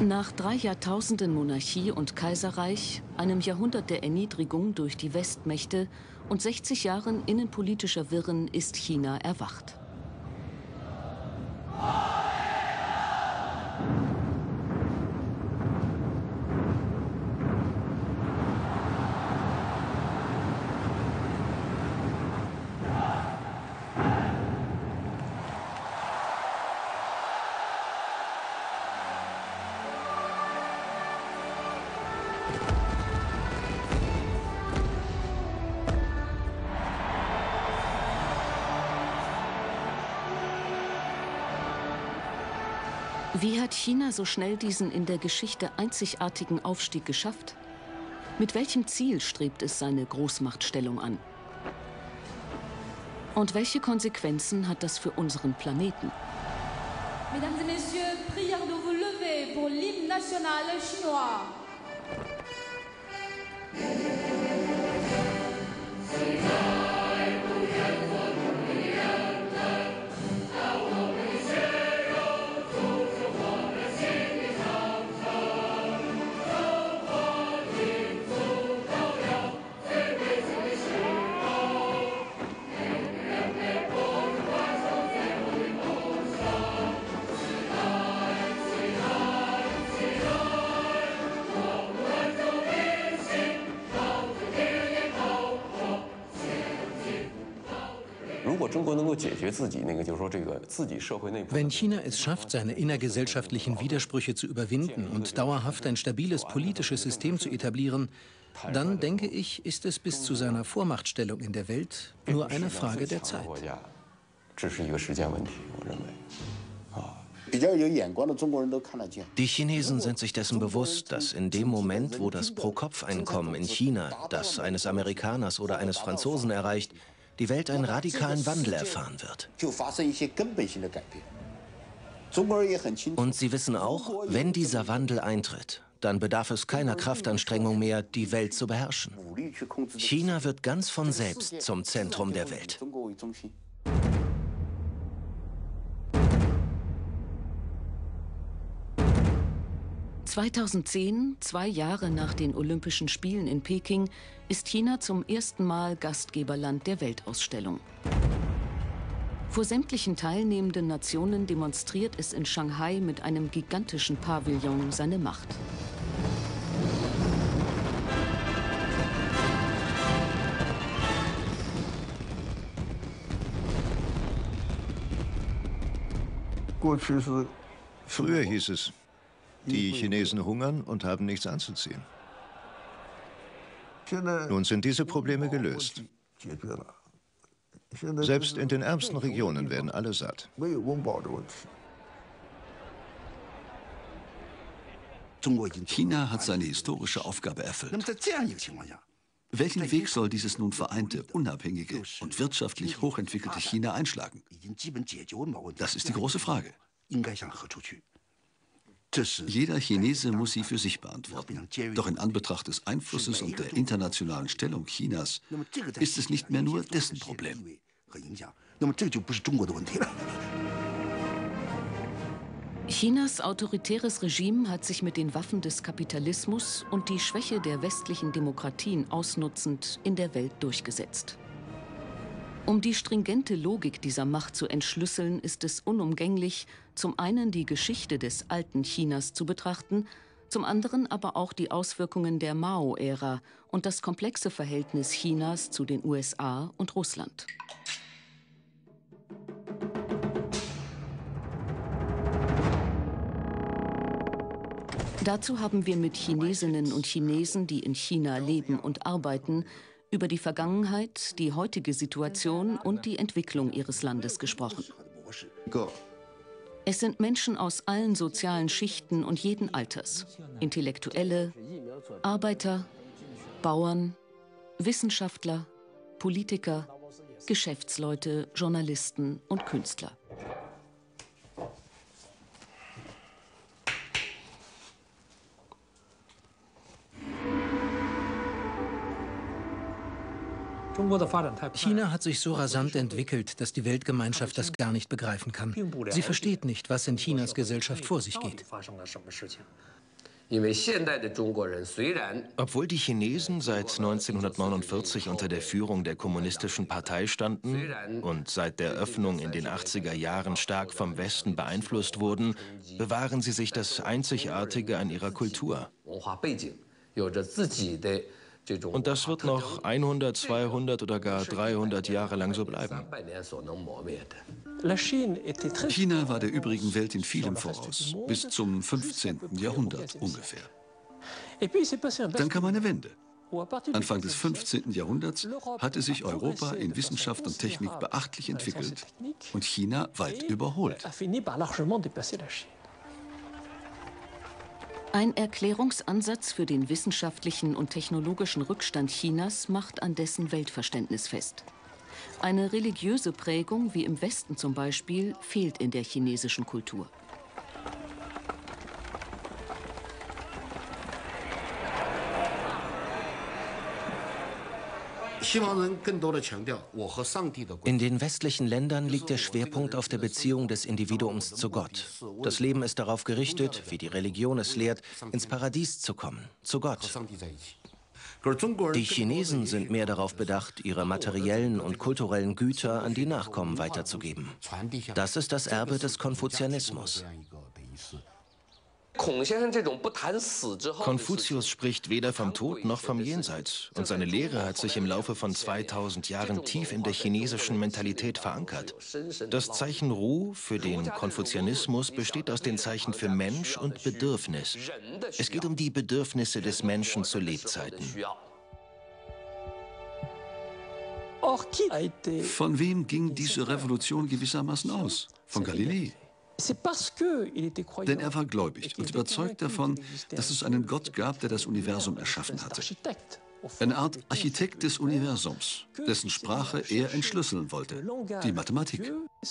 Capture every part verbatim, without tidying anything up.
Nach drei Jahrtausenden Monarchie und Kaiserreich, einem Jahrhundert der Erniedrigung durch die Westmächte und sechzig Jahren innenpolitischer Wirren ist China erwacht. Wie hat China so schnell diesen in der Geschichte einzigartigen Aufstieg geschafft? Mit welchem Ziel strebt es seine Großmachtstellung an? Und welche Konsequenzen hat das für unseren Planeten? Mesdames et Messieurs, prière de vous lever pour l'hymne national chinois. Wenn China es schafft, seine innergesellschaftlichen Widersprüche zu überwinden und dauerhaft ein stabiles politisches System zu etablieren, dann, denke ich, ist es bis zu seiner Vormachtstellung in der Welt nur eine Frage der Zeit. Die Chinesen sind sich dessen bewusst, dass in dem Moment, wo das Pro-Kopf-Einkommen in China das eines Amerikaners oder eines Franzosen erreicht, die Welt einen radikalen Wandel erfahren wird. Und sie wissen auch, wenn dieser Wandel eintritt, dann bedarf es keiner Kraftanstrengung mehr, die Welt zu beherrschen. China wird ganz von selbst zum Zentrum der Welt. zweitausendzehn, zwei Jahre nach den Olympischen Spielen in Peking, ist China zum ersten Mal Gastgeberland der Weltausstellung. Vor sämtlichen teilnehmenden Nationen demonstriert es in Shanghai mit einem gigantischen Pavillon seine Macht. Früher hieß es, die Chinesen hungern und haben nichts anzuziehen. Nun sind diese Probleme gelöst. Selbst in den ärmsten Regionen werden alle satt. China hat seine historische Aufgabe erfüllt. Welchen Weg soll dieses nun vereinte, unabhängige und wirtschaftlich hochentwickelte China einschlagen? Das ist die große Frage. Jeder Chinese muss sie für sich beantworten. Doch in Anbetracht des Einflusses und der internationalen Stellung Chinas ist es nicht mehr nur dessen Problem. Chinas autoritäres Regime hat sich mit den Waffen des Kapitalismus und die Schwäche der westlichen Demokratien ausnutzend in der Welt durchgesetzt. Um die stringente Logik dieser Macht zu entschlüsseln, ist es unumgänglich, zum einen die Geschichte des alten Chinas zu betrachten, zum anderen aber auch die Auswirkungen der Mao-Ära und das komplexe Verhältnis Chinas zu den U S A und Russland. Dazu haben wir mit Chinesinnen und Chinesen, die in China leben und arbeiten, über die Vergangenheit, die heutige Situation und die Entwicklung ihres Landes gesprochen. Es sind Menschen aus allen sozialen Schichten und jeden Alters. Intellektuelle, Arbeiter, Bauern, Wissenschaftler, Politiker, Geschäftsleute, Journalisten und Künstler. China hat sich so rasant entwickelt, dass die Weltgemeinschaft das gar nicht begreifen kann. Sie versteht nicht, was in Chinas Gesellschaft vor sich geht. Obwohl die Chinesen seit neunzehnhundertneunundvierzig unter der Führung der Kommunistischen Partei standen und seit der Öffnung in den achtziger Jahren stark vom Westen beeinflusst wurden, bewahren sie sich das Einzigartige an ihrer Kultur. Und das wird noch hundert, zweihundert oder gar dreihundert Jahre lang so bleiben. China war der übrigen Welt in vielem voraus, bis zum fünfzehnten Jahrhundert ungefähr. Dann kam eine Wende. Anfang des fünfzehnten Jahrhunderts hatte sich Europa in Wissenschaft und Technik beachtlich entwickelt und China weit überholt. Ein Erklärungsansatz für den wissenschaftlichen und technologischen Rückstand Chinas macht an dessen Weltverständnis fest. Eine religiöse Prägung, wie im Westen zum Beispiel, fehlt in der chinesischen Kultur. In den westlichen Ländern liegt der Schwerpunkt auf der Beziehung des Individuums zu Gott. Das Leben ist darauf gerichtet, wie die Religion es lehrt, ins Paradies zu kommen, zu Gott. Die Chinesen sind mehr darauf bedacht, ihre materiellen und kulturellen Güter an die Nachkommen weiterzugeben. Das ist das Erbe des Konfuzianismus. Konfuzius spricht weder vom Tod noch vom Jenseits und seine Lehre hat sich im Laufe von zweitausend Jahren tief in der chinesischen Mentalität verankert. Das Zeichen Ru für den Konfuzianismus besteht aus den Zeichen für Mensch und Bedürfnis. Es geht um die Bedürfnisse des Menschen zu Lebzeiten. Von wem ging diese Revolution gewissermaßen aus? Von Galilei. Denn er war gläubig und überzeugt davon, dass es einen Gott gab, der das Universum erschaffen hatte. Eine Art Architekt des Universums, dessen Sprache er entschlüsseln wollte, die Mathematik.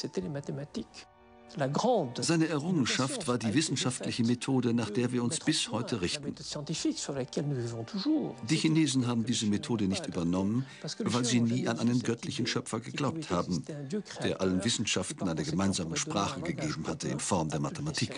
Seine Errungenschaft war die wissenschaftliche Methode, nach der wir uns bis heute richten. Die Chinesen haben diese Methode nicht übernommen, weil sie nie an einen göttlichen Schöpfer geglaubt haben, der allen Wissenschaften eine gemeinsame Sprache gegeben hatte in Form der Mathematik.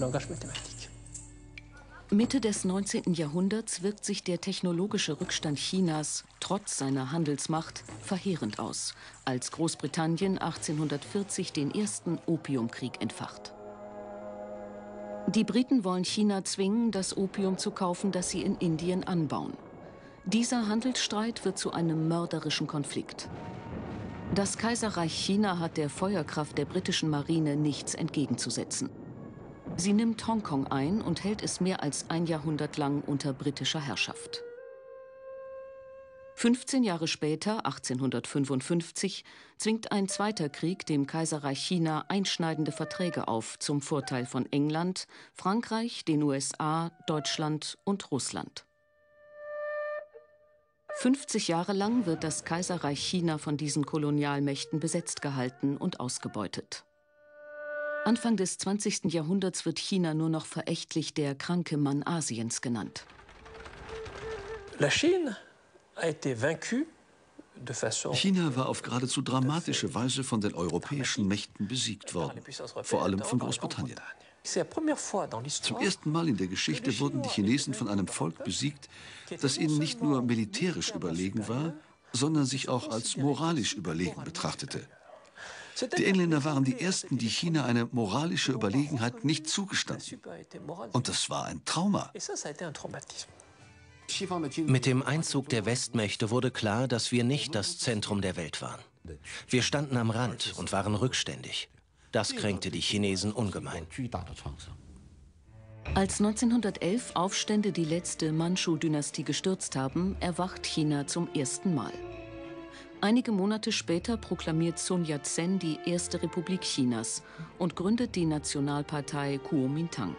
Mitte des neunzehnten Jahrhunderts wirkt sich der technologische Rückstand Chinas trotz seiner Handelsmacht verheerend aus, als Großbritannien achtzehnhundertvierzig den ersten Opiumkrieg entfacht. Die Briten wollen China zwingen, das Opium zu kaufen, das sie in Indien anbauen. Dieser Handelsstreit wird zu einem mörderischen Konflikt. Das Kaiserreich China hat der Feuerkraft der britischen Marine nichts entgegenzusetzen. Sie nimmt Hongkong ein und hält es mehr als ein Jahrhundert lang unter britischer Herrschaft. fünfzehn Jahre später, achtzehnhundertfünfundfünfzig, zwingt ein zweiter Krieg dem Kaiserreich China einschneidende Verträge auf zum Vorteil von England, Frankreich, den U S A, Deutschland und Russland. fünfzig Jahre lang wird das Kaiserreich China von diesen Kolonialmächten besetzt gehalten und ausgebeutet. Anfang des zwanzigsten Jahrhunderts wird China nur noch verächtlich der kranke Mann Asiens genannt. China war auf geradezu dramatische Weise von den europäischen Mächten besiegt worden, vor allem von Großbritannien. Zum ersten Mal in der Geschichte wurden die Chinesen von einem Volk besiegt, das ihnen nicht nur militärisch überlegen war, sondern sich auch als moralisch überlegen betrachtete. Die Engländer waren die Ersten, die China eine moralische Überlegenheit nicht zugestanden. Und das war ein Trauma. Mit dem Einzug der Westmächte wurde klar, dass wir nicht das Zentrum der Welt waren. Wir standen am Rand und waren rückständig. Das kränkte die Chinesen ungemein. Als neunzehnhundertelf Aufstände die letzte Mandschu-Dynastie gestürzt haben, erwacht China zum ersten Mal. Einige Monate später proklamiert Sun Yat-sen die erste Republik Chinas und gründet die Nationalpartei Kuomintang.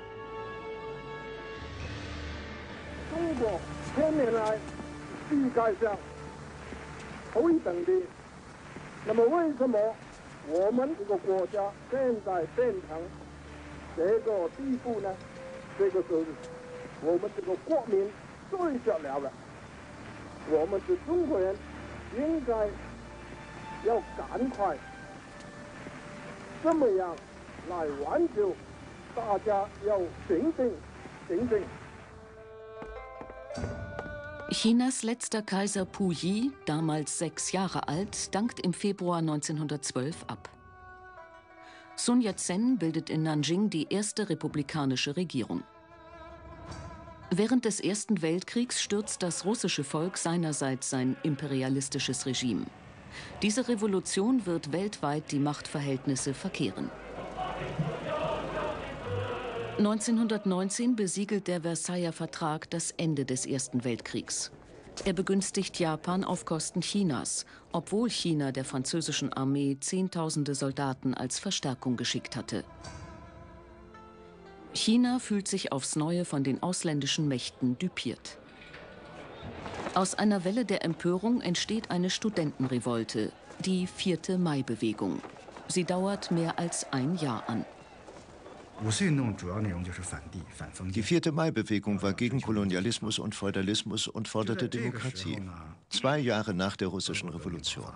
Chinas letzter Kaiser Pu Yi, damals sechs Jahre alt, dankt im Februar neunzehnhundertzwölf ab. Sun Yat-sen bildet in Nanjing die erste republikanische Regierung. Während des Ersten Weltkriegs stürzt das russische Volk seinerseits sein imperialistisches Regime. Diese Revolution wird weltweit die Machtverhältnisse verkehren. neunzehnhundertneunzehn besiegelt der Versailler Vertrag das Ende des Ersten Weltkriegs. Er begünstigt Japan auf Kosten Chinas, obwohl China der französischen Armee Zehntausende Soldaten als Verstärkung geschickt hatte. China fühlt sich aufs Neue von den ausländischen Mächten düpiert. Aus einer Welle der Empörung entsteht eine Studentenrevolte, die vierte Mai-Bewegung. Sie dauert mehr als ein Jahr an. Die vierte Mai-Bewegung war gegen Kolonialismus und Feudalismus und forderte Demokratie. Zwei Jahre nach der russischen Revolution.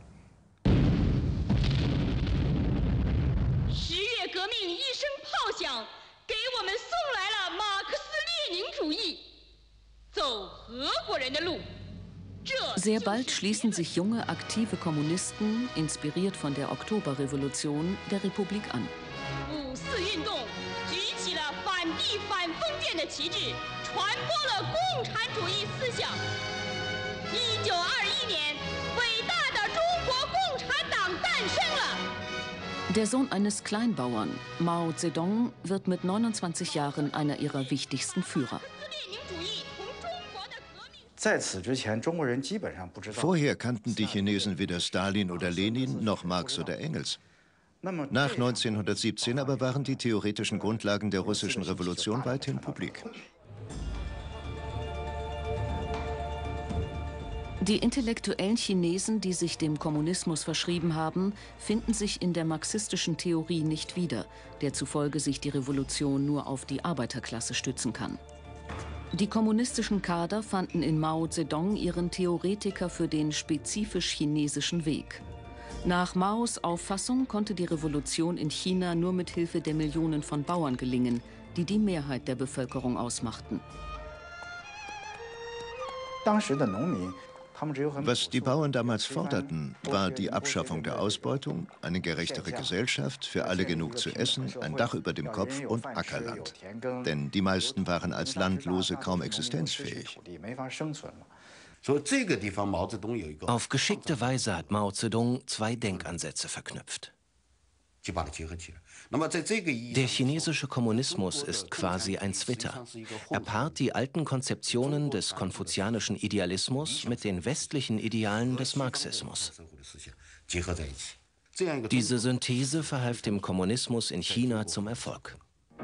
Sehr bald schließen sich junge, aktive Kommunisten, inspiriert von der Oktoberrevolution, der Republik an. Der Sohn eines Kleinbauern, Mao Zedong, wird mit neunundzwanzig Jahren einer ihrer wichtigsten Führer. Vorher kannten die Chinesen weder Stalin oder Lenin noch Marx oder Engels. Nach neunzehnhundertsiebzehn aber waren die theoretischen Grundlagen der russischen Revolution weithin publik. Die intellektuellen Chinesen, die sich dem Kommunismus verschrieben haben, finden sich in der marxistischen Theorie nicht wieder, der zufolge sich die Revolution nur auf die Arbeiterklasse stützen kann. Die kommunistischen Kader fanden in Mao Zedong ihren Theoretiker für den spezifisch chinesischen Weg. Nach Maos Auffassung konnte die Revolution in China nur mit Hilfe der Millionen von Bauern gelingen, die die Mehrheit der Bevölkerung ausmachten. Was die Bauern damals forderten, war die Abschaffung der Ausbeutung, eine gerechtere Gesellschaft, für alle genug zu essen, ein Dach über dem Kopf und Ackerland. Denn die meisten waren als Landlose kaum existenzfähig. Auf geschickte Weise hat Mao Zedong zwei Denkansätze verknüpft. Der chinesische Kommunismus ist quasi ein Zwitter. Er paart die alten Konzeptionen des konfuzianischen Idealismus mit den westlichen Idealen des Marxismus. Diese Synthese verhalf dem Kommunismus in China zum Erfolg.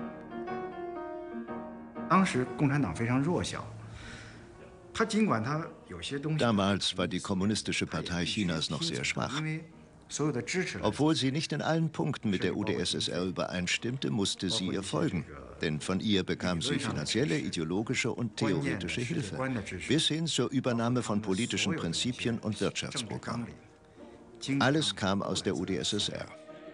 Damals war die Kommunistische Partei Chinas noch sehr schwach. Obwohl sie nicht in allen Punkten mit der U d S S R übereinstimmte, musste sie ihr folgen. Denn von ihr bekam sie finanzielle, ideologische und theoretische Hilfe, bis hin zur Übernahme von politischen Prinzipien und Wirtschaftsprogrammen. Alles kam aus der U d S S R.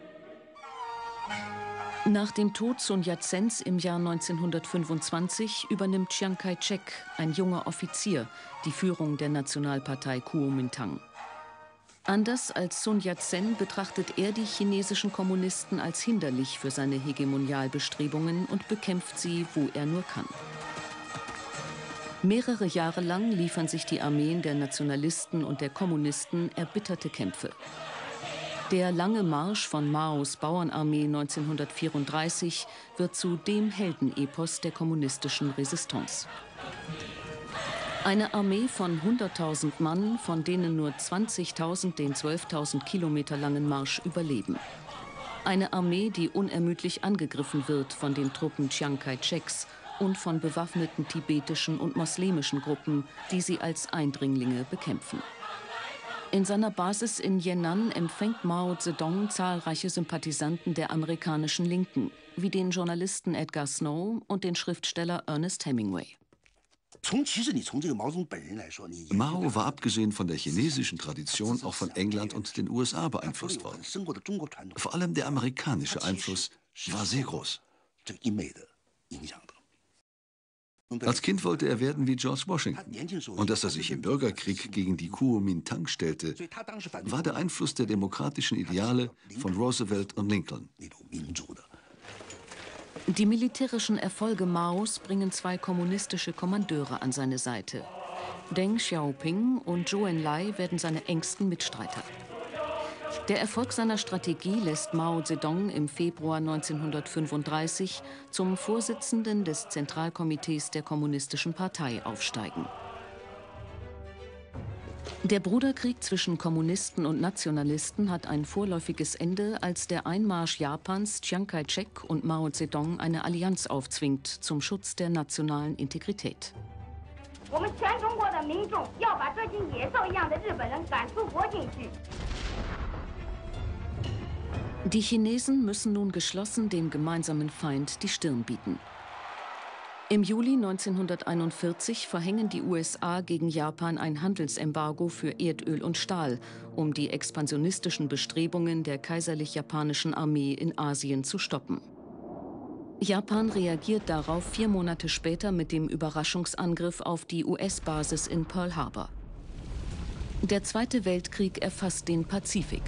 Nach dem Tod Sun Yat-sens im Jahr neunzehnhundertfünfundzwanzig übernimmt Chiang Kai-shek, ein junger Offizier, die Führung der Nationalpartei Kuomintang. Anders als Sun Yat-sen betrachtet er die chinesischen Kommunisten als hinderlich für seine Hegemonialbestrebungen und bekämpft sie, wo er nur kann. Mehrere Jahre lang liefern sich die Armeen der Nationalisten und der Kommunisten erbitterte Kämpfe. Der lange Marsch von Maos Bauernarmee neunzehnhundertvierunddreißig wird zu dem Heldenepos der kommunistischen Resistance. Eine Armee von hunderttausend Mann, von denen nur zwanzigtausend den zwölftausend Kilometer langen Marsch überleben. Eine Armee, die unermüdlich angegriffen wird von den Truppen Chiang Kai-sheks und von bewaffneten tibetischen und moslemischen Gruppen, die sie als Eindringlinge bekämpfen. In seiner Basis in Yan'an empfängt Mao Zedong zahlreiche Sympathisanten der amerikanischen Linken, wie den Journalisten Edgar Snow und den Schriftsteller Ernest Hemingway. Mao war abgesehen von der chinesischen Tradition auch von England und den U S A beeinflusst worden. Vor allem der amerikanische Einfluss war sehr groß. Als Kind wollte er werden wie George Washington. Und dass er sich im Bürgerkrieg gegen die Kuomintang stellte, war der Einfluss der demokratischen Ideale von Roosevelt und Lincoln. Die militärischen Erfolge Maos bringen zwei kommunistische Kommandeure an seine Seite. Deng Xiaoping und Zhou Enlai werden seine engsten Mitstreiter. Der Erfolg seiner Strategie lässt Mao Zedong im Februar neunzehnhundertfünfunddreißig zum Vorsitzenden des Zentralkomitees der Kommunistischen Partei aufsteigen. Der Bruderkrieg zwischen Kommunisten und Nationalisten hat ein vorläufiges Ende, als der Einmarsch Japans Chiang Kai-shek und Mao Zedong eine Allianz aufzwingt zum Schutz der nationalen Integrität. Die Chinesen müssen nun geschlossen dem gemeinsamen Feind die Stirn bieten. Im Juli neunzehnhunderteinundvierzig verhängen die U S A gegen Japan ein Handelsembargo für Erdöl und Stahl, um die expansionistischen Bestrebungen der kaiserlich-japanischen Armee in Asien zu stoppen. Japan reagiert darauf vier Monate später mit dem Überraschungsangriff auf die U S-Basis in Pearl Harbor. Der Zweite Weltkrieg erfasst den Pazifik.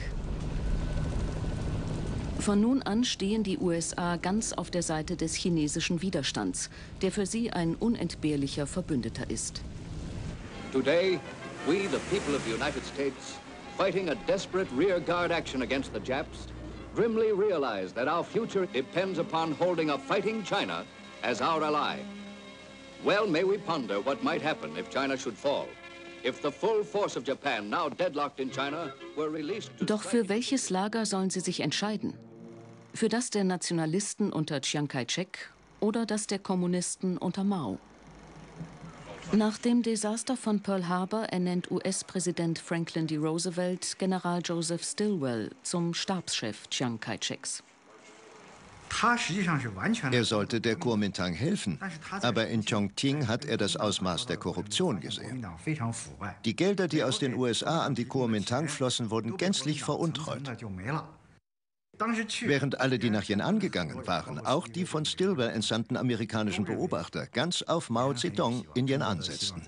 Von nun an stehen die U S A ganz auf der Seite des chinesischen Widerstands, der für sie ein unentbehrlicher Verbündeter ist. Today, we, the people of the United States, fighting a desperate rearguard action against the Japs, grimly realize that our future depends upon holding a fighting China as our ally. Well, may we ponder what might happen if China should fall. If the full force of Japan, now deadlocked in China, were released to... Doch für welches Lager sollen sie sich entscheiden? Für das der Nationalisten unter Chiang Kai-shek oder das der Kommunisten unter Mao? Nach dem Desaster von Pearl Harbor ernennt U S-Präsident Franklin D. Roosevelt General Joseph Stilwell zum Stabschef Chiang Kai-sheks. Er sollte der Kuomintang helfen, aber in Chongqing hat er das Ausmaß der Korruption gesehen. Die Gelder, die aus den U S A an die Kuomintang flossen, wurden gänzlich veruntreut. Während alle, die nach Yan'an gegangen waren, auch die von Stilwell entsandten amerikanischen Beobachter, ganz auf Mao Zedong in Yan'an setzten.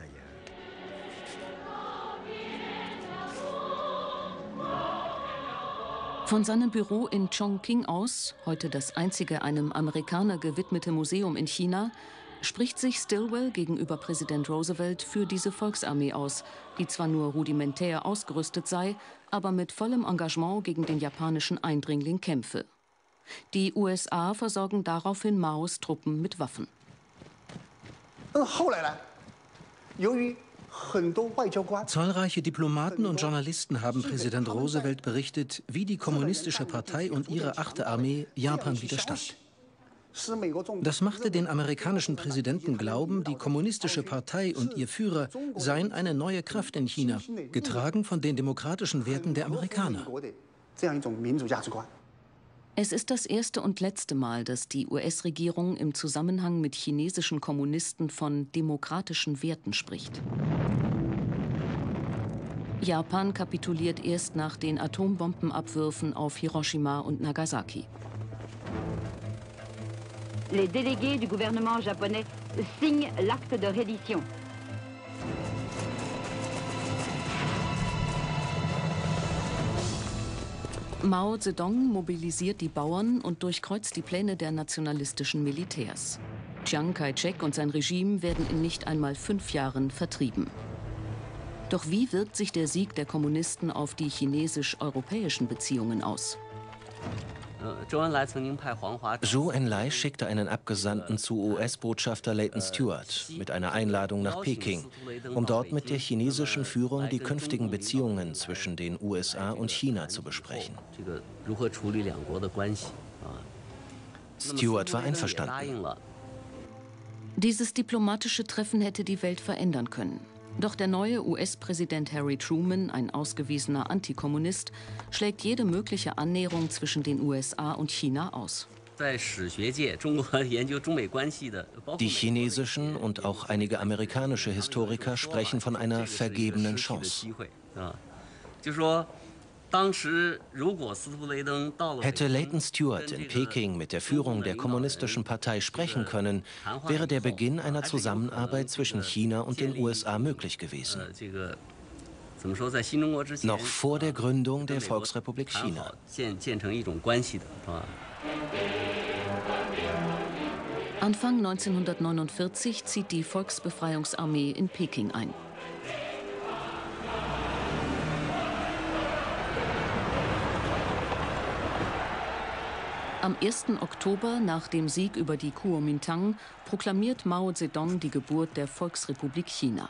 Von seinem Büro in Chongqing aus, heute das einzige einem Amerikaner gewidmete Museum in China, spricht sich Stilwell gegenüber Präsident Roosevelt für diese Volksarmee aus, die zwar nur rudimentär ausgerüstet sei, aber mit vollem Engagement gegen den japanischen Eindringling kämpfe. Die U S A versorgen daraufhin Maos Truppen mit Waffen. Zahlreiche Diplomaten und Journalisten haben Präsident Roosevelt berichtet, wie die Kommunistische Partei und ihre achte Armee Japan widerstand. Das machte den amerikanischen Präsidenten glauben, die Kommunistische Partei und ihr Führer seien eine neue Kraft in China, getragen von den demokratischen Werten der Amerikaner. Es ist das erste und letzte Mal, dass die U S-Regierung im Zusammenhang mit chinesischen Kommunisten von demokratischen Werten spricht. Japan kapituliert erst nach den Atombombenabwürfen auf Hiroshima und Nagasaki. Les délégués du gouvernement japonais signent l'acte de reddition. Mao Zedong mobilisiert die Bauern und durchkreuzt die Pläne der nationalistischen Militärs. Chiang Kai-shek und sein Regime werden in nicht einmal fünf Jahren vertrieben. Doch wie wirkt sich der Sieg der Kommunisten auf die chinesisch-europäischen Beziehungen aus? Zhou Enlai schickte einen Abgesandten zu U S-Botschafter Leighton Stewart mit einer Einladung nach Peking, um dort mit der chinesischen Führung die künftigen Beziehungen zwischen den U S A und China zu besprechen. Stewart war einverstanden. Dieses diplomatische Treffen hätte die Welt verändern können. Doch der neue U S-Präsident Harry Truman, ein ausgewiesener Antikommunist, schlägt jede mögliche Annäherung zwischen den U S A und China aus. Die chinesischen und auch einige amerikanische Historiker sprechen von einer vergebenen Chance. Hätte Leighton Stewart in Peking mit der Führung der Kommunistischen Partei sprechen können, wäre der Beginn einer Zusammenarbeit zwischen China und den U S A möglich gewesen. Noch vor der Gründung der Volksrepublik China. Anfang neunzehnhundertneunundvierzig zieht die Volksbefreiungsarmee in Peking ein. Am ersten Oktober nach dem Sieg über die Kuomintang proklamiert Mao Zedong die Geburt der Volksrepublik China.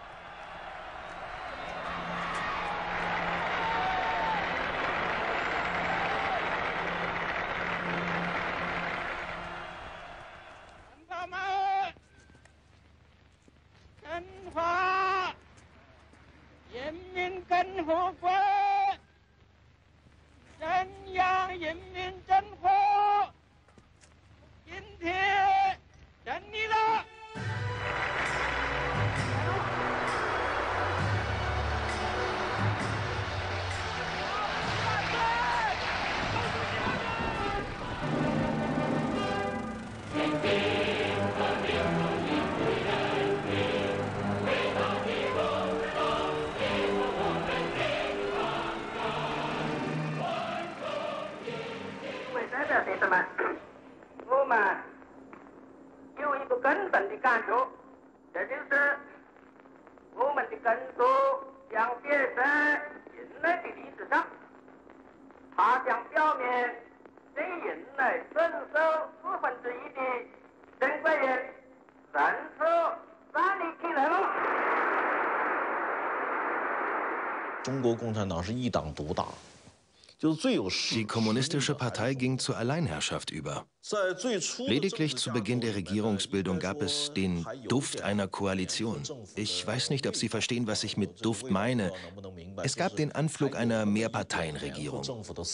Die Kommunistische Partei ging zur Alleinherrschaft über. Lediglich zu Beginn der Regierungsbildung gab es den Duft einer Koalition. Ich weiß nicht, ob Sie verstehen, was ich mit Duft meine. Es gab den Anflug einer Mehrparteienregierung.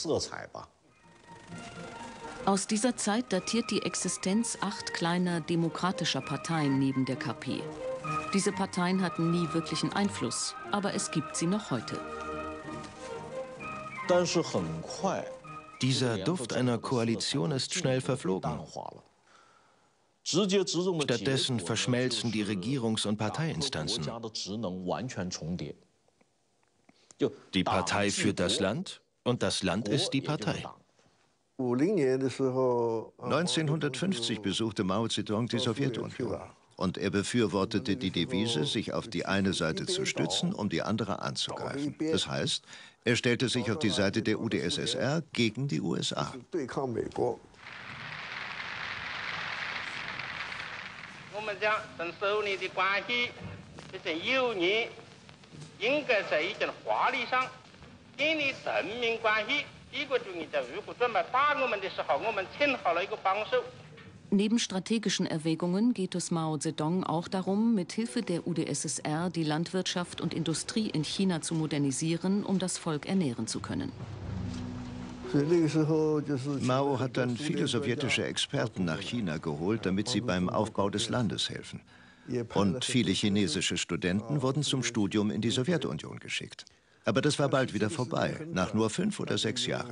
Aus dieser Zeit datiert die Existenz acht kleiner demokratischer Parteien neben der K P. Diese Parteien hatten nie wirklichen Einfluss, aber es gibt sie noch heute. Dieser Duft einer Koalition ist schnell verflogen. Stattdessen verschmelzen die Regierungs- und Parteiinstanzen. Die Partei führt das Land und das Land ist die Partei. neunzehnhundertfünfzig besuchte Mao Zedong die Sowjetunion. Und er befürwortete die Devise, sich auf die eine Seite zu stützen, um die andere anzugreifen. Das heißt, er stellte sich auf die Seite der U d S S R gegen die U S A. Neben strategischen Erwägungen geht es Mao Zedong auch darum, mit Hilfe der U d S S R die Landwirtschaft und Industrie in China zu modernisieren, um das Volk ernähren zu können. Mao hat dann viele sowjetische Experten nach China geholt, damit sie beim Aufbau des Landes helfen. Und viele chinesische Studenten wurden zum Studium in die Sowjetunion geschickt. Aber das war bald wieder vorbei, nach nur fünf oder sechs Jahren.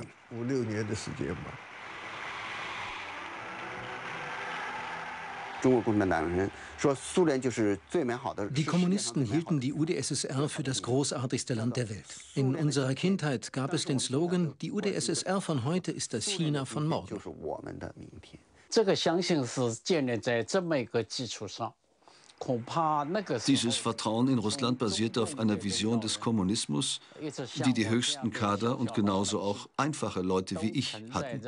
Die Kommunisten hielten die U d S S R für das großartigste Land der Welt. In unserer Kindheit gab es den Slogan, die U d S S R von heute ist das China von morgen. Dieses Vertrauen in Russland basierte auf einer Vision des Kommunismus, die die höchsten Kader und genauso auch einfache Leute wie ich hatten.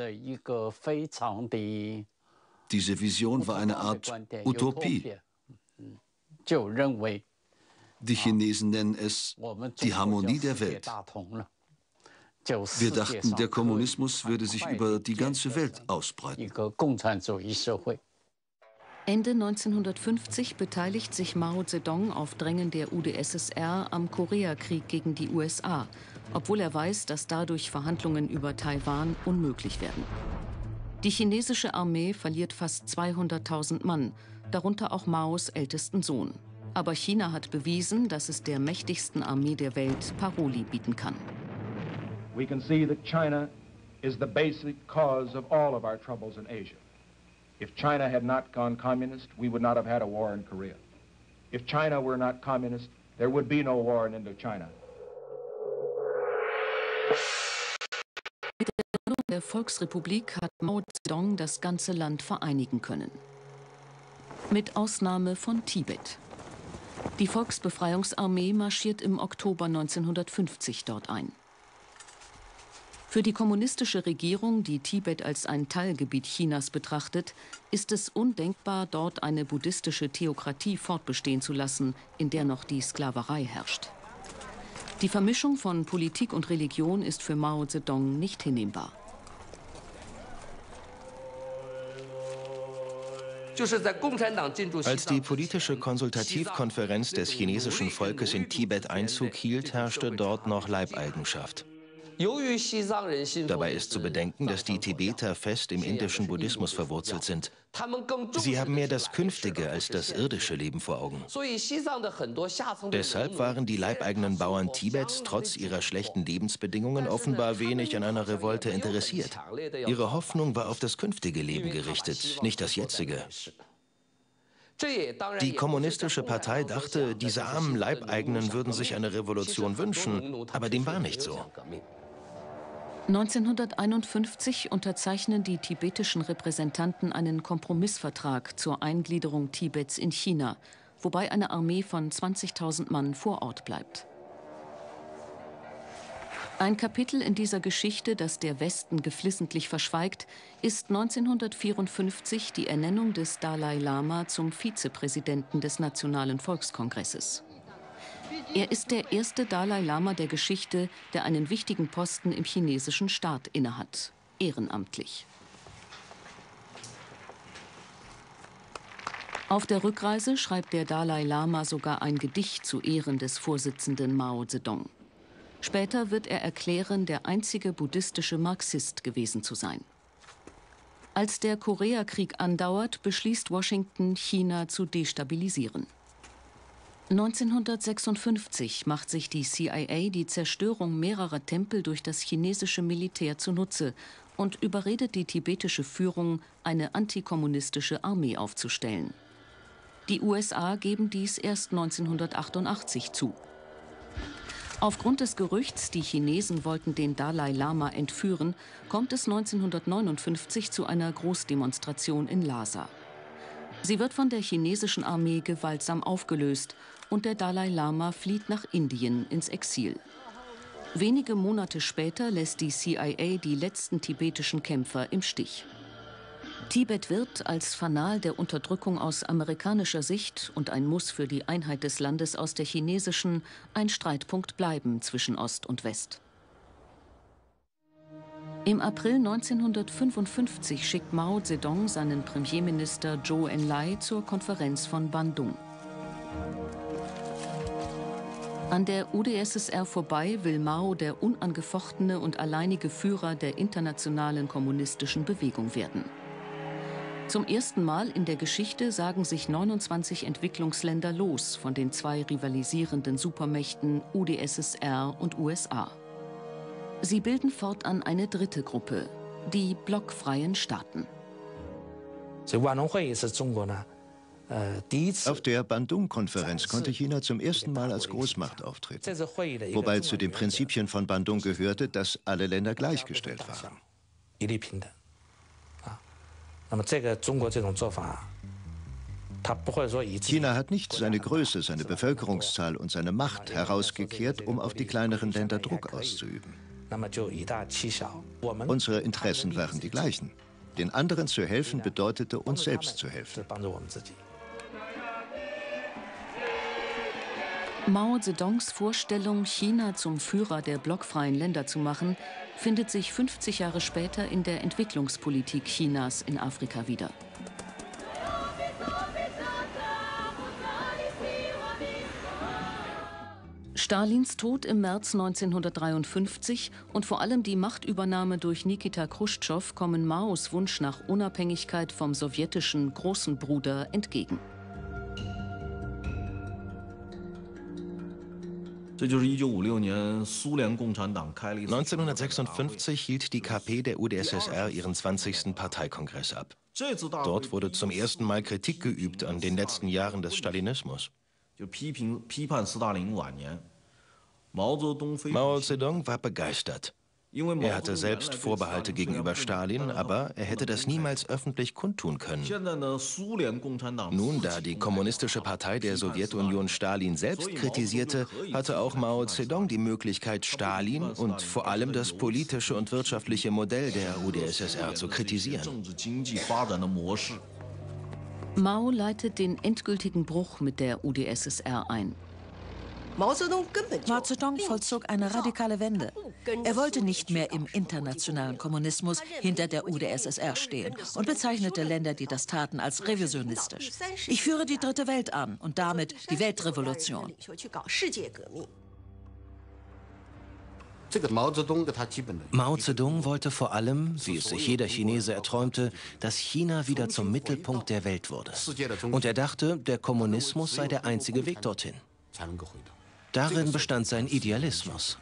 Diese Vision war eine Art Utopie. Die Chinesen nennen es die Harmonie der Welt. Wir dachten, der Kommunismus würde sich über die ganze Welt ausbreiten. Ende neunzehnhundertfünfzig beteiligt sich Mao Zedong auf Drängen der U d S S R am Koreakrieg gegen die U S A, obwohl er weiß, dass dadurch Verhandlungen über Taiwan unmöglich werden. Die chinesische Armee verliert fast zweihunderttausend Mann, darunter auch Maos ältesten Sohn. Aber China hat bewiesen, dass es der mächtigsten Armee der Welt Paroli bieten kann. We can see that China is the basic cause of all of our troubles in Asia. If China had not gone communist, we would not have had a war in Korea. If China were not communist, there would be no war in Indochina. Mit der Gründung der Volksrepublik hat Mao Zedong das ganze Land vereinigen können. Mit Ausnahme von Tibet. Die Volksbefreiungsarmee marschiert im Oktober neunzehnhundertfünfzig dort ein. Für die kommunistische Regierung, die Tibet als ein Teilgebiet Chinas betrachtet, ist es undenkbar, dort eine buddhistische Theokratie fortbestehen zu lassen, in der noch die Sklaverei herrscht. Die Vermischung von Politik und Religion ist für Mao Zedong nicht hinnehmbar. Als die politische Konsultativkonferenz des chinesischen Volkes in Tibet Einzug hielt, herrschte dort noch Leibeigenschaft. Dabei ist zu bedenken, dass die Tibeter fest im indischen Buddhismus verwurzelt sind. Sie haben mehr das künftige als das irdische Leben vor Augen. Deshalb waren die leibeigenen Bauern Tibets trotz ihrer schlechten Lebensbedingungen offenbar wenig an einer Revolte interessiert. Ihre Hoffnung war auf das künftige Leben gerichtet, nicht das jetzige. Die kommunistische Partei dachte, diese armen Leibeigenen würden sich eine Revolution wünschen, aber dem war nicht so. neunzehnhunderteinundfünfzig unterzeichnen die tibetischen Repräsentanten einen Kompromissvertrag zur Eingliederung Tibets in China, wobei eine Armee von zwanzigtausend Mann vor Ort bleibt. Ein Kapitel in dieser Geschichte, das der Westen geflissentlich verschweigt, ist neunzehnhundertvierundfünfzig die Ernennung des Dalai Lama zum Vizepräsidenten des Nationalen Volkskongresses. Er ist der erste Dalai Lama der Geschichte, der einen wichtigen Posten im chinesischen Staat innehat, ehrenamtlich. Auf der Rückreise schreibt der Dalai Lama sogar ein Gedicht zu Ehren des Vorsitzenden Mao Zedong. Später wird er erklären, der einzige buddhistische Marxist gewesen zu sein. Als der Koreakrieg andauert, beschließt Washington, China zu destabilisieren. neunzehnhundertsechsundfünfzig macht sich die C I A die Zerstörung mehrerer Tempel durch das chinesische Militär zunutze und überredet die tibetische Führung, eine antikommunistische Armee aufzustellen. Die U S A geben dies erst neunzehnhundertachtundachtzig zu. Aufgrund des Gerüchts, die Chinesen wollten den Dalai Lama entführen, kommt es neunzehnhundertneunundfünfzig zu einer Großdemonstration in Lhasa. Sie wird von der chinesischen Armee gewaltsam aufgelöst und der Dalai Lama flieht nach Indien ins Exil. Wenige Monate später lässt die C I A die letzten tibetischen Kämpfer im Stich. Tibet wird als Fanal der Unterdrückung aus amerikanischer Sicht und ein Muss für die Einheit des Landes aus der chinesischen ein Streitpunkt bleiben zwischen Ost und West. Im April neunzehnhundertfünfundfünfzig schickt Mao Zedong seinen Premierminister Zhou Enlai zur Konferenz von Bandung. An der U d S S R vorbei will Mao der unangefochtene und alleinige Führer der internationalen kommunistischen Bewegung werden. Zum ersten Mal in der Geschichte sagen sich neunundzwanzig Entwicklungsländer los von den zwei rivalisierenden Supermächten U d S S R und U S A. Sie bilden fortan eine dritte Gruppe, die blockfreien Staaten. Auf der Bandung-Konferenz konnte China zum ersten Mal als Großmacht auftreten, wobei zu den Prinzipien von Bandung gehörte, dass alle Länder gleichgestellt waren. China hat nicht seine Größe, seine Bevölkerungszahl und seine Macht herausgekehrt, um auf die kleineren Länder Druck auszuüben. Unsere Interessen waren die gleichen. Den anderen zu helfen bedeutete, uns selbst zu helfen. Mao Zedongs Vorstellung, China zum Führer der blockfreien Länder zu machen, findet sich fünfzig Jahre später in der Entwicklungspolitik Chinas in Afrika wieder. Stalins Tod im März neunzehnhundertdreiundfünfzig und vor allem die Machtübernahme durch Nikita Chruschtschow kommen Maos Wunsch nach Unabhängigkeit vom sowjetischen großen Bruder entgegen. neunzehnhundertsechsundfünfzig hielt die K P der U d S S R ihren zwanzigsten Parteikongress ab. Dort wurde zum ersten Mal Kritik geübt an den letzten Jahren des Stalinismus. Mao Zedong war begeistert. Er hatte selbst Vorbehalte gegenüber Stalin, aber er hätte das niemals öffentlich kundtun können. Nun, da die Kommunistische Partei der Sowjetunion Stalin selbst kritisierte, hatte auch Mao Zedong die Möglichkeit, Stalin und vor allem das politische und wirtschaftliche Modell der U d S S R zu kritisieren. Mao leitet den endgültigen Bruch mit der U d S S R ein. Mao Zedong vollzog eine radikale Wende. Er wollte nicht mehr im internationalen Kommunismus hinter der U d S S R stehen und bezeichnete Länder, die das taten, als revisionistisch. Ich führe die dritte Welt an und damit die Weltrevolution. Mao Zedong wollte vor allem, wie es sich jeder Chinese erträumte, dass China wieder zum Mittelpunkt der Welt wurde. Und er dachte, der Kommunismus sei der einzige Weg dorthin. Darin bestand sein Idealismus.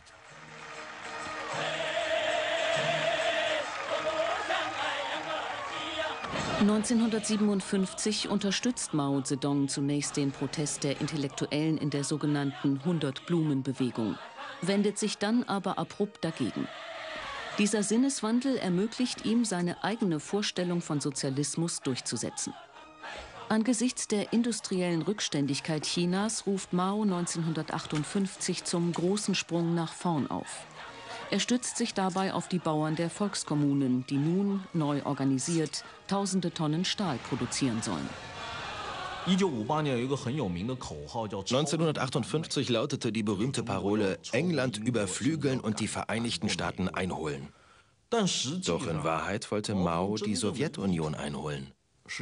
neunzehnhundertsiebenundfünfzig unterstützt Mao Zedong zunächst den Protest der Intellektuellen in der sogenannten hundert-Blumen-Bewegung, wendet sich dann aber abrupt dagegen. Dieser Sinneswandel ermöglicht ihm, seine eigene Vorstellung von Sozialismus durchzusetzen. Angesichts der industriellen Rückständigkeit Chinas ruft Mao neunzehnhundertachtundfünfzig zum großen Sprung nach vorn auf. Er stützt sich dabei auf die Bauern der Volkskommunen, die nun, neu organisiert, tausende Tonnen Stahl produzieren sollen. neunzehnhundertachtundfünfzig lautete die berühmte Parole „England überflügeln und die Vereinigten Staaten einholen“. Doch in Wahrheit wollte Mao die Sowjetunion einholen.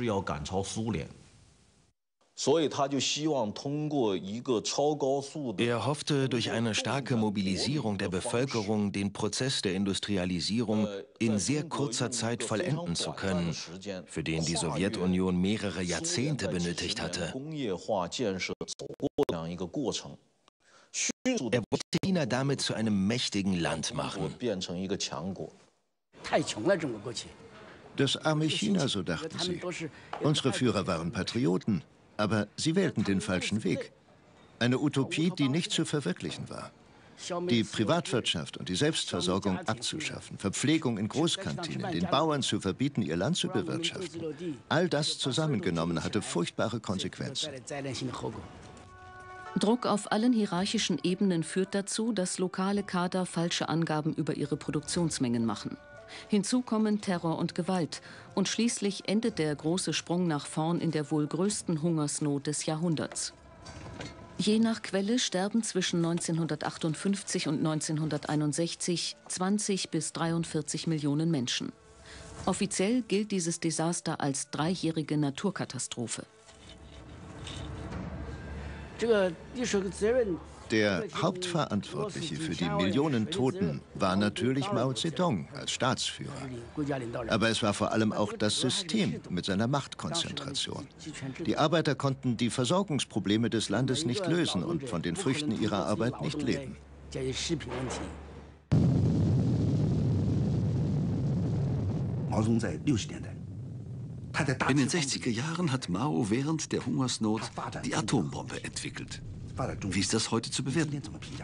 Er hoffte, durch eine starke Mobilisierung der Bevölkerung den Prozess der Industrialisierung in sehr kurzer Zeit vollenden zu können, für den die Sowjetunion mehrere Jahrzehnte benötigt hatte. Er wollte China damit zu einem mächtigen Land machen. Das arme China, so dachten sie. Unsere Führer waren Patrioten, aber sie wählten den falschen Weg. Eine Utopie, die nicht zu verwirklichen war. Die Privatwirtschaft und die Selbstversorgung abzuschaffen, Verpflegung in Großkantinen, den Bauern zu verbieten, ihr Land zu bewirtschaften. All das zusammengenommen hatte furchtbare Konsequenzen. Druck auf allen hierarchischen Ebenen führt dazu, dass lokale Kader falsche Angaben über ihre Produktionsmengen machen. Hinzu kommen Terror und Gewalt. Und schließlich endet der große Sprung nach vorn in der wohl größten Hungersnot des Jahrhunderts. Je nach Quelle sterben zwischen neunzehnhundertachtundfünfzig und neunzehnhunderteinundsechzig zwanzig bis dreiundvierzig Millionen Menschen. Offiziell gilt dieses Desaster als dreijährige Naturkatastrophe. Der Hauptverantwortliche für die Millionen Toten war natürlich Mao Zedong als Staatsführer. Aber es war vor allem auch das System mit seiner Machtkonzentration. Die Arbeiter konnten die Versorgungsprobleme des Landes nicht lösen und von den Früchten ihrer Arbeit nicht leben. In den sechziger Jahren hat Mao während der Hungersnot die Atombombe entwickelt. Wie ist das heute zu bewerten?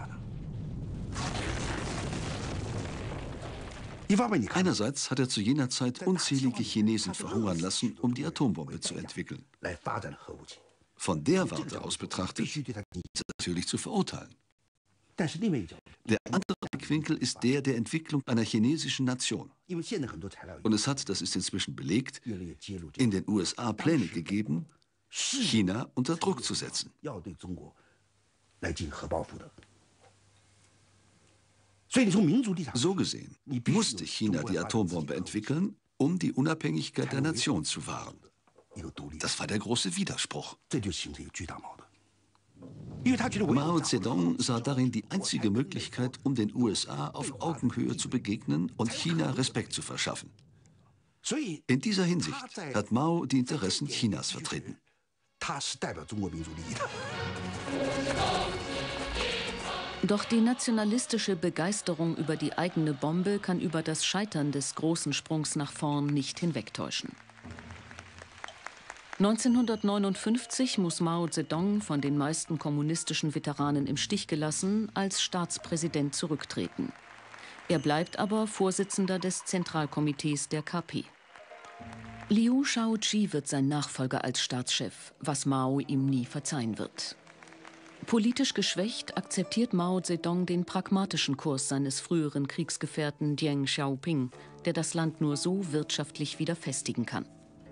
Einerseits hat er zu jener Zeit unzählige Chinesen verhungern lassen, um die Atombombe zu entwickeln. Von der Warte aus betrachtet ist er natürlich zu verurteilen. Der andere Blickwinkel ist der der Entwicklung einer chinesischen Nation. Und es hat, das ist inzwischen belegt, in den U S A Pläne gegeben, China unter Druck zu setzen. So gesehen musste China die Atombombe entwickeln, um die Unabhängigkeit der Nation zu wahren. Das war der große Widerspruch. Mao Zedong sah darin die einzige Möglichkeit, um den U S A auf Augenhöhe zu begegnen und China Respekt zu verschaffen. In dieser Hinsicht hat Mao die Interessen Chinas vertreten. Doch die nationalistische Begeisterung über die eigene Bombe kann über das Scheitern des großen Sprungs nach vorn nicht hinwegtäuschen. neunzehnhundertneunundfünfzig muss Mao Zedong, von den meisten kommunistischen Veteranen im Stich gelassen, als Staatspräsident zurücktreten. Er bleibt aber Vorsitzender des Zentralkomitees der K P. Liu Shaoqi wird sein Nachfolger als Staatschef, was Mao ihm nie verzeihen wird. Politisch geschwächt akzeptiert Mao Zedong den pragmatischen Kurs seines früheren Kriegsgefährten Deng Xiaoping, der das Land nur so wirtschaftlich wieder festigen kann.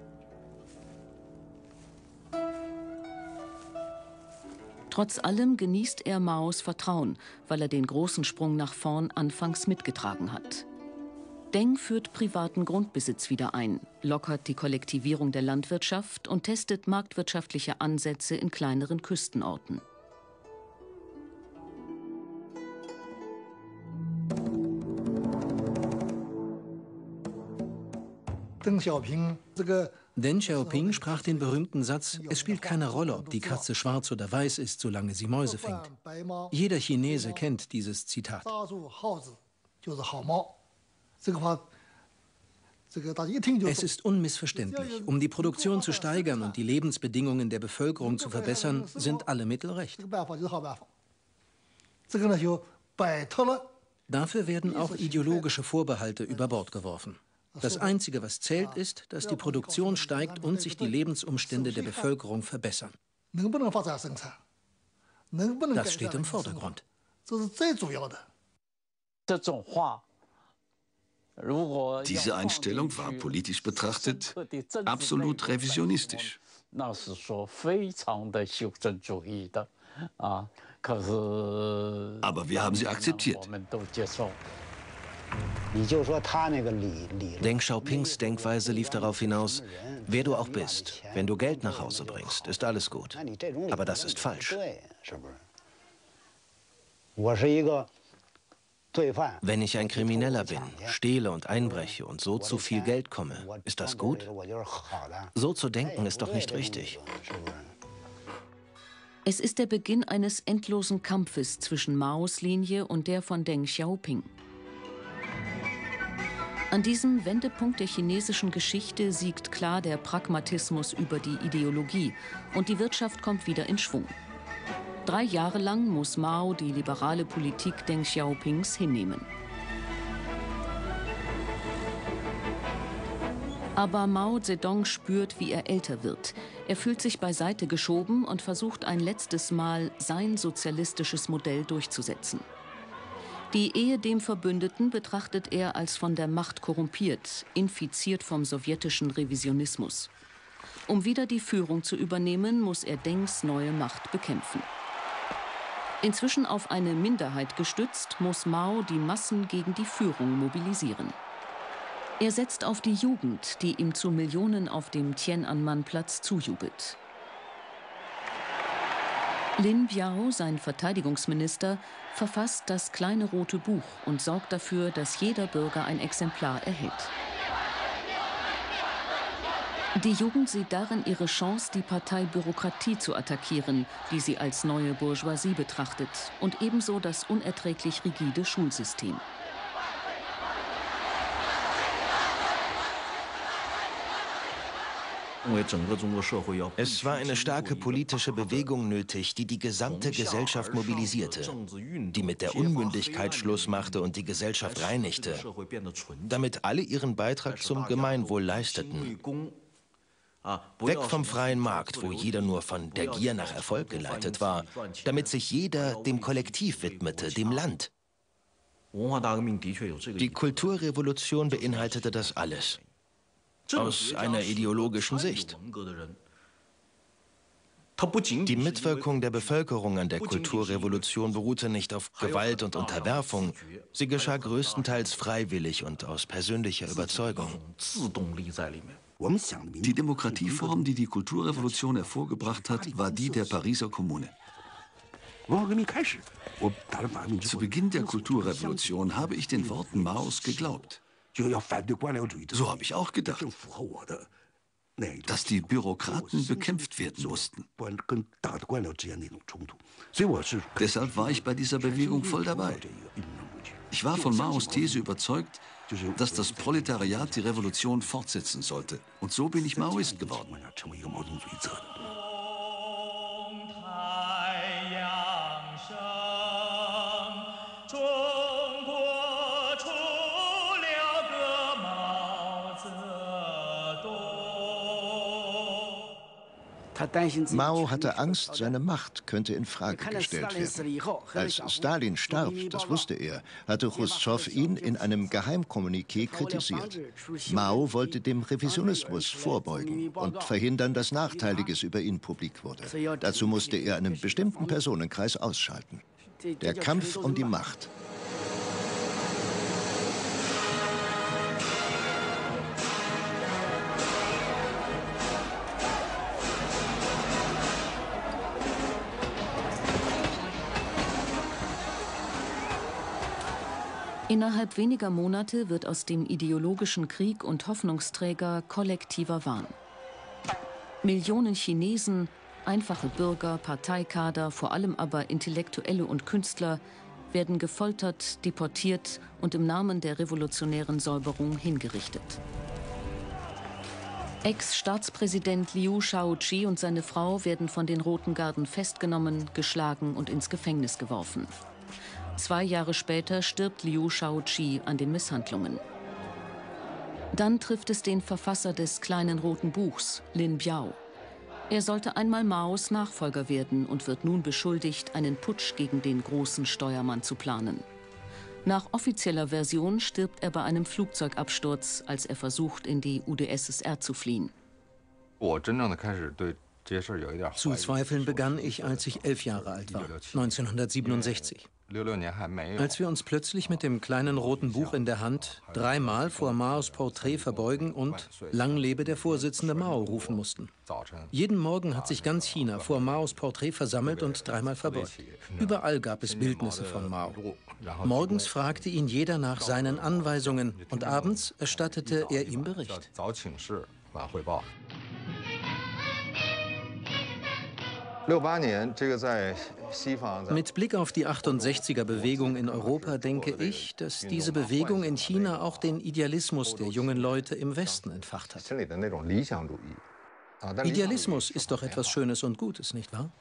Trotz allem genießt er Maos Vertrauen, weil er den großen Sprung nach vorn anfangs mitgetragen hat. Deng führt privaten Grundbesitz wieder ein, lockert die Kollektivierung der Landwirtschaft und testet marktwirtschaftliche Ansätze in kleineren Küstenorten. Deng Xiaoping sprach den berühmten Satz, es spielt keine Rolle, ob die Katze schwarz oder weiß ist, solange sie Mäuse fängt. Jeder Chinese kennt dieses Zitat. Es ist unmissverständlich. Um die Produktion zu steigern und die Lebensbedingungen der Bevölkerung zu verbessern, sind alle Mittel recht. Dafür werden auch ideologische Vorbehalte über Bord geworfen. Das Einzige, was zählt, ist, dass die Produktion steigt und sich die Lebensumstände der Bevölkerung verbessern. Das steht im Vordergrund. Diese Einstellung war politisch betrachtet absolut revisionistisch. Aber wir haben sie akzeptiert. Deng Xiaopings Denkweise lief darauf hinaus, wer du auch bist, wenn du Geld nach Hause bringst, ist alles gut. Aber das ist falsch. Wenn ich ein Krimineller bin, stehle und einbreche und so zu viel Geld komme, ist das gut? So zu denken ist doch nicht richtig. Es ist der Beginn eines endlosen Kampfes zwischen Maos Linie und der von Deng Xiaoping. An diesem Wendepunkt der chinesischen Geschichte siegt klar der Pragmatismus über die Ideologie und die Wirtschaft kommt wieder in Schwung. Drei Jahre lang muss Mao die liberale Politik Deng Xiaopings hinnehmen. Aber Mao Zedong spürt, wie er älter wird. Er fühlt sich beiseite geschoben und versucht ein letztes Mal, sein sozialistisches Modell durchzusetzen. Die ehedem Verbündeten betrachtet er als von der Macht korrumpiert, infiziert vom sowjetischen Revisionismus. Um wieder die Führung zu übernehmen, muss er Dengs neue Macht bekämpfen. Inzwischen auf eine Minderheit gestützt, muss Mao die Massen gegen die Führung mobilisieren. Er setzt auf die Jugend, die ihm zu Millionen auf dem Tiananmen-Platz zujubelt. Lin Biao, sein Verteidigungsminister, verfasst das kleine rote Buch und sorgt dafür, dass jeder Bürger ein Exemplar erhält. Die Jugend sieht darin ihre Chance, die Partei Bürokratie zu attackieren, die sie als neue Bourgeoisie betrachtet, und ebenso das unerträglich rigide Schulsystem. Es war eine starke politische Bewegung nötig, die die gesamte Gesellschaft mobilisierte, die mit der Unmündigkeit Schluss machte und die Gesellschaft reinigte, damit alle ihren Beitrag zum Gemeinwohl leisteten. Weg vom freien Markt, wo jeder nur von der Gier nach Erfolg geleitet war, damit sich jeder dem Kollektiv widmete, dem Land. Die Kulturrevolution beinhaltete das alles. Aus einer ideologischen Sicht. Die Mitwirkung der Bevölkerung an der Kulturrevolution beruhte nicht auf Gewalt und Unterwerfung. Sie geschah größtenteils freiwillig und aus persönlicher Überzeugung. Die Demokratieform, die die Kulturrevolution hervorgebracht hat, war die der Pariser Kommune. Zu Beginn der Kulturrevolution habe ich den Worten Maos geglaubt. So habe ich auch gedacht, dass die Bürokraten bekämpft werden mussten. Deshalb war ich bei dieser Bewegung voll dabei. Ich war von Maos These überzeugt, dass das Proletariat die Revolution fortsetzen sollte. Und so bin ich Maoist geworden. Mao hatte Angst, seine Macht könnte in Frage gestellt werden. Als Stalin starb, das wusste er, hatte Chruschtschow ihn in einem Geheimkommuniqué kritisiert. Mao wollte dem Revisionismus vorbeugen und verhindern, dass Nachteiliges über ihn publik wurde. Dazu musste er einen bestimmten Personenkreis ausschalten. Der Kampf um die Macht. Innerhalb weniger Monate wird aus dem ideologischen Krieg und Hoffnungsträger kollektiver Wahn. Millionen Chinesen, einfache Bürger, Parteikader, vor allem aber Intellektuelle und Künstler werden gefoltert, deportiert und im Namen der revolutionären Säuberung hingerichtet. Ex-Staatspräsident Liu Shaoqi und seine Frau werden von den Roten Garden festgenommen, geschlagen und ins Gefängnis geworfen. Zwei Jahre später stirbt Liu Shaoqi an den Misshandlungen. Dann trifft es den Verfasser des kleinen roten Buchs, Lin Biao. Er sollte einmal Maos Nachfolger werden und wird nun beschuldigt, einen Putsch gegen den großen Steuermann zu planen. Nach offizieller Version stirbt er bei einem Flugzeugabsturz, als er versucht, in die U d S S R zu fliehen. Zu zweifeln begann ich, als ich elf Jahre alt war, neunzehnhundertsiebenundsechzig. Als wir uns plötzlich mit dem kleinen roten Buch in der Hand dreimal vor Maos Porträt verbeugen und »Lang lebe der Vorsitzende Mao« rufen mussten. Jeden Morgen hat sich ganz China vor Maos Porträt versammelt und dreimal verbeugt. Überall gab es Bildnisse von Mao. Morgens fragte ihn jeder nach seinen Anweisungen und abends erstattete er ihm Bericht. Mit Blick auf die achtundsechziger-Bewegung in Europa denke ich, dass diese Bewegung in China auch den Idealismus der jungen Leute im Westen entfacht hat. Idealismus ist doch etwas Schönes und Gutes, nicht wahr?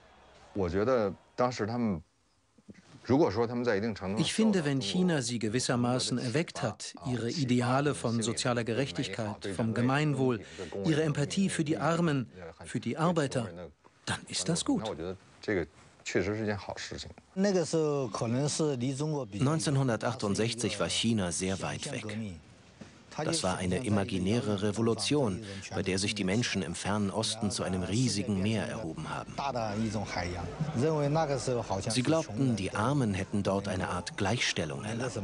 Ich finde, wenn China sie gewissermaßen erweckt hat, ihre Ideale von sozialer Gerechtigkeit, vom Gemeinwohl, ihre Empathie für die Armen, für die Arbeiter, dann ist das gut. neunzehnhundertachtundsechzig war China sehr weit weg. Das war eine imaginäre Revolution, bei der sich die Menschen im fernen Osten zu einem riesigen Meer erhoben haben. Sie glaubten, die Armen hätten dort eine Art Gleichstellung erlangt.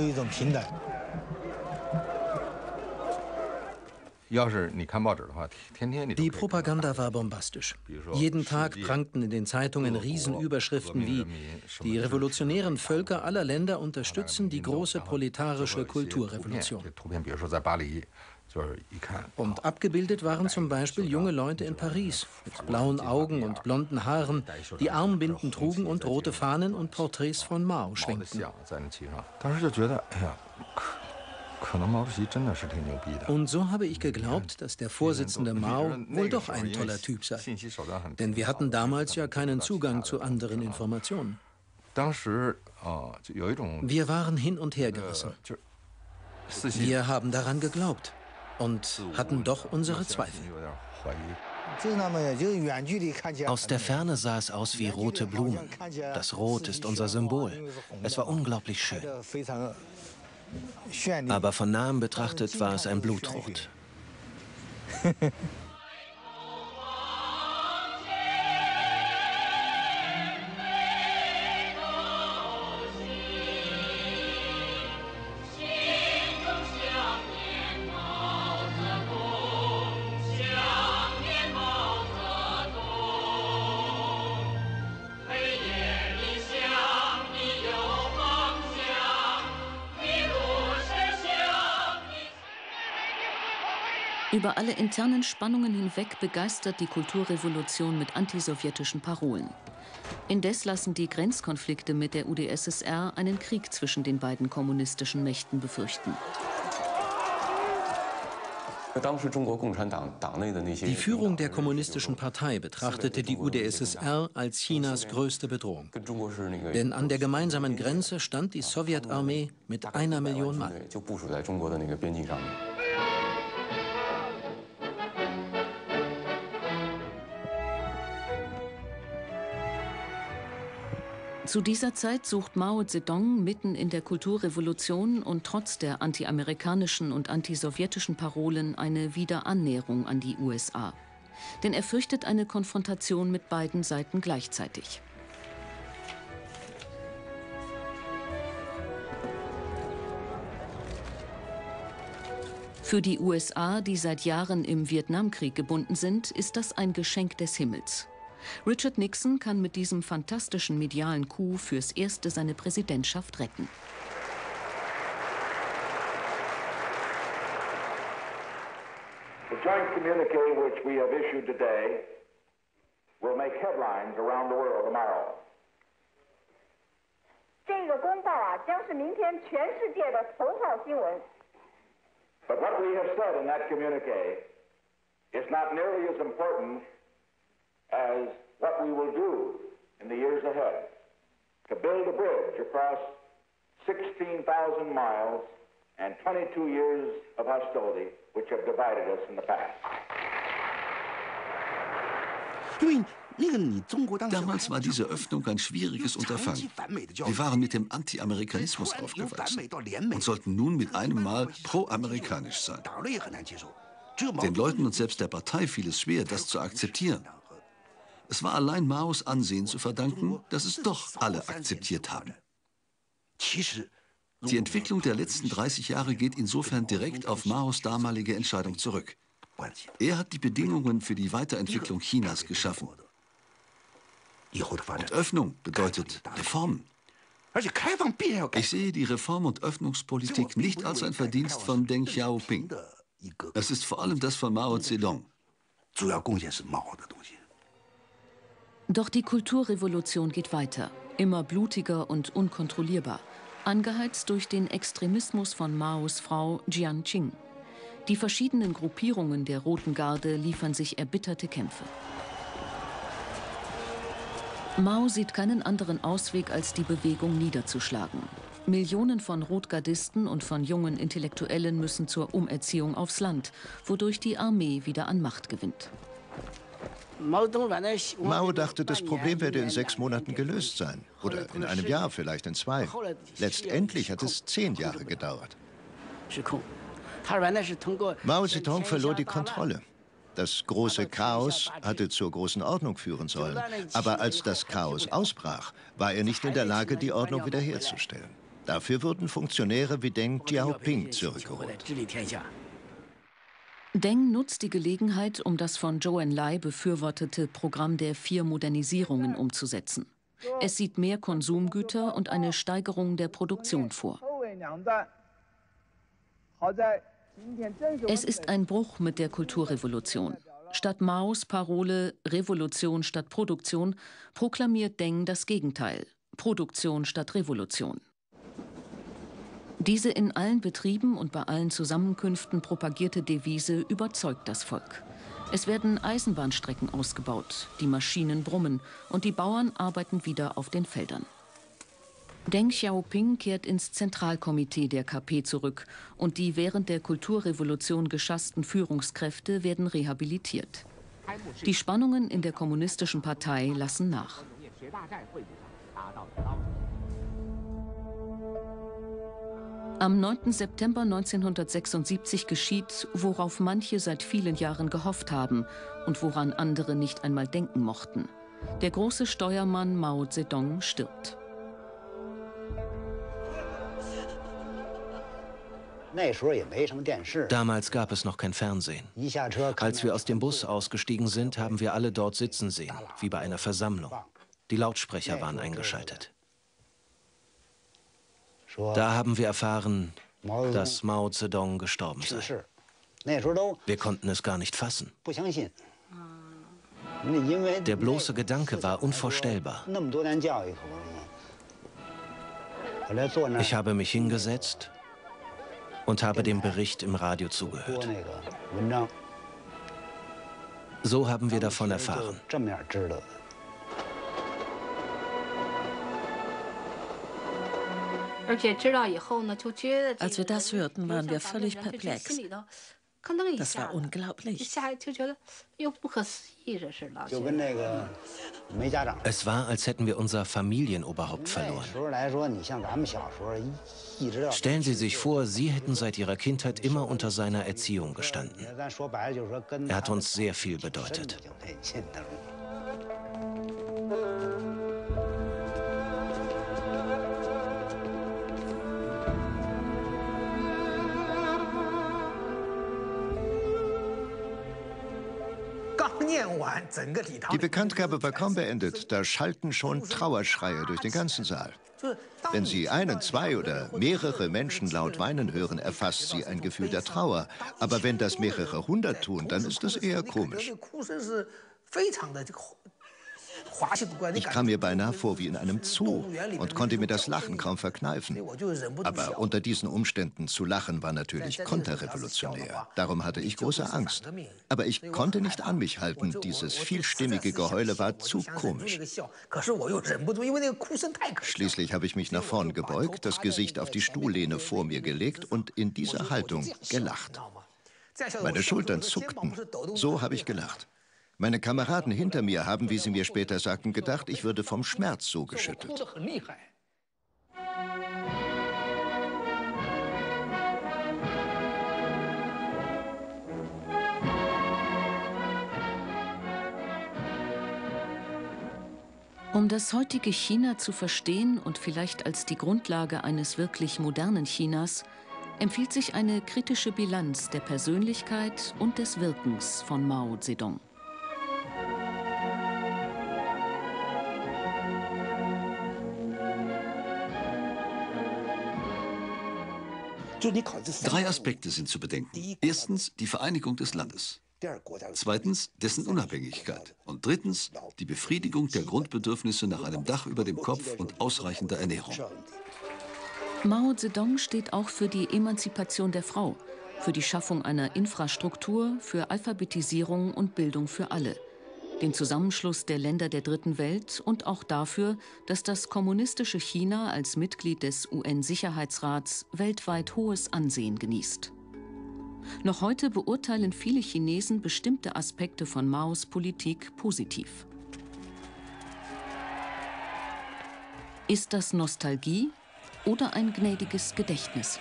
Die Propaganda war bombastisch. Jeden Tag prangten in den Zeitungen Riesenüberschriften wie »Die revolutionären Völker aller Länder unterstützen die große proletarische Kulturrevolution«. Und abgebildet waren zum Beispiel junge Leute in Paris mit blauen Augen und blonden Haaren, die Armbinden trugen und rote Fahnen und Porträts von Mao schwenkten. Und so habe ich geglaubt, dass der Vorsitzende Mao wohl doch ein toller Typ sei. Denn wir hatten damals ja keinen Zugang zu anderen Informationen. Wir waren hin und her gerissen. Wir haben daran geglaubt und hatten doch unsere Zweifel. Aus der Ferne sah es aus wie rote Blumen. Das Rot ist unser Symbol. Es war unglaublich schön. Aber von nahem betrachtet war es ein Blutrot. Über alle internen Spannungen hinweg begeistert die Kulturrevolution mit antisowjetischen Parolen. Indes lassen die Grenzkonflikte mit der U d S S R einen Krieg zwischen den beiden kommunistischen Mächten befürchten. Die Führung der Kommunistischen Partei betrachtete die U d S S R als Chinas größte Bedrohung. Denn an der gemeinsamen Grenze stand die Sowjetarmee mit einer Million Mann. Zu dieser Zeit sucht Mao Zedong mitten in der Kulturrevolution und trotz der antiamerikanischen und antisowjetischen Parolen eine Wiederannäherung an die U S A. Denn er fürchtet eine Konfrontation mit beiden Seiten gleichzeitig. Für die U S A, die seit Jahren im Vietnamkrieg gebunden sind, ist das ein Geschenk des Himmels. Richard Nixon kann mit diesem fantastischen medialen Coup fürs Erste seine Präsidentschaft retten. The joint communique which we have issued today will make headlines around the world tomorrow. 这个公报啊，将是明天全世界的头号新闻。 But what we have said in that communique is not nearly as important as what we will do in the years ahead to build a bridge across sixteen thousand miles and twenty-two years of hostility which have divided us in the past. Damals war diese Öffnung ein schwieriges Unterfangen. Wir waren mit dem Anti-Amerikanismus aufgewachsen und sollten nun mit einem Mal pro-amerikanisch sein. Den Leuten und selbst der Partei fiel es schwer, das zu akzeptieren. Es war allein Maos Ansehen zu verdanken, dass es doch alle akzeptiert haben. Die Entwicklung der letzten dreißig Jahre geht insofern direkt auf Maos damalige Entscheidung zurück. Er hat die Bedingungen für die Weiterentwicklung Chinas geschaffen. Und Öffnung bedeutet Reformen. Ich sehe die Reform- und Öffnungspolitik nicht als ein Verdienst von Deng Xiaoping. Es ist vor allem das von Mao Zedong. Doch die Kulturrevolution geht weiter, immer blutiger und unkontrollierbar, angeheizt durch den Extremismus von Maos Frau Jiang Qing. Die verschiedenen Gruppierungen der Roten Garde liefern sich erbitterte Kämpfe. Mao sieht keinen anderen Ausweg, als die Bewegung niederzuschlagen. Millionen von Rotgardisten und von jungen Intellektuellen müssen zur Umerziehung aufs Land, wodurch die Armee wieder an Macht gewinnt. Mao dachte, das Problem werde in sechs Monaten gelöst sein. Oder in einem Jahr, vielleicht in zwei. Letztendlich hat es zehn Jahre gedauert. Mao Zedong verlor die Kontrolle. Das große Chaos hatte zur großen Ordnung führen sollen. Aber als das Chaos ausbrach, war er nicht in der Lage, die Ordnung wiederherzustellen. Dafür wurden Funktionäre wie Deng Xiaoping zurückgeholt. Deng nutzt die Gelegenheit, um das von Zhou Enlai befürwortete Programm der vier Modernisierungen umzusetzen. Es sieht mehr Konsumgüter und eine Steigerung der Produktion vor. Es ist ein Bruch mit der Kulturrevolution. Statt Maos Parole Revolution statt Produktion proklamiert Deng das Gegenteil: Produktion statt Revolution. Diese in allen Betrieben und bei allen Zusammenkünften propagierte Devise überzeugt das Volk. Es werden Eisenbahnstrecken ausgebaut, die Maschinen brummen und die Bauern arbeiten wieder auf den Feldern. Deng Xiaoping kehrt ins Zentralkomitee der K P zurück und die während der Kulturrevolution geschassten Führungskräfte werden rehabilitiert. Die Spannungen in der kommunistischen Partei lassen nach. Am neunten September neunzehnhundertsechsundsiebzig geschieht, worauf manche seit vielen Jahren gehofft haben und woran andere nicht einmal denken mochten. Der große Steuermann Mao Zedong stirbt. Damals gab es noch kein Fernsehen. Als wir aus dem Bus ausgestiegen sind, haben wir alle dort sitzen sehen, wie bei einer Versammlung. Die Lautsprecher waren eingeschaltet. Da haben wir erfahren, dass Mao Zedong gestorben sei. Wir konnten es gar nicht fassen. Der bloße Gedanke war unvorstellbar. Ich habe mich hingesetzt und habe dem Bericht im Radio zugehört. So haben wir davon erfahren. Als wir das hörten, waren wir völlig perplex. Das war unglaublich. Es war, als hätten wir unser Familienoberhaupt verloren. Stellen Sie sich vor, Sie hätten seit Ihrer Kindheit immer unter seiner Erziehung gestanden. Er hat uns sehr viel bedeutet. Die Bekanntgabe war kaum beendet, da schallten schon Trauerschreie durch den ganzen Saal. Wenn Sie einen, zwei oder mehrere Menschen laut weinen hören, erfasst Sie ein Gefühl der Trauer. Aber wenn das mehrere hundert tun, dann ist das eher komisch. Ich kam mir beinahe vor wie in einem Zoo und konnte mir das Lachen kaum verkneifen. Aber unter diesen Umständen zu lachen war natürlich konterrevolutionär. Darum hatte ich große Angst. Aber ich konnte nicht an mich halten. Dieses vielstimmige Geheule war zu komisch. Schließlich habe ich mich nach vorn gebeugt, das Gesicht auf die Stuhllehne vor mir gelegt und in dieser Haltung gelacht. Meine Schultern zuckten. So habe ich gelacht. Meine Kameraden hinter mir haben, wie sie mir später sagten, gedacht, ich würde vom Schmerz so geschüttelt. Um das heutige China zu verstehen und vielleicht als die Grundlage eines wirklich modernen Chinas, empfiehlt sich eine kritische Bilanz der Persönlichkeit und des Wirkens von Mao Zedong. Drei Aspekte sind zu bedenken. Erstens die Vereinigung des Landes. Zweitens dessen Unabhängigkeit. Und drittens die Befriedigung der Grundbedürfnisse nach einem Dach über dem Kopf und ausreichender Ernährung. Mao Zedong steht auch für die Emanzipation der Frau, für die Schaffung einer Infrastruktur, für Alphabetisierung und Bildung für alle, den Zusammenschluss der Länder der Dritten Welt und auch dafür, dass das kommunistische China als Mitglied des U N-Sicherheitsrats weltweit hohes Ansehen genießt. Noch heute beurteilen viele Chinesen bestimmte Aspekte von Maos Politik positiv. Ist das Nostalgie oder ein gnädiges Gedächtnis?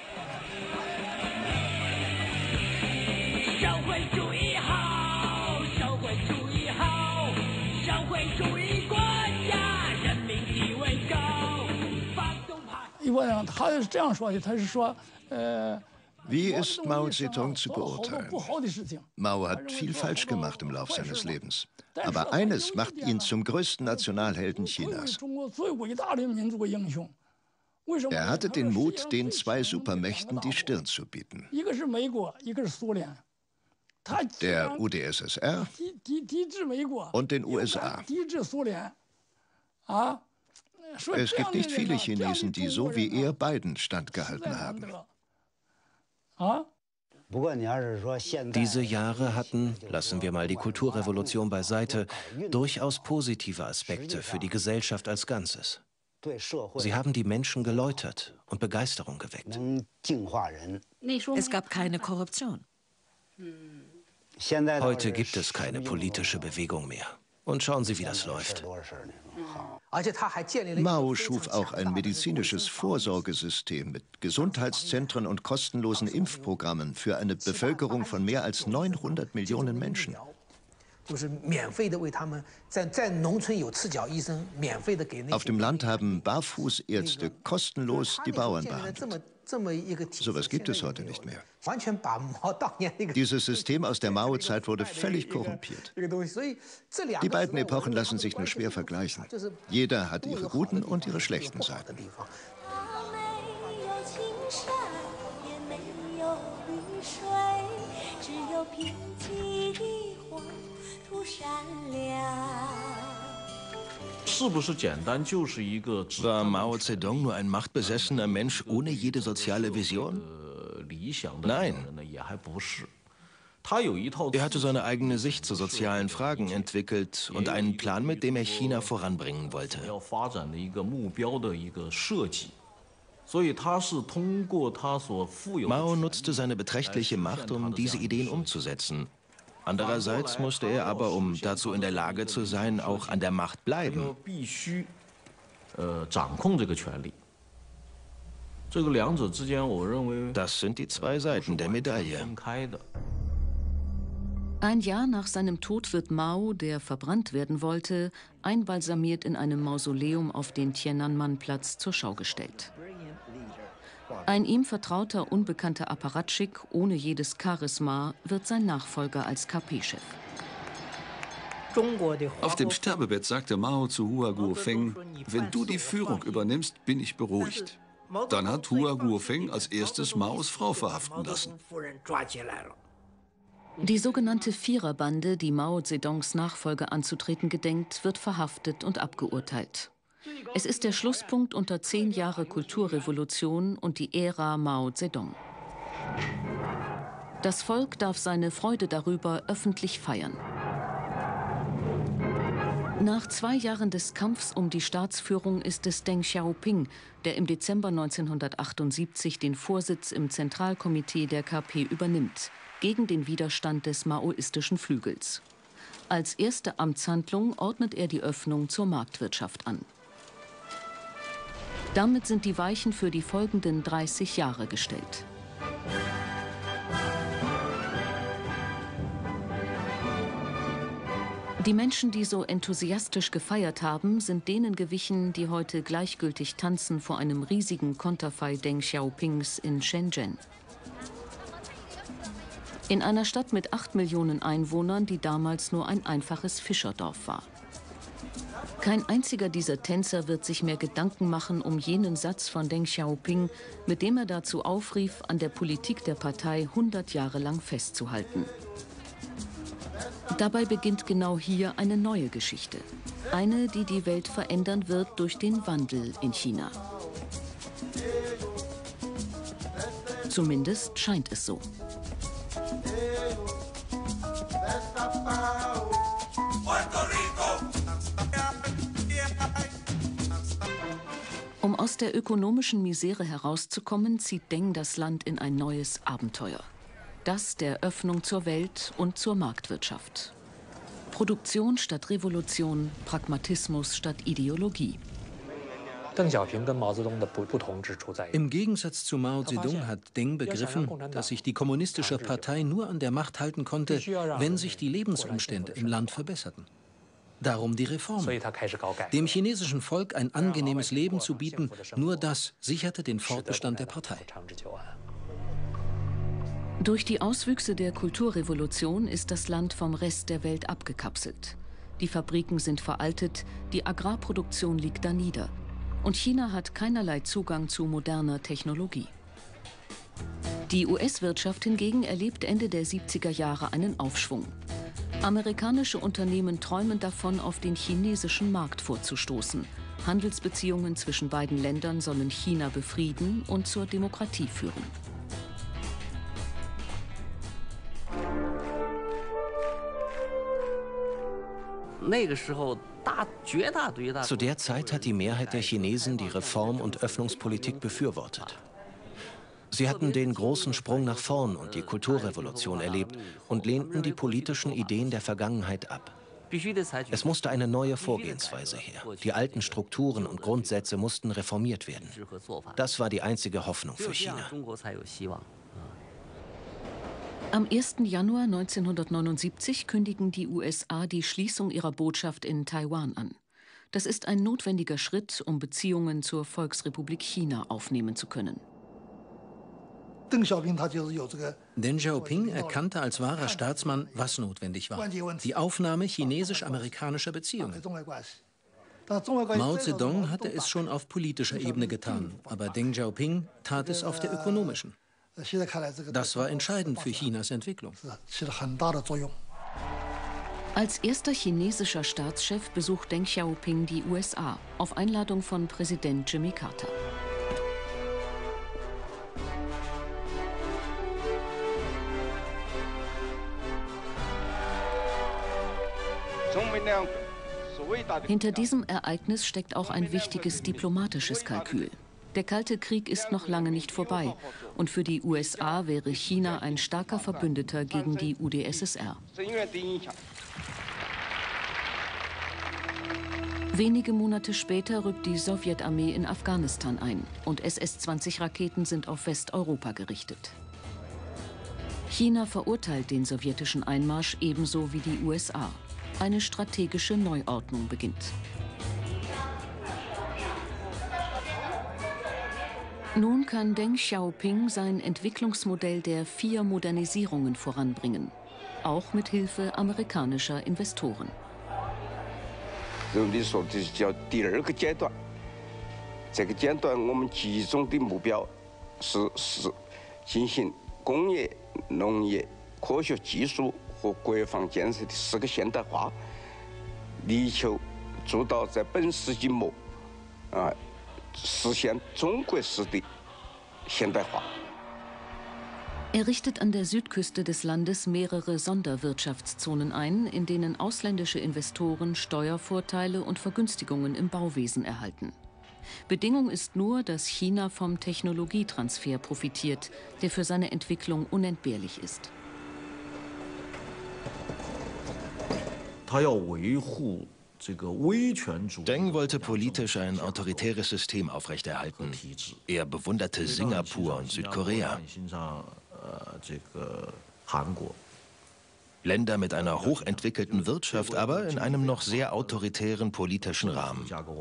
Wie ist Mao Zedong zu beurteilen? Mao hat viel falsch gemacht im Lauf seines Lebens. Aber eines macht ihn zum größten Nationalhelden Chinas. Er hatte den Mut, den zwei Supermächten die Stirn zu bieten. Der U d S S R und den U S A. Es gibt nicht viele Chinesen, die so wie er beiden standgehalten haben. Diese Jahre hatten, lassen wir mal die Kulturrevolution beiseite, durchaus positive Aspekte für die Gesellschaft als Ganzes. Sie haben die Menschen geläutert und Begeisterung geweckt. Es gab keine Korruption. Heute gibt es keine politische Bewegung mehr. Und schauen Sie, wie das läuft. Mao schuf auch ein medizinisches Vorsorgesystem mit Gesundheitszentren und kostenlosen Impfprogrammen für eine Bevölkerung von mehr als neunhundert Millionen Menschen. Auf dem Land haben Barfußärzte kostenlos die Bauern behandelt. Sowas gibt es heute nicht mehr. Dieses System aus der Mao-Zeit wurde völlig korrumpiert. Die beiden Epochen lassen sich nur schwer vergleichen. Jeder hat ihre guten und ihre schlechten Seiten. War Mao Zedong nur ein machtbesessener Mensch ohne jede soziale Vision? Nein. Er hatte seine eigene Sicht zu sozialen Fragen entwickelt und einen Plan, mit dem er China voranbringen wollte. Mao nutzte seine beträchtliche Macht, um diese Ideen umzusetzen. Andererseits musste er aber, um dazu in der Lage zu sein, auch an der Macht bleiben. Das sind die zwei Seiten der Medaille. Ein Jahr nach seinem Tod wird Mao, der verbrannt werden wollte, einbalsamiert in einem Mausoleum auf den Tiananmen-Platz zur Schau gestellt. Ein ihm vertrauter, unbekannter Apparatschik ohne jedes Charisma wird sein Nachfolger als K P-Chef. Auf dem Sterbebett sagte Mao zu Hua Guofeng, wenn du die Führung übernimmst, bin ich beruhigt. Dann hat Hua Guofeng als erstes Maos Frau verhaften lassen. Die sogenannte Viererbande, die Mao Zedongs Nachfolge anzutreten gedenkt, wird verhaftet und abgeurteilt. Es ist der Schlusspunkt unter zehn Jahre Kulturrevolution und die Ära Mao Zedong. Das Volk darf seine Freude darüber öffentlich feiern. Nach zwei Jahren des Kampfs um die Staatsführung ist es Deng Xiaoping, der im Dezember neunzehnhundertachtundsiebzig den Vorsitz im Zentralkomitee der K P übernimmt, gegen den Widerstand des maoistischen Flügels. Als erste Amtshandlung ordnet er die Öffnung zur Marktwirtschaft an. Damit sind die Weichen für die folgenden dreißig Jahre gestellt. Die Menschen, die so enthusiastisch gefeiert haben, sind denen gewichen, die heute gleichgültig tanzen vor einem riesigen Konterfei Deng Xiaopings in Shenzhen. In einer Stadt mit acht Millionen Einwohnern, die damals nur ein einfaches Fischerdorf war. Kein einziger dieser Tänzer wird sich mehr Gedanken machen um jenen Satz von Deng Xiaoping, mit dem er dazu aufrief, an der Politik der Partei hundert Jahre lang festzuhalten. Dabei beginnt genau hier eine neue Geschichte. Eine, die die Welt verändern wird durch den Wandel in China. Zumindest scheint es so. Um aus der ökonomischen Misere herauszukommen, zieht Deng das Land in ein neues Abenteuer. Das der Öffnung zur Welt und zur Marktwirtschaft. Produktion statt Revolution, Pragmatismus statt Ideologie. Im Gegensatz zu Mao Zedong hat Deng begriffen, dass sich die kommunistische Partei nur an der Macht halten konnte, wenn sich die Lebensumstände im Land verbesserten. Darum die Reformen. Dem chinesischen Volk ein angenehmes Leben zu bieten, nur das sicherte den Fortbestand der Partei. Durch die Auswüchse der Kulturrevolution ist das Land vom Rest der Welt abgekapselt. Die Fabriken sind veraltet, die Agrarproduktion liegt danieder. Und China hat keinerlei Zugang zu moderner Technologie. Die U S-Wirtschaft hingegen erlebt Ende der siebziger Jahre einen Aufschwung. Amerikanische Unternehmen träumen davon, auf den chinesischen Markt vorzustoßen. Handelsbeziehungen zwischen beiden Ländern sollen China befrieden und zur Demokratie führen. Zu der Zeit hat die Mehrheit der Chinesen die Reform- und Öffnungspolitik befürwortet. Sie hatten den großen Sprung nach vorn und die Kulturrevolution erlebt und lehnten die politischen Ideen der Vergangenheit ab. Es musste eine neue Vorgehensweise her. Die alten Strukturen und Grundsätze mussten reformiert werden. Das war die einzige Hoffnung für China. Am ersten Januar neunzehnhundertneunundsiebzig kündigen die U S A die Schließung ihrer Botschaft in Taiwan an. Das ist ein notwendiger Schritt, um Beziehungen zur Volksrepublik China aufnehmen zu können. Deng Xiaoping erkannte als wahrer Staatsmann, was notwendig war: die Aufnahme chinesisch-amerikanischer Beziehungen. Mao Zedong hatte es schon auf politischer Ebene getan, aber Deng Xiaoping tat es auf der ökonomischen. Das war entscheidend für Chinas Entwicklung. Als erster chinesischer Staatschef besucht Deng Xiaoping die U S A auf Einladung von Präsident Jimmy Carter. Hinter diesem Ereignis steckt auch ein wichtiges diplomatisches Kalkül. Der Kalte Krieg ist noch lange nicht vorbei und für die U S A wäre China ein starker Verbündeter gegen die U d S S R. Wenige Monate später rückt die Sowjetarmee in Afghanistan ein und S S zwanzig Raketen sind auf Westeuropa gerichtet. China verurteilt den sowjetischen Einmarsch ebenso wie die U S A. Eine strategische Neuordnung beginnt. Nun kann Deng Xiaoping sein Entwicklungsmodell der vier Modernisierungen voranbringen, auch mit Hilfe amerikanischer Investoren. 你说的叫第二个阶段，这个阶段我们集中的目标是是进行工业、农业、科学技术和国防建设的四个现代化，力求做到在本世纪末啊实现中国式的现代化。 Er richtet an der Südküste des Landes mehrere Sonderwirtschaftszonen ein, in denen ausländische Investoren Steuervorteile und Vergünstigungen im Bauwesen erhalten. Bedingung ist nur, dass China vom Technologietransfer profitiert, der für seine Entwicklung unentbehrlich ist. Deng wollte politisch ein autoritäres System aufrechterhalten. Er bewunderte Singapur und Südkorea. Länder mit einer hochentwickelten Wirtschaft, aber in einem noch sehr autoritären politischen Rahmen.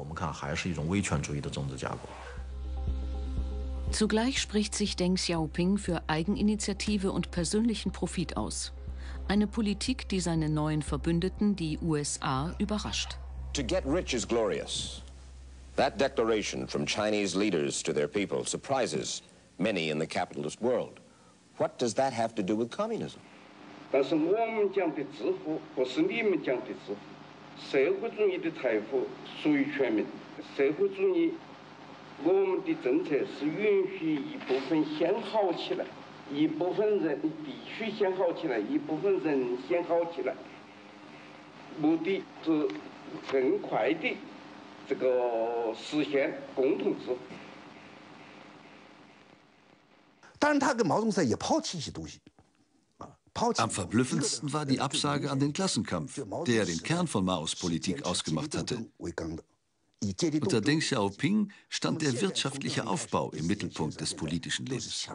Zugleich spricht sich Deng Xiaoping für Eigeninitiative und persönlichen Profit aus. Eine Politik, die seine neuen Verbündeten, die U S A, überrascht. To get rich is glorious. That declaration from Chinese leaders to their people surprises many in the capitalist world. What does that have to do with communism? 但是我们讲的致富不是你们讲的致富，社会主义的财富属于全民。社会主义，我们的政策是允许一部分先好起来，一部分人必须先好起来，一部分人先好起来，目的是更快的这个实现共同致富。 Am verblüffendsten war die Absage an den Klassenkampf, der den Kern von Maos Politik ausgemacht hatte. Unter Deng Xiaoping stand der wirtschaftliche Aufbau im Mittelpunkt des politischen Lebens.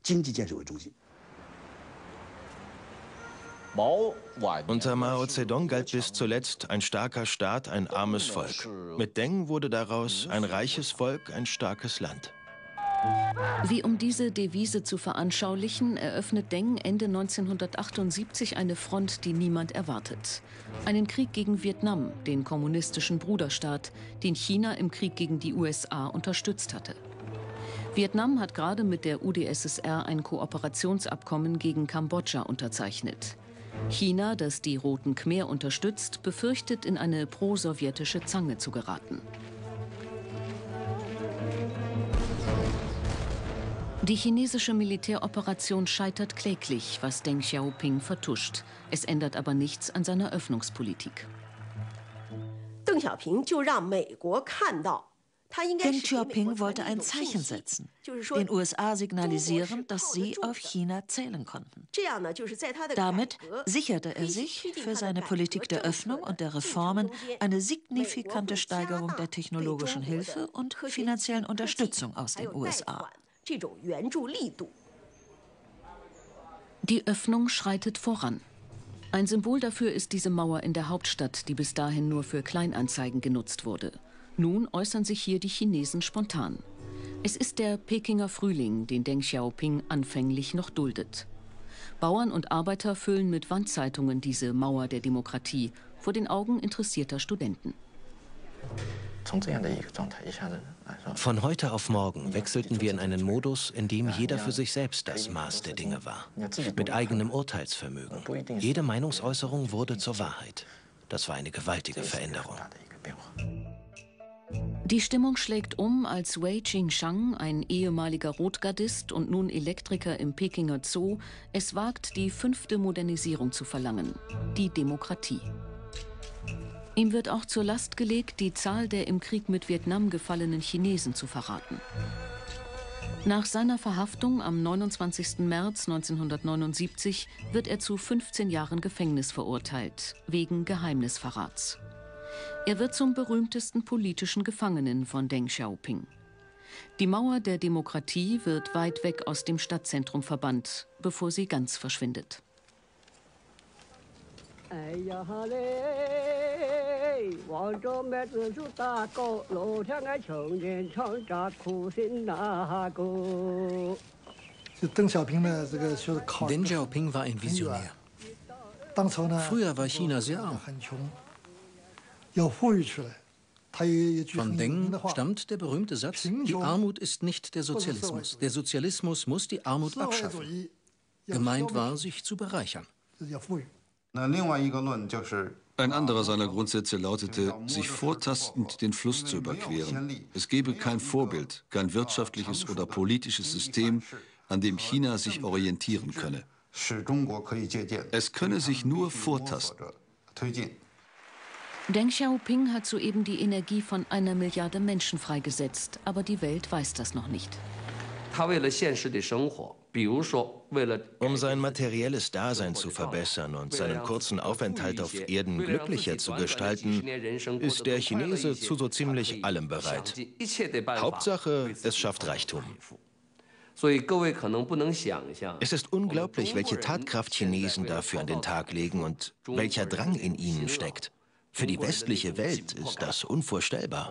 Unter Mao Zedong galt bis zuletzt ein starker Staat, ein armes Volk. Mit Deng wurde daraus ein reiches Volk, ein starkes Land. Wie um diese Devise zu veranschaulichen, eröffnet Deng Ende neunzehnhundertachtundsiebzig eine Front, die niemand erwartet. Einen Krieg gegen Vietnam, den kommunistischen Bruderstaat, den China im Krieg gegen die U S A unterstützt hatte. Vietnam hat gerade mit der U d S S R ein Kooperationsabkommen gegen Kambodscha unterzeichnet. China, das die Roten Khmer unterstützt, befürchtet, in eine pro-sowjetische Zange zu geraten. Die chinesische Militäroperation scheitert kläglich, was Deng Xiaoping vertuscht. Es ändert aber nichts an seiner Öffnungspolitik. Deng Xiaoping wollte ein Zeichen setzen, den U S A signalisieren, dass sie auf China zählen konnten. Damit sicherte er sich für seine Politik der Öffnung und der Reformen eine signifikante Steigerung der technologischen Hilfe und finanziellen Unterstützung aus den U S A. Die Öffnung schreitet voran. Ein Symbol dafür ist diese Mauer in der Hauptstadt, die bis dahin nur für Kleinanzeigen genutzt wurde. Nun äußern sich hier die Chinesen spontan. Es ist der Pekinger Frühling, den Deng Xiaoping anfänglich noch duldet. Bauern und Arbeiter füllen mit Wandzeitungen diese Mauer der Demokratie vor den Augen interessierter Studenten. 从这样的一个状态一下子来说， Von heute auf morgen wechselten wir in einen Modus, in dem jeder für sich selbst das Maß der Dinge war. Mit eigenem Urteilsvermögen. Jede Meinungsäußerung wurde zur Wahrheit. Das war eine gewaltige Veränderung. Die Stimmung schlägt um, als Wei Qingshang, ein ehemaliger Rotgardist und nun Elektriker im Pekinger Zoo, es wagt, die fünfte Modernisierung zu verlangen, die Demokratie. Ihm wird auch zur Last gelegt, die Zahl der im Krieg mit Vietnam gefallenen Chinesen zu verraten. Nach seiner Verhaftung am neunundzwanzigsten März neunzehnhundertneunundsiebzig wird er zu fünfzehn Jahren Gefängnis verurteilt, wegen Geheimnisverrats. Er wird zum berühmtesten politischen Gefangenen von Deng Xiaoping. Die Mauer der Demokratie wird weit weg aus dem Stadtzentrum verbannt, bevor sie ganz verschwindet. Deng Xiaoping war ein Visionär. Früher war China sehr arm. Von Deng stammt der berühmte Satz, die Armut ist nicht der Sozialismus. Der Sozialismus muss die Armut abschaffen. Gemeint war, sich zu bereichern. Ein anderer seiner Grundsätze lautete, sich vortastend den Fluss zu überqueren. Es gebe kein Vorbild, kein wirtschaftliches oder politisches System, an dem China sich orientieren könne. Es könne sich nur vortasten. Deng Xiaoping hat soeben die Energie von einer Milliarde Menschen freigesetzt, aber die Welt weiß das noch nicht. Um sein materielles Dasein zu verbessern und seinen kurzen Aufenthalt auf Erden glücklicher zu gestalten, ist der Chinese zu so ziemlich allem bereit. Hauptsache, es schafft Reichtum. Es ist unglaublich, welche Tatkraft Chinesen dafür an den Tag legen und welcher Drang in ihnen steckt. Für die westliche Welt ist das unvorstellbar.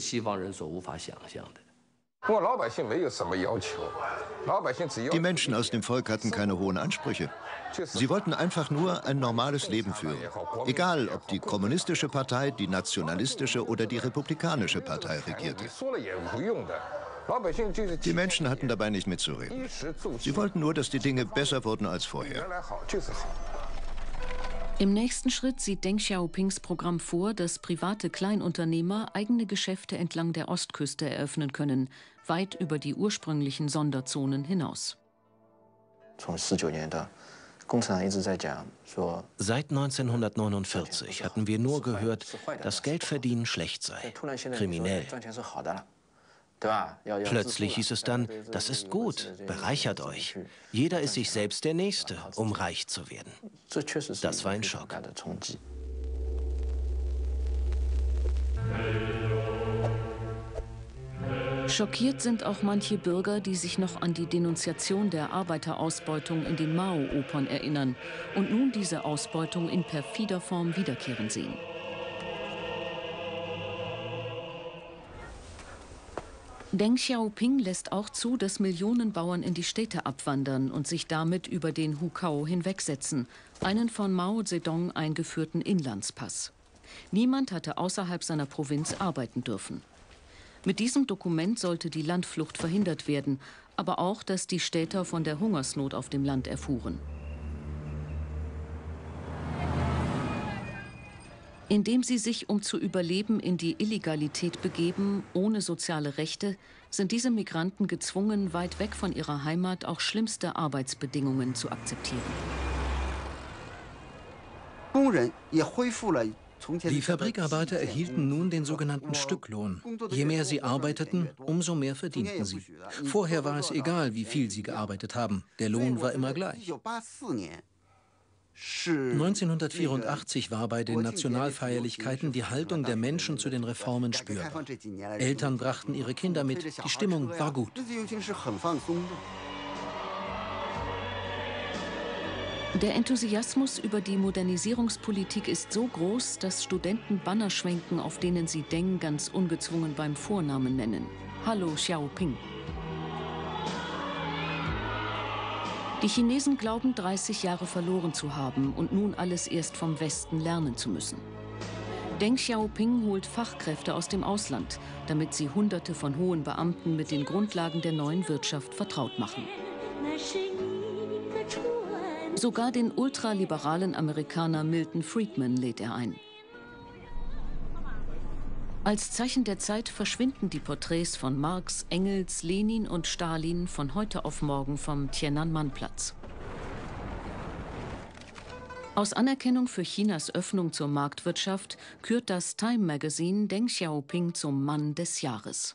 Die Menschen aus dem Volk hatten keine hohen Ansprüche. Sie wollten einfach nur ein normales Leben führen. Egal, ob die kommunistische Partei, die nationalistische oder die republikanische Partei regierte. Die Menschen hatten dabei nicht mitzureden. Sie wollten nur, dass die Dinge besser wurden als vorher. Im nächsten Schritt sieht Deng Xiaopings Programm vor, dass private Kleinunternehmer eigene Geschäfte entlang der Ostküste eröffnen können, weit über die ursprünglichen Sonderzonen hinaus. Seit neunzehnhundertneunundvierzig hatten wir nur gehört, dass Geldverdienen schlecht sei, kriminell. Plötzlich hieß es dann, das ist gut, bereichert euch. Jeder ist sich selbst der Nächste, um reich zu werden. Das war ein Schock. Schockiert sind auch manche Bürger, die sich noch an die Denunziation der Arbeiterausbeutung in den Mao-Opern erinnern und nun diese Ausbeutung in perfider Form wiederkehren sehen. Deng Xiaoping lässt auch zu, dass Millionen Bauern in die Städte abwandern und sich damit über den Hukou hinwegsetzen, einen von Mao Zedong eingeführten Inlandspass. Niemand hatte außerhalb seiner Provinz arbeiten dürfen. Mit diesem Dokument sollte die Landflucht verhindert werden, aber auch, dass die Städter von der Hungersnot auf dem Land erfuhren. Indem sie sich, um zu überleben, in die Illegalität begeben, ohne soziale Rechte, sind diese Migranten gezwungen, weit weg von ihrer Heimat auch schlimmste Arbeitsbedingungen zu akzeptieren. Die Fabrikarbeiter erhielten nun den sogenannten Stücklohn. Je mehr sie arbeiteten, umso mehr verdienten sie. Vorher war es egal, wie viel sie gearbeitet haben. Der Lohn war immer gleich. neunzehnhundertvierundachtzig war bei den Nationalfeierlichkeiten die Haltung der Menschen zu den Reformen spürbar. Eltern brachten ihre Kinder mit, die Stimmung war gut. Der Enthusiasmus über die Modernisierungspolitik ist so groß, dass Studenten Banner schwenken, auf denen sie Deng ganz ungezwungen beim Vornamen nennen. Hallo Xiaoping. Die Chinesen glauben, dreißig Jahre verloren zu haben und nun alles erst vom Westen lernen zu müssen. Deng Xiaoping holt Fachkräfte aus dem Ausland, damit sie Hunderte von hohen Beamten mit den Grundlagen der neuen Wirtschaft vertraut machen. Sogar den ultraliberalen Amerikaner Milton Friedman lädt er ein. Als Zeichen der Zeit verschwinden die Porträts von Marx, Engels, Lenin und Stalin von heute auf morgen vom Tiananmen-Platz. Aus Anerkennung für Chinas Öffnung zur Marktwirtschaft kürt das Time Magazine Deng Xiaoping zum Mann des Jahres.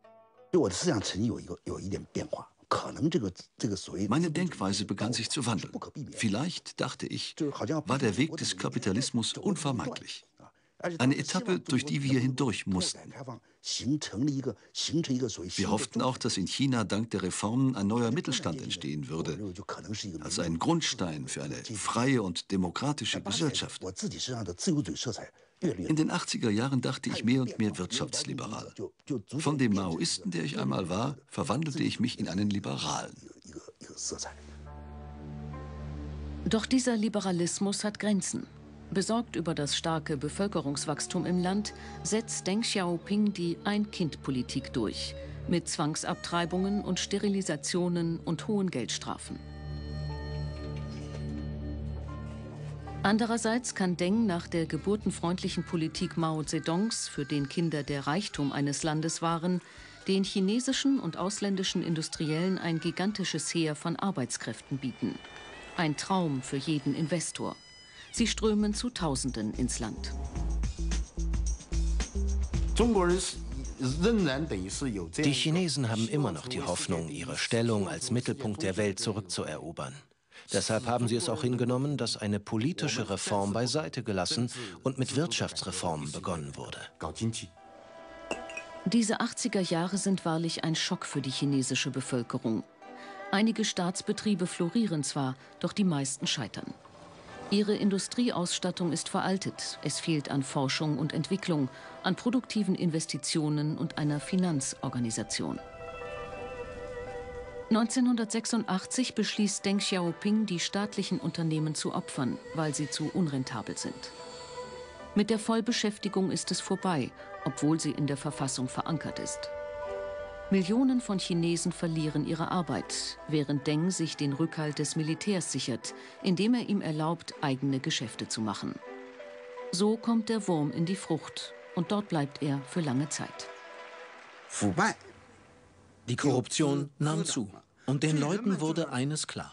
Meine Denkweise begann sich zu wandeln. Vielleicht, dachte ich, war der Weg des Kapitalismus unvermeidlich. Eine Etappe, durch die wir hindurch mussten. Wir hofften auch, dass in China dank der Reformen ein neuer Mittelstand entstehen würde, als ein Grundstein für eine freie und demokratische Gesellschaft. In den achtziger Jahren dachte ich mehr und mehr wirtschaftsliberal. Von dem Maoisten, der ich einmal war, verwandelte ich mich in einen Liberalen. Doch dieser Liberalismus hat Grenzen. Besorgt über das starke Bevölkerungswachstum im Land, setzt Deng Xiaoping die Ein-Kind-Politik durch, mit Zwangsabtreibungen und Sterilisationen und hohen Geldstrafen. Andererseits kann Deng nach der geburtenfreundlichen Politik Mao Zedongs, für den Kinder der Reichtum eines Landes waren, den chinesischen und ausländischen Industriellen ein gigantisches Heer von Arbeitskräften bieten. Ein Traum für jeden Investor. Sie strömen zu Tausenden ins Land. Die Chinesen haben immer noch die Hoffnung, ihre Stellung als Mittelpunkt der Welt zurückzuerobern. Deshalb haben sie es auch hingenommen, dass eine politische Reform beiseite gelassen und mit Wirtschaftsreformen begonnen wurde. Diese achtziger Jahre sind wahrlich ein Schock für die chinesische Bevölkerung. Einige Staatsbetriebe florieren zwar, doch die meisten scheitern. Ihre Industrieausstattung ist veraltet. Es fehlt an Forschung und Entwicklung, an produktiven Investitionen und einer Finanzorganisation. neunzehnhundertsechsundachtzig beschließt Deng Xiaoping, die staatlichen Unternehmen zu opfern, weil sie zu unrentabel sind. Mit der Vollbeschäftigung ist es vorbei, obwohl sie in der Verfassung verankert ist. Millionen von Chinesen verlieren ihre Arbeit, während Deng sich den Rückhalt des Militärs sichert, indem er ihm erlaubt, eigene Geschäfte zu machen. So kommt der Wurm in die Frucht und dort bleibt er für lange Zeit. Die Korruption nahm zu und den Leuten wurde eines klar.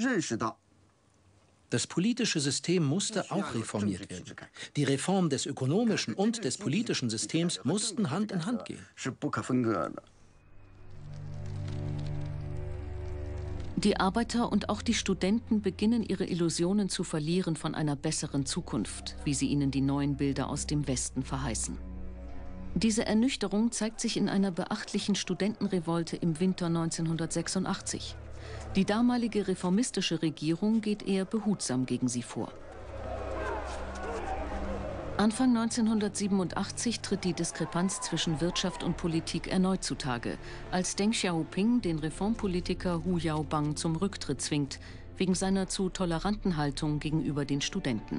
Das politische System musste auch reformiert werden. Die Reform des ökonomischen und des politischen Systems mussten Hand in Hand gehen. Die Arbeiter und auch die Studenten beginnen ihre Illusionen zu verlieren von einer besseren Zukunft, wie sie ihnen die neuen Bilder aus dem Westen verheißen. Diese Ernüchterung zeigt sich in einer beachtlichen Studentenrevolte im Winter neunzehnhundertsechsundachtzig. Die damalige reformistische Regierung geht eher behutsam gegen sie vor. Anfang neunzehnhundertsiebenundachtzig tritt die Diskrepanz zwischen Wirtschaft und Politik erneut zutage, als Deng Xiaoping den Reformpolitiker Hu Yaobang zum Rücktritt zwingt, wegen seiner zu toleranten Haltung gegenüber den Studenten.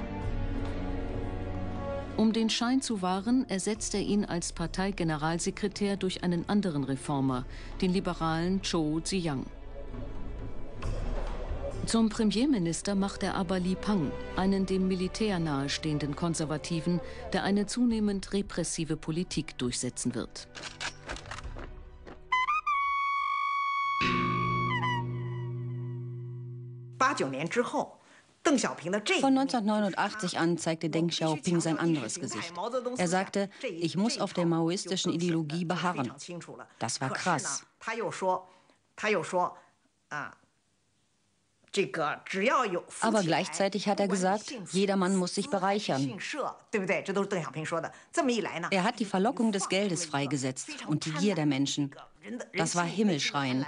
Um den Schein zu wahren, ersetzt er ihn als Parteigeneralsekretär durch einen anderen Reformer, den liberalen Zhou Ziyang. Zum Premierminister macht er aber Li Peng, einen dem Militär nahestehenden Konservativen, der eine zunehmend repressive Politik durchsetzen wird. Von neunzehnhundertneunundachtzig an zeigte Deng Xiaoping sein anderes Gesicht. Er sagte, ich muss auf der maoistischen Ideologie beharren. Das war krass. Aber gleichzeitig hat er gesagt, jeder Mann muss sich bereichern. Er hat die Verlockung des Geldes freigesetzt und die Gier der Menschen. Das war himmelschreiend.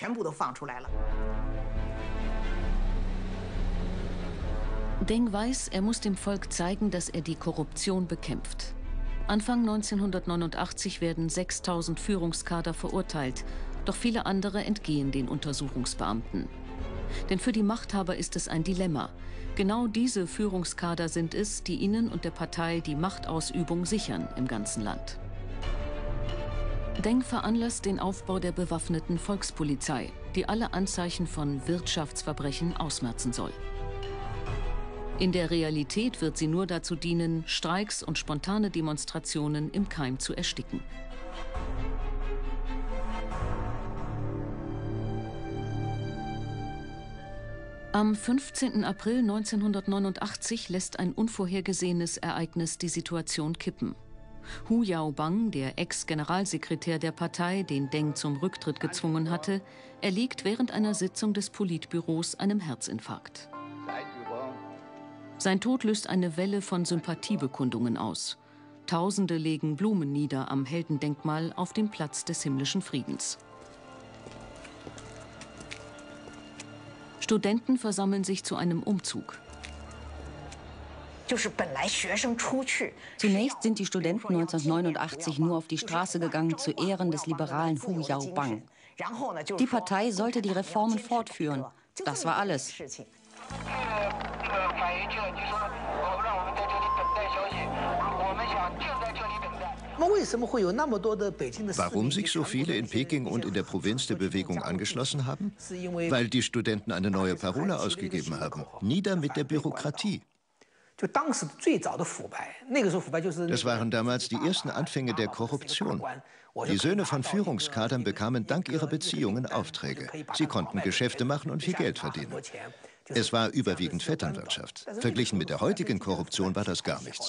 Deng weiß, er muss dem Volk zeigen, dass er die Korruption bekämpft. Anfang neunzehnhundertneunundachtzig werden sechstausend Führungskader verurteilt, doch viele andere entgehen den Untersuchungsbeamten. Denn für die Machthaber ist es ein Dilemma. Genau diese Führungskader sind es, die ihnen und der Partei die Machtausübung sichern im ganzen Land. Deng veranlasst den Aufbau der bewaffneten Volkspolizei, die alle Anzeichen von Wirtschaftsverbrechen ausmerzen soll. In der Realität wird sie nur dazu dienen, Streiks und spontane Demonstrationen im Keim zu ersticken. Am fünfzehnten April neunzehnhundertneunundachtzig lässt ein unvorhergesehenes Ereignis die Situation kippen. Hu Yaobang, der Ex-Generalsekretär der Partei, den Deng zum Rücktritt gezwungen hatte, erliegt während einer Sitzung des Politbüros einem Herzinfarkt. Sein Tod löst eine Welle von Sympathiebekundungen aus. Tausende legen Blumen nieder am Heldendenkmal auf dem Platz des himmlischen Friedens. Studenten versammeln sich zu einem Umzug. Zunächst sind die Studenten neunzehnhundertneunundachtzig nur auf die Straße gegangen zu Ehren des liberalen Hu Yaobang. Die Partei sollte die Reformen fortführen. Das war alles. Warum sich so viele in Peking und in der Provinz der Bewegung angeschlossen haben? Weil die Studenten eine neue Parole ausgegeben haben. Nieder mit der Bürokratie. Das waren damals die ersten Anfänge der Korruption. Die Söhne von Führungskadern bekamen dank ihrer Beziehungen Aufträge. Sie konnten Geschäfte machen und viel Geld verdienen. Es war überwiegend Vetternwirtschaft. Verglichen mit der heutigen Korruption war das gar nichts.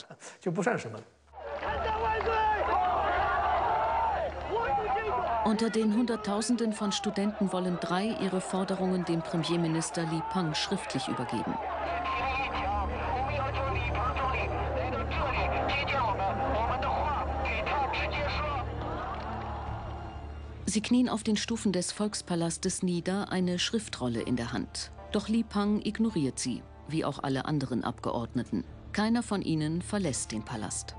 Unter den Hunderttausenden von Studenten wollen drei ihre Forderungen dem Premierminister Li Peng schriftlich übergeben. Sie knien auf den Stufen des Volkspalastes nieder, eine Schriftrolle in der Hand. Doch Li Peng ignoriert sie, wie auch alle anderen Abgeordneten. Keiner von ihnen verlässt den Palast.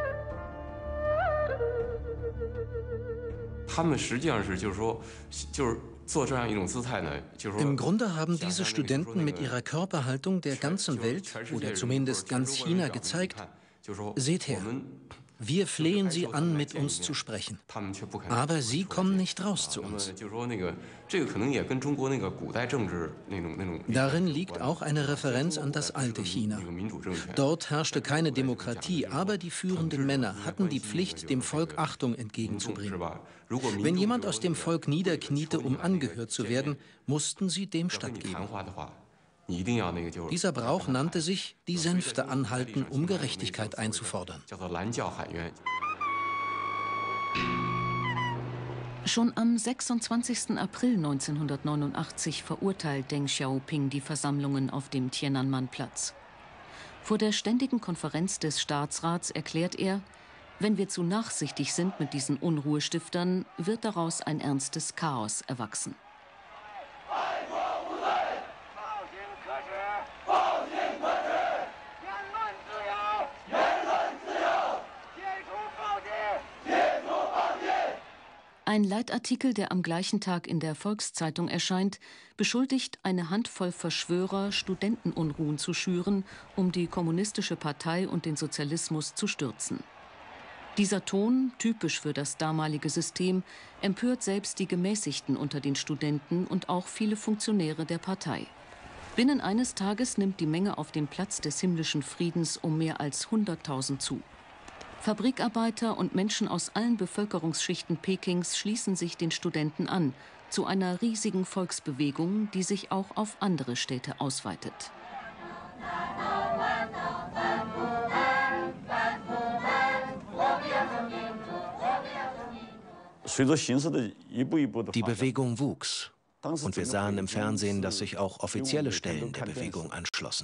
Im Grunde haben diese Studenten mit ihrer Körperhaltung der ganzen Welt, oder zumindest ganz China, gezeigt: Seht her, wir flehen sie an, mit uns zu sprechen. Aber sie kommen nicht raus zu uns. Darin liegt auch eine Referenz an das alte China. Dort herrschte keine Demokratie, aber die führenden Männer hatten die Pflicht, dem Volk Achtung entgegenzubringen. Wenn jemand aus dem Volk niederkniete, um angehört zu werden, mussten sie dem stattgeben. Dieser Brauch nannte sich die Sänfte anhalten, um Gerechtigkeit einzufordern. Schon am sechsundzwanzigsten April neunzehnhundertneunundachtzig verurteilt Deng Xiaoping die Versammlungen auf dem Tiananmen-Platz. Vor der Ständigen Konferenz des Staatsrats erklärt er: Wenn wir zu nachsichtig sind mit diesen Unruhestiftern, wird daraus ein ernstes Chaos erwachsen. Ein Leitartikel, der am gleichen Tag in der Volkszeitung erscheint, beschuldigt eine Handvoll Verschwörer, Studentenunruhen zu schüren, um die kommunistische Partei und den Sozialismus zu stürzen. Dieser Ton, typisch für das damalige System, empört selbst die Gemäßigten unter den Studenten und auch viele Funktionäre der Partei. Binnen eines Tages nimmt die Menge auf dem Platz des himmlischen Friedens um mehr als hunderttausend zu. Fabrikarbeiter und Menschen aus allen Bevölkerungsschichten Pekings schließen sich den Studenten an, zu einer riesigen Volksbewegung, die sich auch auf andere Städte ausweitet. Die Bewegung wuchs. Und wir sahen im Fernsehen, dass sich auch offizielle Stellen der Bewegung anschlossen.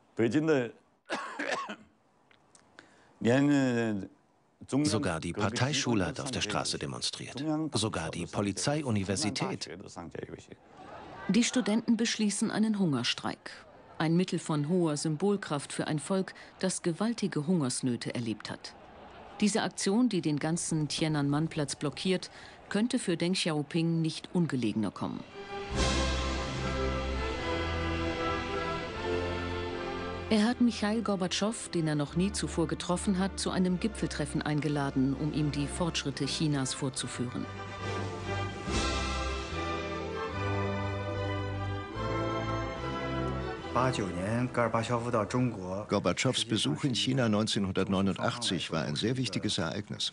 Sogar die Parteischule hat auf der Straße demonstriert. Sogar die Polizeiuniversität. Die Studenten beschließen einen Hungerstreik. Ein Mittel von hoher Symbolkraft für ein Volk, das gewaltige Hungersnöte erlebt hat. Diese Aktion, die den ganzen Tiananmen-Platz blockiert, könnte für Deng Xiaoping nicht ungelegener kommen. Er hat Michail Gorbatschow, den er noch nie zuvor getroffen hat, zu einem Gipfeltreffen eingeladen, um ihm die Fortschritte Chinas vorzuführen. Gorbatschows Besuch in China neunzehnhundertneunundachtzig war ein sehr wichtiges Ereignis.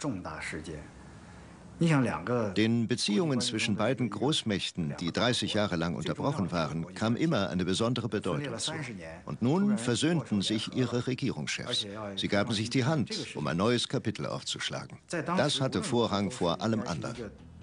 Den Beziehungen zwischen beiden Großmächten, die dreißig Jahre lang unterbrochen waren, kam immer eine besondere Bedeutung zu. Und nun versöhnten sich ihre Regierungschefs. Sie gaben sich die Hand, um ein neues Kapitel aufzuschlagen. Das hatte Vorrang vor allem anderen.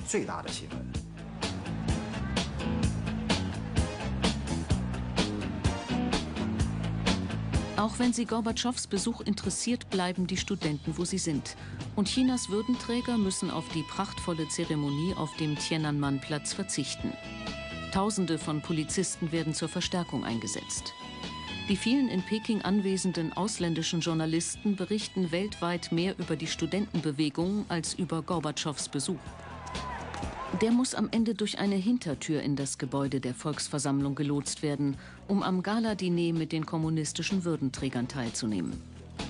Auch wenn sie Gorbatschows Besuch interessiert, bleiben die Studenten, wo sie sind. Und Chinas Würdenträger müssen auf die prachtvolle Zeremonie auf dem Tiananmen-Platz verzichten. Tausende von Polizisten werden zur Verstärkung eingesetzt. Die vielen in Peking anwesenden ausländischen Journalisten berichten weltweit mehr über die Studentenbewegung als über Gorbatschows Besuch. Der muss am Ende durch eine Hintertür in das Gebäude der Volksversammlung gelotst werden, um am Galadiner mit den kommunistischen Würdenträgern teilzunehmen.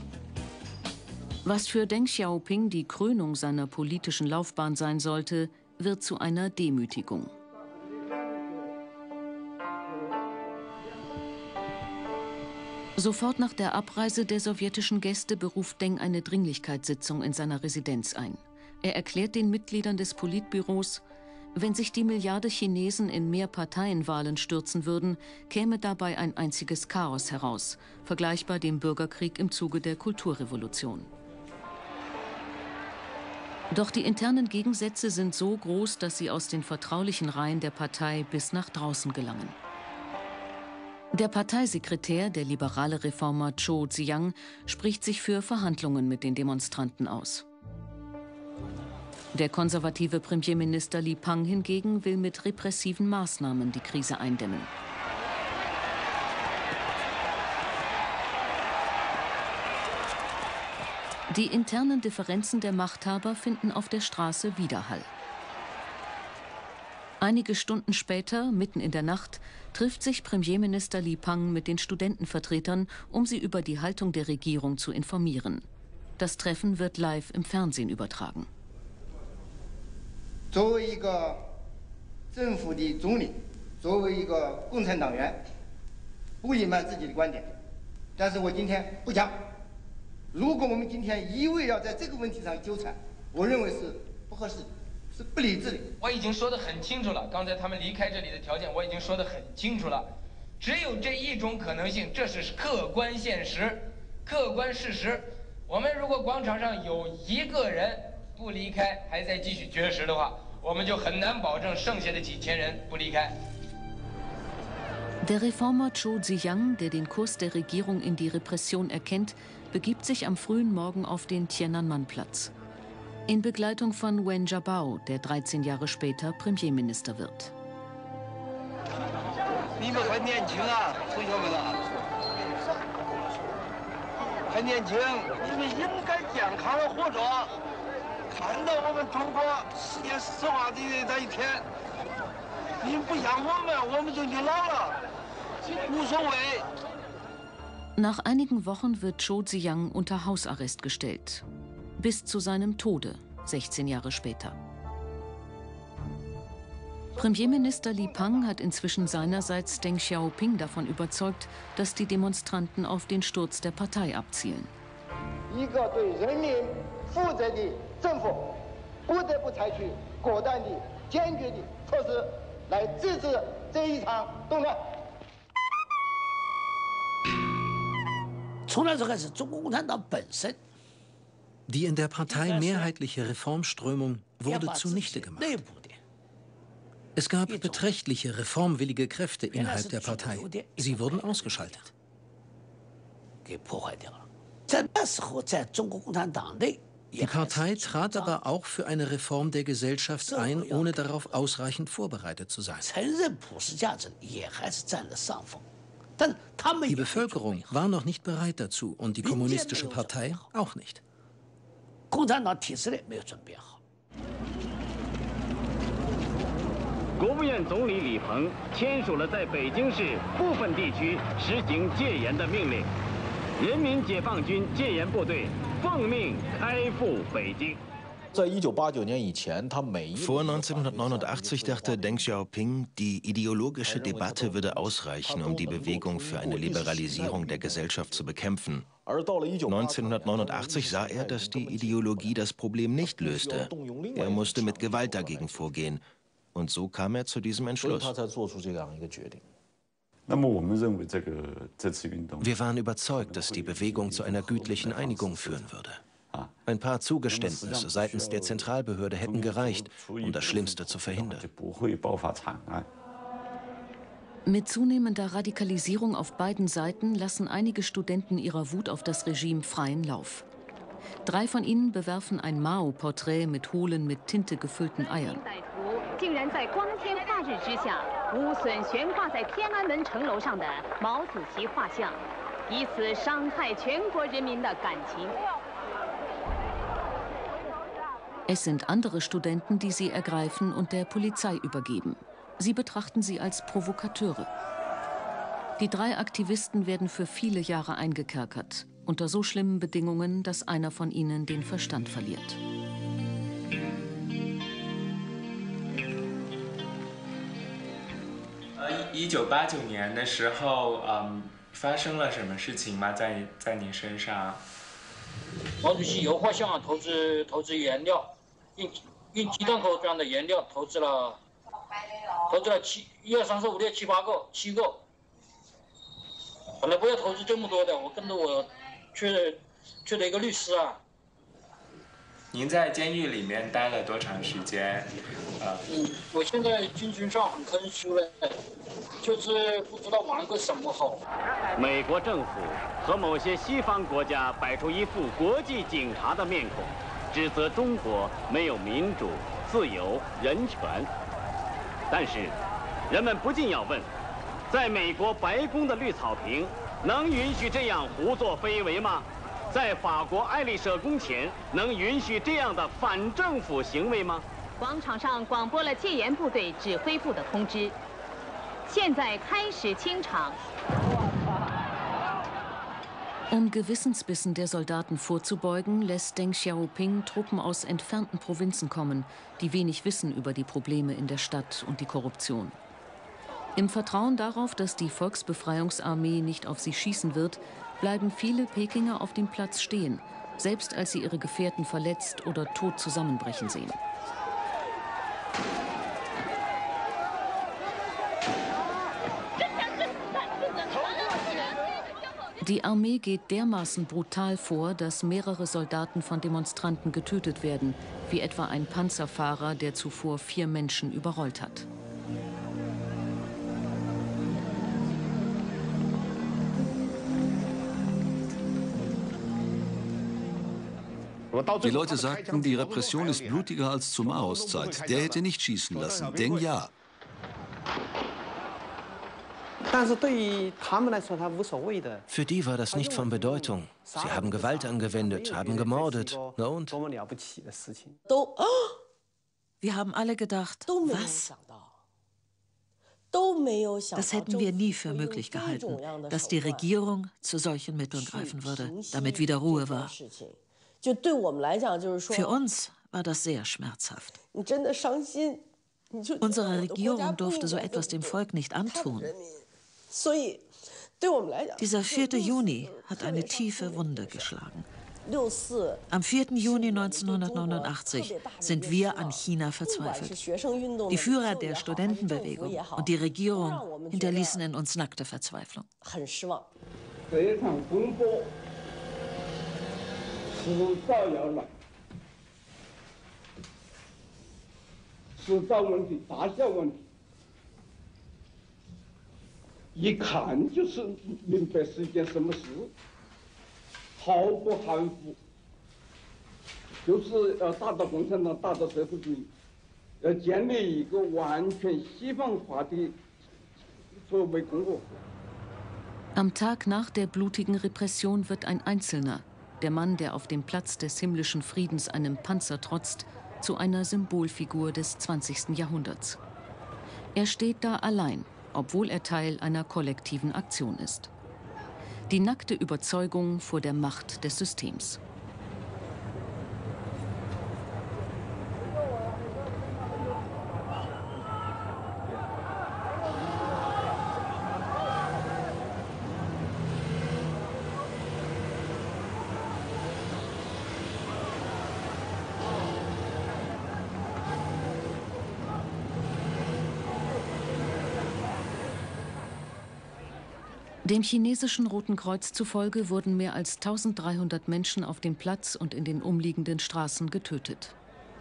Was für Deng Xiaoping die Krönung seiner politischen Laufbahn sein sollte, wird zu einer Demütigung. Sofort nach der Abreise der sowjetischen Gäste beruft Deng eine Dringlichkeitssitzung in seiner Residenz ein. Er erklärt den Mitgliedern des Politbüros, wenn sich die Milliarde Chinesen in Mehrparteienwahlen stürzen würden, käme dabei ein einziges Chaos heraus, vergleichbar dem Bürgerkrieg im Zuge der Kulturrevolution. Doch die internen Gegensätze sind so groß, dass sie aus den vertraulichen Reihen der Partei bis nach draußen gelangen. Der Parteisekretär, der liberale Reformer Zhou Ziyang, spricht sich für Verhandlungen mit den Demonstranten aus. Der konservative Premierminister Li Peng hingegen will mit repressiven Maßnahmen die Krise eindämmen. Die internen Differenzen der Machthaber finden auf der Straße Widerhall. Einige Stunden später, mitten in der Nacht, trifft sich Premierminister Li Peng mit den Studentenvertretern, um sie über die Haltung der Regierung zu informieren. Das Treffen wird live im Fernsehen übertragen. 作为一个政府的总理，作为一个共产党员，不隐瞒自己的观点，但是我今天不讲。如果我们今天一味要在这个问题上纠缠，我认为是不合适的，是不理智的。 我已经说得很清楚了，刚才他们离开这里的条件我已经说得很清楚了，只有这一种可能性，这是客观现实、客观事实。我们如果广场上有一个人 不离开，还在继续绝食的话，我们就很难保证剩下的几千人不离开。 Der Reformer Zhou Ziyang, der den Kurs der Regierung in die Repression erkennt, begibt sich am frühen Morgen auf den Tiananmen-Platz. In Begleitung von Wen Jiabao, der dreizehn Jahre später Premierminister wird. 你们还年轻啊，同学们啊，还年轻，你们应该健康的活着。 看到我们中国世界十化的那一天，你们不养我们，我们就就老了，无所谓。 Nach einigen Wochen wird Zhou Ziyang unter Hausarrest gestellt. Bis zu seinem Tode, sechzehn Jahre später. Premierminister Li Peng hat inzwischen seinerseits Deng Xiaoping davon überzeugt, dass die Demonstranten auf den Sturz der Partei abzielen. 一个对人民负责的政府不得不采取果断的、坚决的措施来制止这一场动乱。 从来这个是中国共产党本身。Die in der Partei mehrheitliche Reformströmung wurde zunichte gemacht. Es gab beträchtliche reformwillige Kräfte innerhalb der Partei. Sie wurden ausgeschaltet. Die Partei trat aber auch für eine Reform der Gesellschaft ein, ohne darauf ausreichend vorbereitet zu sein. Die Bevölkerung war noch nicht bereit dazu und die Kommunistische Partei auch nicht. 国务院总理李鹏签署了在北京市部分地区实行戒严的命令，人民解放军戒严部队奉命开赴北京。 Vor neunzehnhundertneunundachtzig dachte Deng Xiaoping, die ideologische Debatte würde ausreichen, um die Bewegung für eine Liberalisierung der Gesellschaft zu bekämpfen. neunzehnhundertneunundachtzig sah er, dass die Ideologie das Problem nicht löste. Er musste mit Gewalt dagegen vorgehen. Und so kam er zu diesem Entschluss. Wir waren überzeugt, dass die Bewegung zu einer gütlichen Einigung führen würde. Ein paar Zugeständnisse seitens der Zentralbehörde hätten gereicht, um das Schlimmste zu verhindern. Mit zunehmender Radikalisierung auf beiden Seiten lassen einige Studenten ihrer Wut auf das Regime freien Lauf. Drei von ihnen bewerfen ein Mao-Porträt mit hohlen, mit Tinte gefüllten Eiern. Es sind andere Studenten, die sie ergreifen und der Polizei übergeben. Sie betrachten sie als Provokateure. Die drei Aktivisten werden für viele Jahre eingekerkert, unter so schlimmen Bedingungen, dass einer von ihnen den Verstand verliert. nineteen eighty-nine的时候，嗯，发生了什么事情吗？在在你身上？ 毛主席油画像啊，投资投资原料。 运运鸡蛋口这样的原料投资了，投资了七一二三四五六七八个七个。本来不要投资这么多的，我跟着我去去了一个律师啊。 您在监狱里面待了多长时间？呃， 嗯，我现在精神上很空虚了，就是不知道玩个什么好。 美国政府和某些西方国家摆出一副国际警察的面孔。 指责中国没有民主、自由、人权，但是人们不禁要问：在美国白宫的绿草坪，能允许这样胡作非为吗？在法国爱丽舍宫前，能允许这样的反政府行为吗？ 广场上广播了戒严部队指挥部的通知，现在开始清场。 Um Gewissensbissen der Soldaten vorzubeugen, lässt Deng Xiaoping Truppen aus entfernten Provinzen kommen, die wenig wissen über die Probleme in der Stadt und die Korruption. Im Vertrauen darauf, dass die Volksbefreiungsarmee nicht auf sie schießen wird, bleiben viele Pekinger auf dem Platz stehen, selbst als sie ihre Gefährten verletzt oder tot zusammenbrechen sehen. Die Armee geht dermaßen brutal vor, dass mehrere Soldaten von Demonstranten getötet werden, wie etwa ein Panzerfahrer, der zuvor vier Menschen überrollt hat. Die Leute sagten, die Repression ist blutiger als zu Maos Zeit. Der hätte nicht schießen lassen. Deng ja. Für die war das nicht von Bedeutung. Sie haben Gewalt angewendet, haben gemordet. Na und? Wir haben alle gedacht, was? Das hätten wir nie für möglich gehalten, dass die Regierung zu solchen Mitteln greifen würde, damit wieder Ruhe war. Für uns war das sehr schmerzhaft. Unsere Regierung durfte so etwas dem Volk nicht antun. Dieser vierte Juni hat eine tiefe Wunde geschlagen. Am vierten Juni neunzehnhundertneunundachtzig sind wir an China verzweifelt. Die Führer der Studentenbewegung und die Regierung hinterließen in uns nackte Verzweiflung. Am Tag nach der blutigen Repression wird ein Einzelner, der Mann, der auf dem Platz des himmlischen Friedens einem Panzer trotzt, zu einer Symbolfigur des zwanzigsten Jahrhunderts. Er steht da allein, obwohl er Teil einer kollektiven Aktion ist. Die nackte Überzeugung vor der Macht des Systems. Dem chinesischen Roten Kreuz zufolge wurden mehr als eintausenddreihundert Menschen auf dem Platz und in den umliegenden Straßen getötet.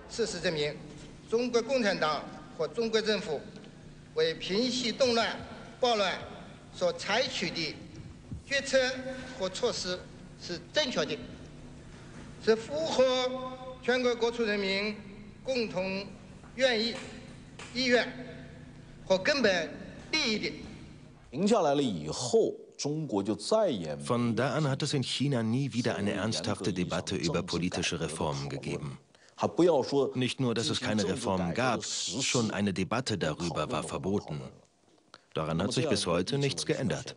Von da an hat es in China nie wieder eine ernsthafte Debatte über politische Reformen gegeben. Nicht nur, dass es keine Reformen gab, schon eine Debatte darüber war verboten. Daran hat sich bis heute nichts geändert.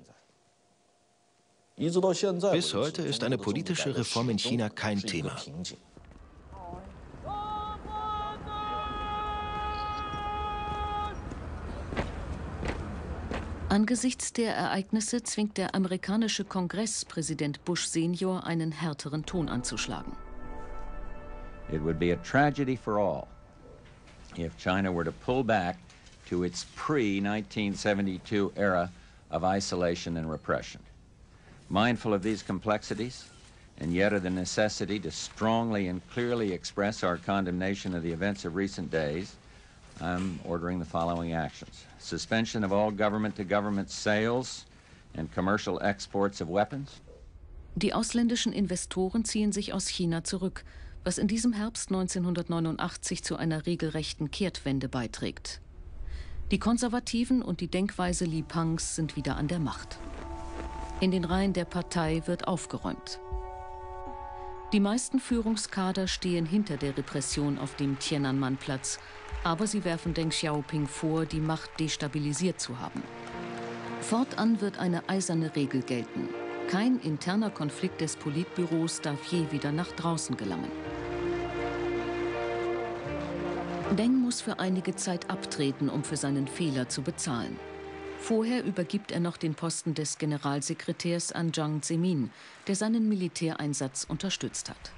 Bis heute ist eine politische Reform in China kein Thema. Angesichts der Ereignisse zwingt der amerikanische Kongress Präsident Bush Senior einen härteren Ton anzuschlagen. It would be a tragedy for all if China were to pull back to its pre nineteen seventy-two era of isolation and repression. Mindful of these complexities, and yet of the necessity to strongly and clearly express our condemnation of the events of recent days, I'm ordering the following actions. Suspension of all government-to-government sales and commercial exports of weapons. Die ausländischen Investoren ziehen sich aus China zurück, was in diesem Herbst neunzehnhundertneunundachtzig zu einer regelrechten Kehrtwende beiträgt. Die Konservativen und die Denkweise Li Pangs sind wieder an der Macht. In den Reihen der Partei wird aufgeräumt. Die meisten Führungskader stehen hinter der Repression auf dem Tiananmen-Platz, aber sie werfen Deng Xiaoping vor, die Macht destabilisiert zu haben. Fortan wird eine eiserne Regel gelten. Kein interner Konflikt des Politbüros darf je wieder nach draußen gelangen. Deng muss für einige Zeit abtreten, um für seinen Fehler zu bezahlen. Vorher übergibt er noch den Posten des Generalsekretärs an Jiang Zemin, der seinen Militäreinsatz unterstützt hat.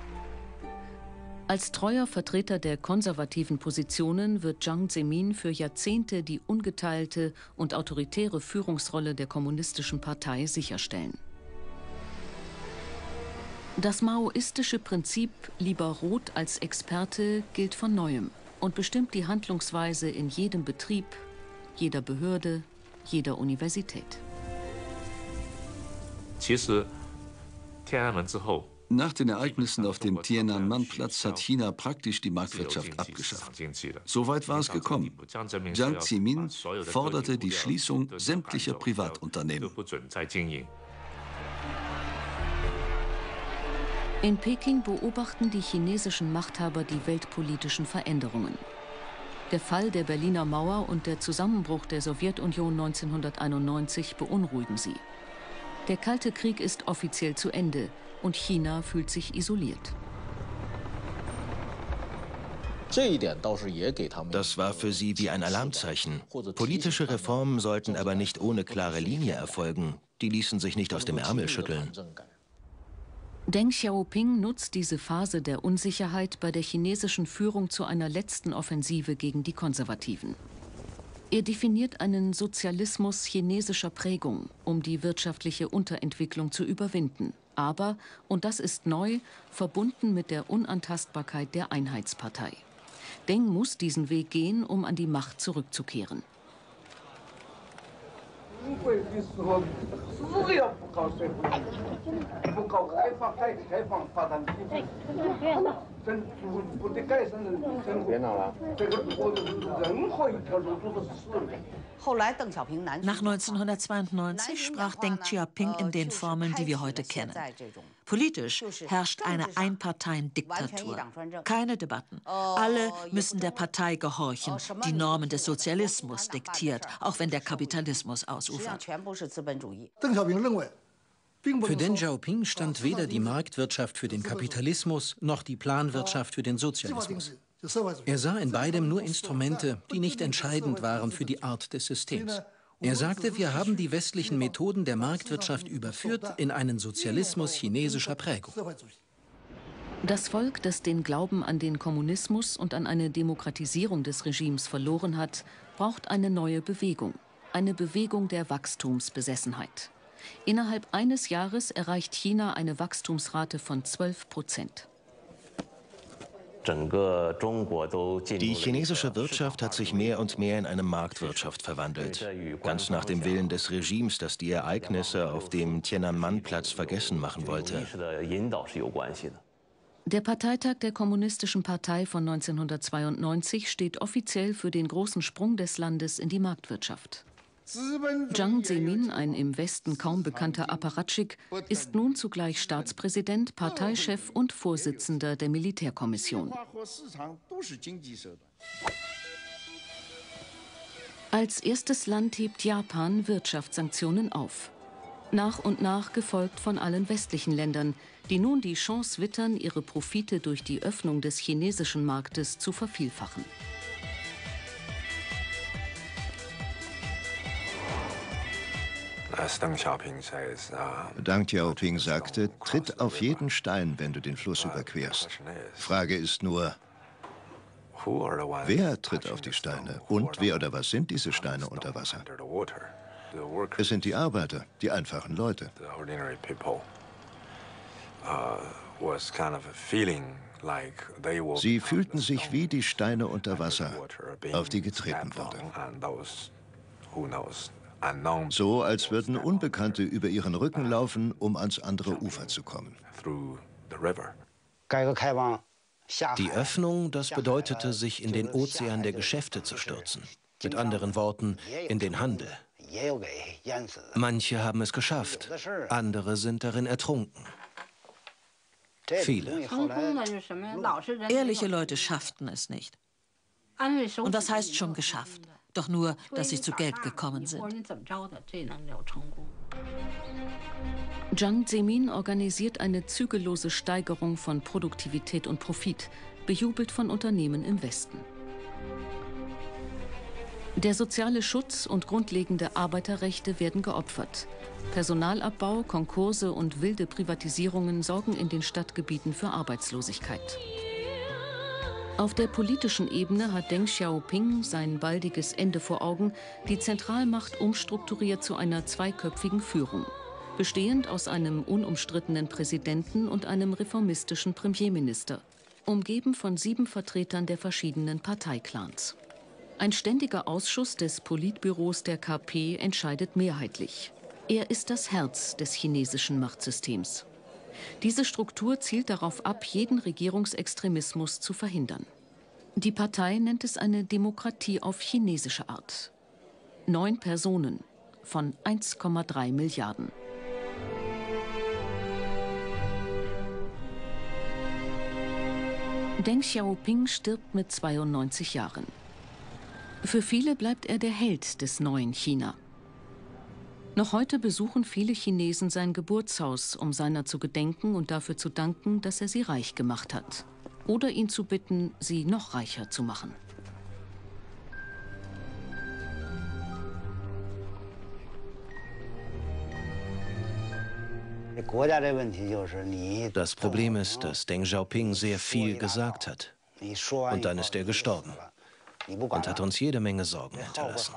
Als treuer Vertreter der konservativen Positionen wird Jiang Zemin für Jahrzehnte die ungeteilte und autoritäre Führungsrolle der Kommunistischen Partei sicherstellen. Das maoistische Prinzip lieber rot als Experte gilt von neuem und bestimmt die Handlungsweise in jedem Betrieb, jeder Behörde, jeder Universität. Nach den Ereignissen auf dem Tiananmen-Platz hat China praktisch die Marktwirtschaft abgeschafft. So weit war es gekommen. Jiang Zemin forderte die Schließung sämtlicher Privatunternehmen. In Peking beobachten die chinesischen Machthaber die weltpolitischen Veränderungen. Der Fall der Berliner Mauer und der Zusammenbruch der Sowjetunion neunzehnhunderteinundneunzig beunruhigen sie. Der Kalte Krieg ist offiziell zu Ende und China fühlt sich isoliert. Das war für sie wie ein Alarmzeichen. Politische Reformen sollten aber nicht ohne klare Linie erfolgen. Die ließen sich nicht aus dem Ärmel schütteln. Deng Xiaoping nutzt diese Phase der Unsicherheit bei der chinesischen Führung zu einer letzten Offensive gegen die Konservativen. Er definiert einen Sozialismus chinesischer Prägung, um die wirtschaftliche Unterentwicklung zu überwinden. Aber, und das ist neu, verbunden mit der Unantastbarkeit der Einheitspartei. Deng muss diesen Weg gehen, um an die Macht zurückzukehren. Nach neunzehnhundertzweiundneunzig sprach Deng Xiaoping in den Formeln, die wir heute kennen. Politisch herrscht eine Einparteiendiktatur. Keine Debatten. Alle müssen der Partei gehorchen, die Normen des Sozialismus diktiert, auch wenn der Kapitalismus ausufert. Für Deng Xiaoping stand weder die Marktwirtschaft für den Kapitalismus noch die Planwirtschaft für den Sozialismus. Er sah in beidem nur Instrumente, die nicht entscheidend waren für die Art des Systems. Er sagte, wir haben die westlichen Methoden der Marktwirtschaft überführt in einen Sozialismus chinesischer Prägung. Das Volk, das den Glauben an den Kommunismus und an eine Demokratisierung des Regimes verloren hat, braucht eine neue Bewegung. Eine Bewegung der Wachstumsbesessenheit. Innerhalb eines Jahres erreicht China eine Wachstumsrate von zwölf Prozent. Die chinesische Wirtschaft hat sich mehr und mehr in eine Marktwirtschaft verwandelt. Ganz nach dem Willen des Regimes, das die Ereignisse auf dem Tiananmen-Platz vergessen machen wollte. Der Parteitag der Kommunistischen Partei von neunzehnhundertzweiundneunzig steht offiziell für den großen Sprung des Landes in die Marktwirtschaft. Jiang Zemin, ein im Westen kaum bekannter Apparatschik, ist nun zugleich Staatspräsident, Parteichef und Vorsitzender der Militärkommission. Als erstes Land hebt Japan Wirtschaftssanktionen auf. Nach und nach gefolgt von allen westlichen Ländern, die nun die Chance wittern, ihre Profite durch die Öffnung des chinesischen Marktes zu vervielfachen. Deng Xiaoping sagte, tritt auf jeden Stein, wenn du den Fluss überquerst. Frage ist nur, wer tritt auf die Steine und wer oder was sind diese Steine unter Wasser? Es sind die Arbeiter, die einfachen Leute. Sie fühlten sich wie die Steine unter Wasser, auf die getreten wurde. So, als würden Unbekannte über ihren Rücken laufen, um ans andere Ufer zu kommen. Die Öffnung, das bedeutete, sich in den Ozean der Geschäfte zu stürzen. Mit anderen Worten, in den Handel. Manche haben es geschafft, andere sind darin ertrunken. Viele. Ehrliche Leute schafften es nicht. Und was heißt schon geschafft? Doch nur, dass sie zu Geld gekommen sind. Jiang Zemin organisiert eine zügellose Steigerung von Produktivität und Profit, bejubelt von Unternehmen im Westen. Der soziale Schutz und grundlegende Arbeiterrechte werden geopfert. Personalabbau, Konkurse und wilde Privatisierungen sorgen in den Stadtgebieten für Arbeitslosigkeit. Auf der politischen Ebene hat Deng Xiaoping sein baldiges Ende vor Augen, die Zentralmacht umstrukturiert zu einer zweiköpfigen Führung, bestehend aus einem unumstrittenen Präsidenten und einem reformistischen Premierminister, umgeben von sieben Vertretern der verschiedenen Parteiclans. Ein ständiger Ausschuss des Politbüros der K P entscheidet mehrheitlich. Er ist das Herz des chinesischen Machtsystems. Diese Struktur zielt darauf ab, jeden Regierungsextremismus zu verhindern. Die Partei nennt es eine Demokratie auf chinesische Art. Neun Personen von eins Komma drei Milliarden. Deng Xiaoping stirbt mit zweiundneunzig Jahren. Für viele bleibt er der Held des neuen China. Noch heute besuchen viele Chinesen sein Geburtshaus, um seiner zu gedenken und dafür zu danken, dass er sie reich gemacht hat. Oder ihn zu bitten, sie noch reicher zu machen. Das Problem ist, dass Deng Xiaoping sehr viel gesagt hat. Und dann ist er gestorben und hat uns jede Menge Sorgen hinterlassen.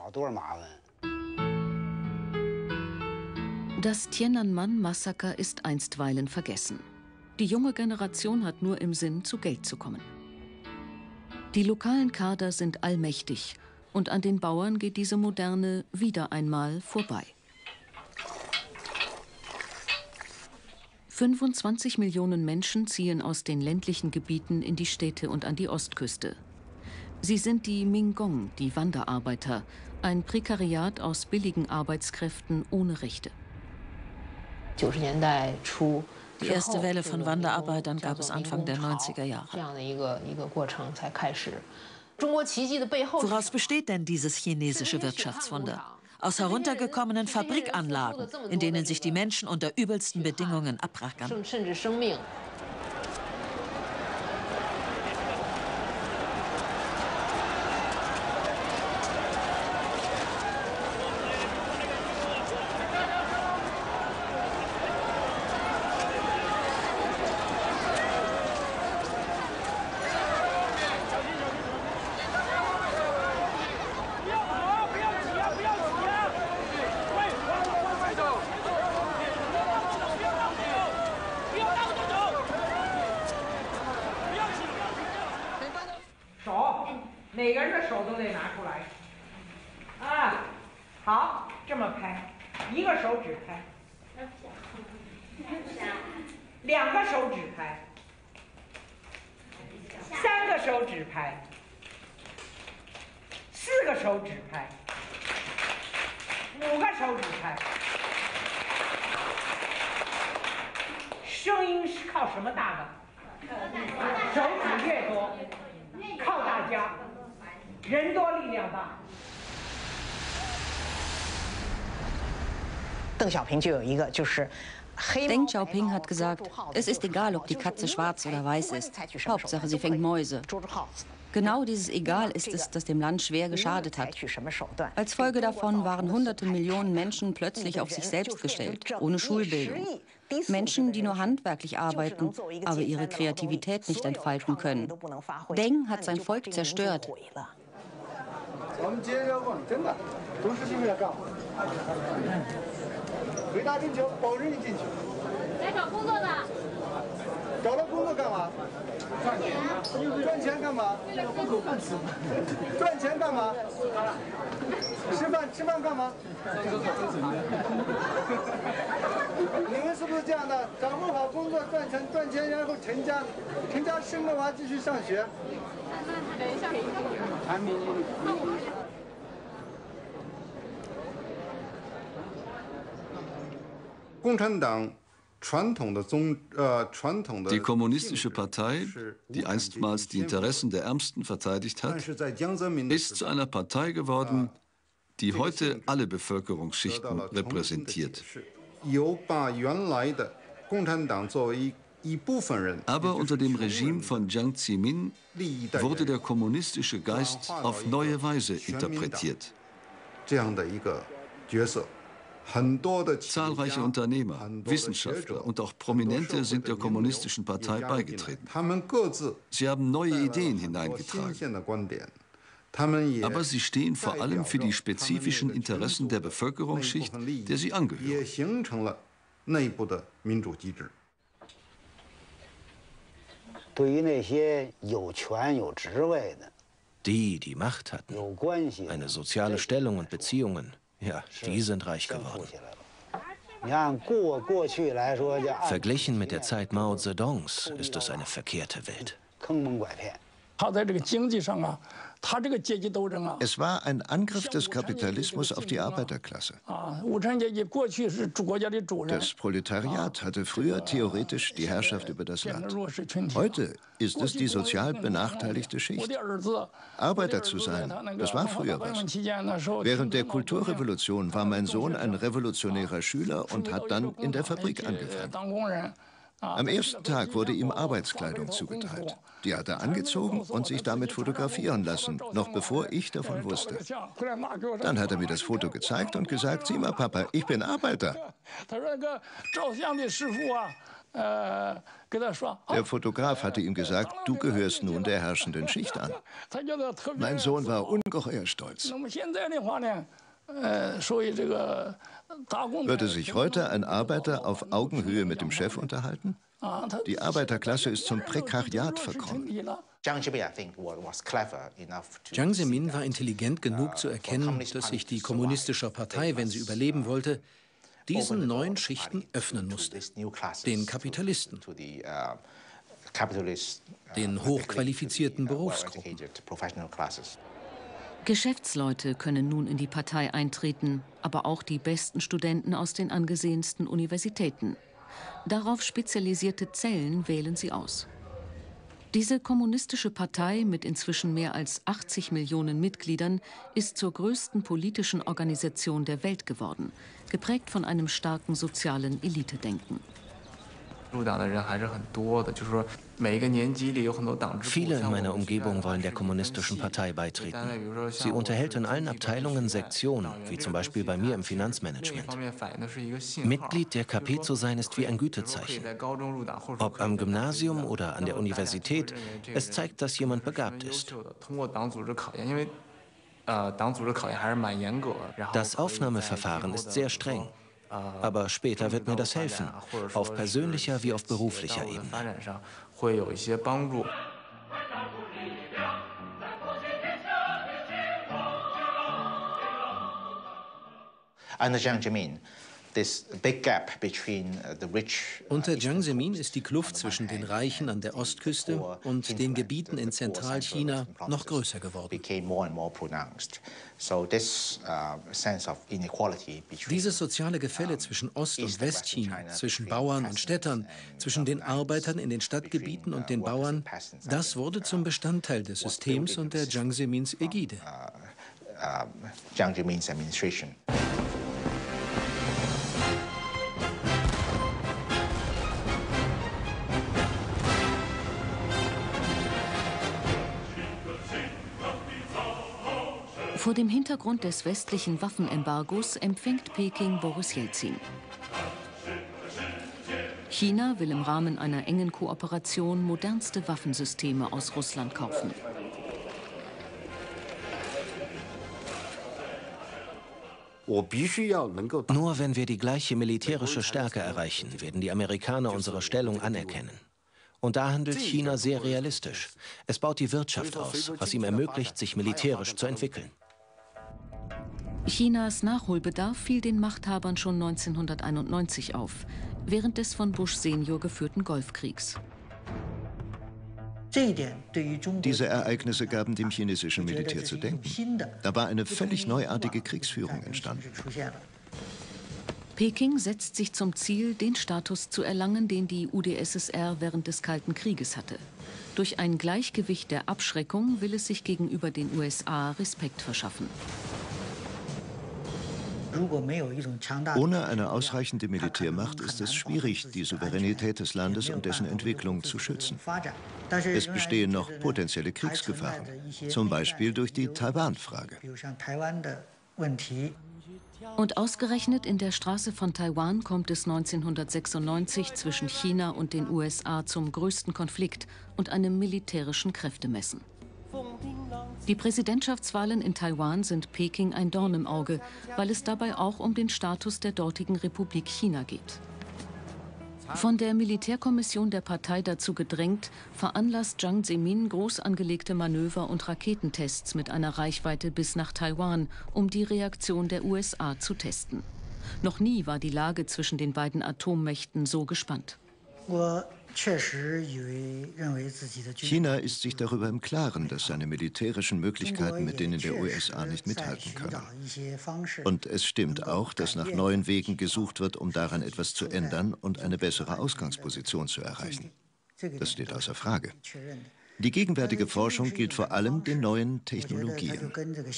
Das Tiananmen-Massaker ist einstweilen vergessen. Die junge Generation hat nur im Sinn, zu Geld zu kommen. Die lokalen Kader sind allmächtig und an den Bauern geht diese Moderne wieder einmal vorbei. fünfundzwanzig Millionen Menschen ziehen aus den ländlichen Gebieten in die Städte und an die Ostküste. Sie sind die Minggong, die Wanderarbeiter, ein Prekariat aus billigen Arbeitskräften ohne Rechte. Die erste Welle von Wanderarbeitern gab es Anfang der neunziger Jahre. Woraus besteht denn dieses chinesische Wirtschaftswunder? Aus heruntergekommenen Fabrikanlagen, in denen sich die Menschen unter übelsten Bedingungen abrackern. Deng Xiaoping hat gesagt, es ist egal, ob die Katze schwarz oder weiß ist. Hauptsache, sie fängt Mäuse. Genau dieses Egal ist es, das dem Land schwer geschadet hat. Als Folge davon waren hunderte Millionen Menschen plötzlich auf sich selbst gestellt, ohne Schulbildung. Menschen, die nur handwerklich arbeiten, aber ihre Kreativität nicht entfalten können. Deng hat sein Volk zerstört. Die Kommunistische Partei, die einstmals die Interessen der Ärmsten verteidigt hat, ist zu einer Partei geworden, die heute alle Bevölkerungsschichten repräsentiert. Aber unter dem Regime von Jiang Zemin wurde der kommunistische Geist auf neue Weise interpretiert. Zahlreiche Unternehmer, Wissenschaftler und auch Prominente sind der Kommunistischen Partei beigetreten. Sie haben neue Ideen hineingetragen. Aber sie stehen vor allem für die spezifischen Interessen der Bevölkerungsschicht, der sie angehören. Die, die Macht hatten, eine soziale Stellung und Beziehungen, ja, die sind reich geworden. Verglichen mit der Zeit Mao Zedongs ist es eine verkehrte Welt. Es war ein Angriff des Kapitalismus auf die Arbeiterklasse. Das Proletariat hatte früher theoretisch die Herrschaft über das Land. Heute ist es die sozial benachteiligte Schicht. Arbeiter zu sein, das war früher was. Während der Kulturrevolution war mein Sohn ein revolutionärer Schüler und hat dann in der Fabrik angefangen. Am ersten Tag wurde ihm Arbeitskleidung zugeteilt. Die hat er angezogen und sich damit fotografieren lassen, noch bevor ich davon wusste. Dann hat er mir das Foto gezeigt und gesagt, sieh mal, Papa, ich bin Arbeiter. Der Fotograf hatte ihm gesagt, du gehörst nun der herrschenden Schicht an. Mein Sohn war ungeheuer stolz. Würde sich heute ein Arbeiter auf Augenhöhe mit dem Chef unterhalten? Die Arbeiterklasse ist zum Prekariat verkommen. Jiang Zemin war intelligent genug zu erkennen, dass sich die Kommunistische Partei, wenn sie überleben wollte, diesen neuen Schichten öffnen musste. Den Kapitalisten, den hochqualifizierten Berufsgruppen. Geschäftsleute können nun in die Partei eintreten, aber auch die besten Studenten aus den angesehensten Universitäten. Darauf spezialisierte Zellen wählen sie aus. Diese kommunistische Partei mit inzwischen mehr als achtzig Millionen Mitgliedern ist zur größten politischen Organisation der Welt geworden, geprägt von einem starken sozialen Elitedenken. Viele in meiner Umgebung wollen der kommunistischen Partei beitreten. Sie unterhält in allen Abteilungen Sektionen, wie zum Beispiel bei mir im Finanzmanagement. Mitglied der K P zu sein, ist wie ein Gütezeichen. Ob am Gymnasium oder an der Universität, es zeigt, dass jemand begabt ist. Das Aufnahmeverfahren ist sehr streng. Aber später wird mir das helfen, auf persönlicher wie auf beruflicher Ebene. Unter Jiang Zemin ist die Kluft zwischen den Reichen an der Ostküste und den Gebieten in Zentralchina noch größer geworden. Dieses soziale Gefälle zwischen Ost- und Westchina, zwischen Bauern und Städtern, zwischen den Arbeitern in den Stadtgebieten und den Bauern, das wurde zum Bestandteil des Systems unter Jiang Zemins Ägide. Vor dem Hintergrund des westlichen Waffenembargos empfängt Peking Boris Jelzin. China will im Rahmen einer engen Kooperation modernste Waffensysteme aus Russland kaufen. Nur wenn wir die gleiche militärische Stärke erreichen, werden die Amerikaner unsere Stellung anerkennen. Und da handelt China sehr realistisch. Es baut die Wirtschaft aus, was ihm ermöglicht, sich militärisch zu entwickeln. Chinas Nachholbedarf fiel den Machthabern schon neunzehnhunderteinundneunzig auf, während des von Bush Senior geführten Golfkriegs. Diese Ereignisse gaben dem chinesischen Militär zu denken. Da war eine völlig neuartige Kriegsführung entstanden. Peking setzt sich zum Ziel, den Status zu erlangen, den die U d S S R während des Kalten Krieges hatte. Durch ein Gleichgewicht der Abschreckung will es sich gegenüber den U S A Respekt verschaffen. Ohne eine ausreichende Militärmacht ist es schwierig, die Souveränität des Landes und dessen Entwicklung zu schützen. Es bestehen noch potenzielle Kriegsgefahren, zum Beispiel durch die Taiwan-Frage. Und ausgerechnet in der Straße von Taiwan kommt es neunzehnhundertsechsundneunzig zwischen China und den U S A zum größten Konflikt und einem militärischen Kräftemessen. Die Präsidentschaftswahlen in Taiwan sind Peking ein Dorn im Auge, weil es dabei auch um den Status der dortigen Republik China geht. Von der Militärkommission der Partei dazu gedrängt, veranlasst Jiang Zemin groß angelegte Manöver und Raketentests mit einer Reichweite bis nach Taiwan, um die Reaktion der U S A zu testen. Noch nie war die Lage zwischen den beiden Atommächten so gespannt. China ist sich darüber im Klaren, dass seine militärischen Möglichkeiten mit denen der U S A nicht mithalten können. Und es stimmt auch, dass nach neuen Wegen gesucht wird, um daran etwas zu ändern und eine bessere Ausgangsposition zu erreichen. Das steht außer Frage. Die gegenwärtige Forschung gilt vor allem den neuen Technologien.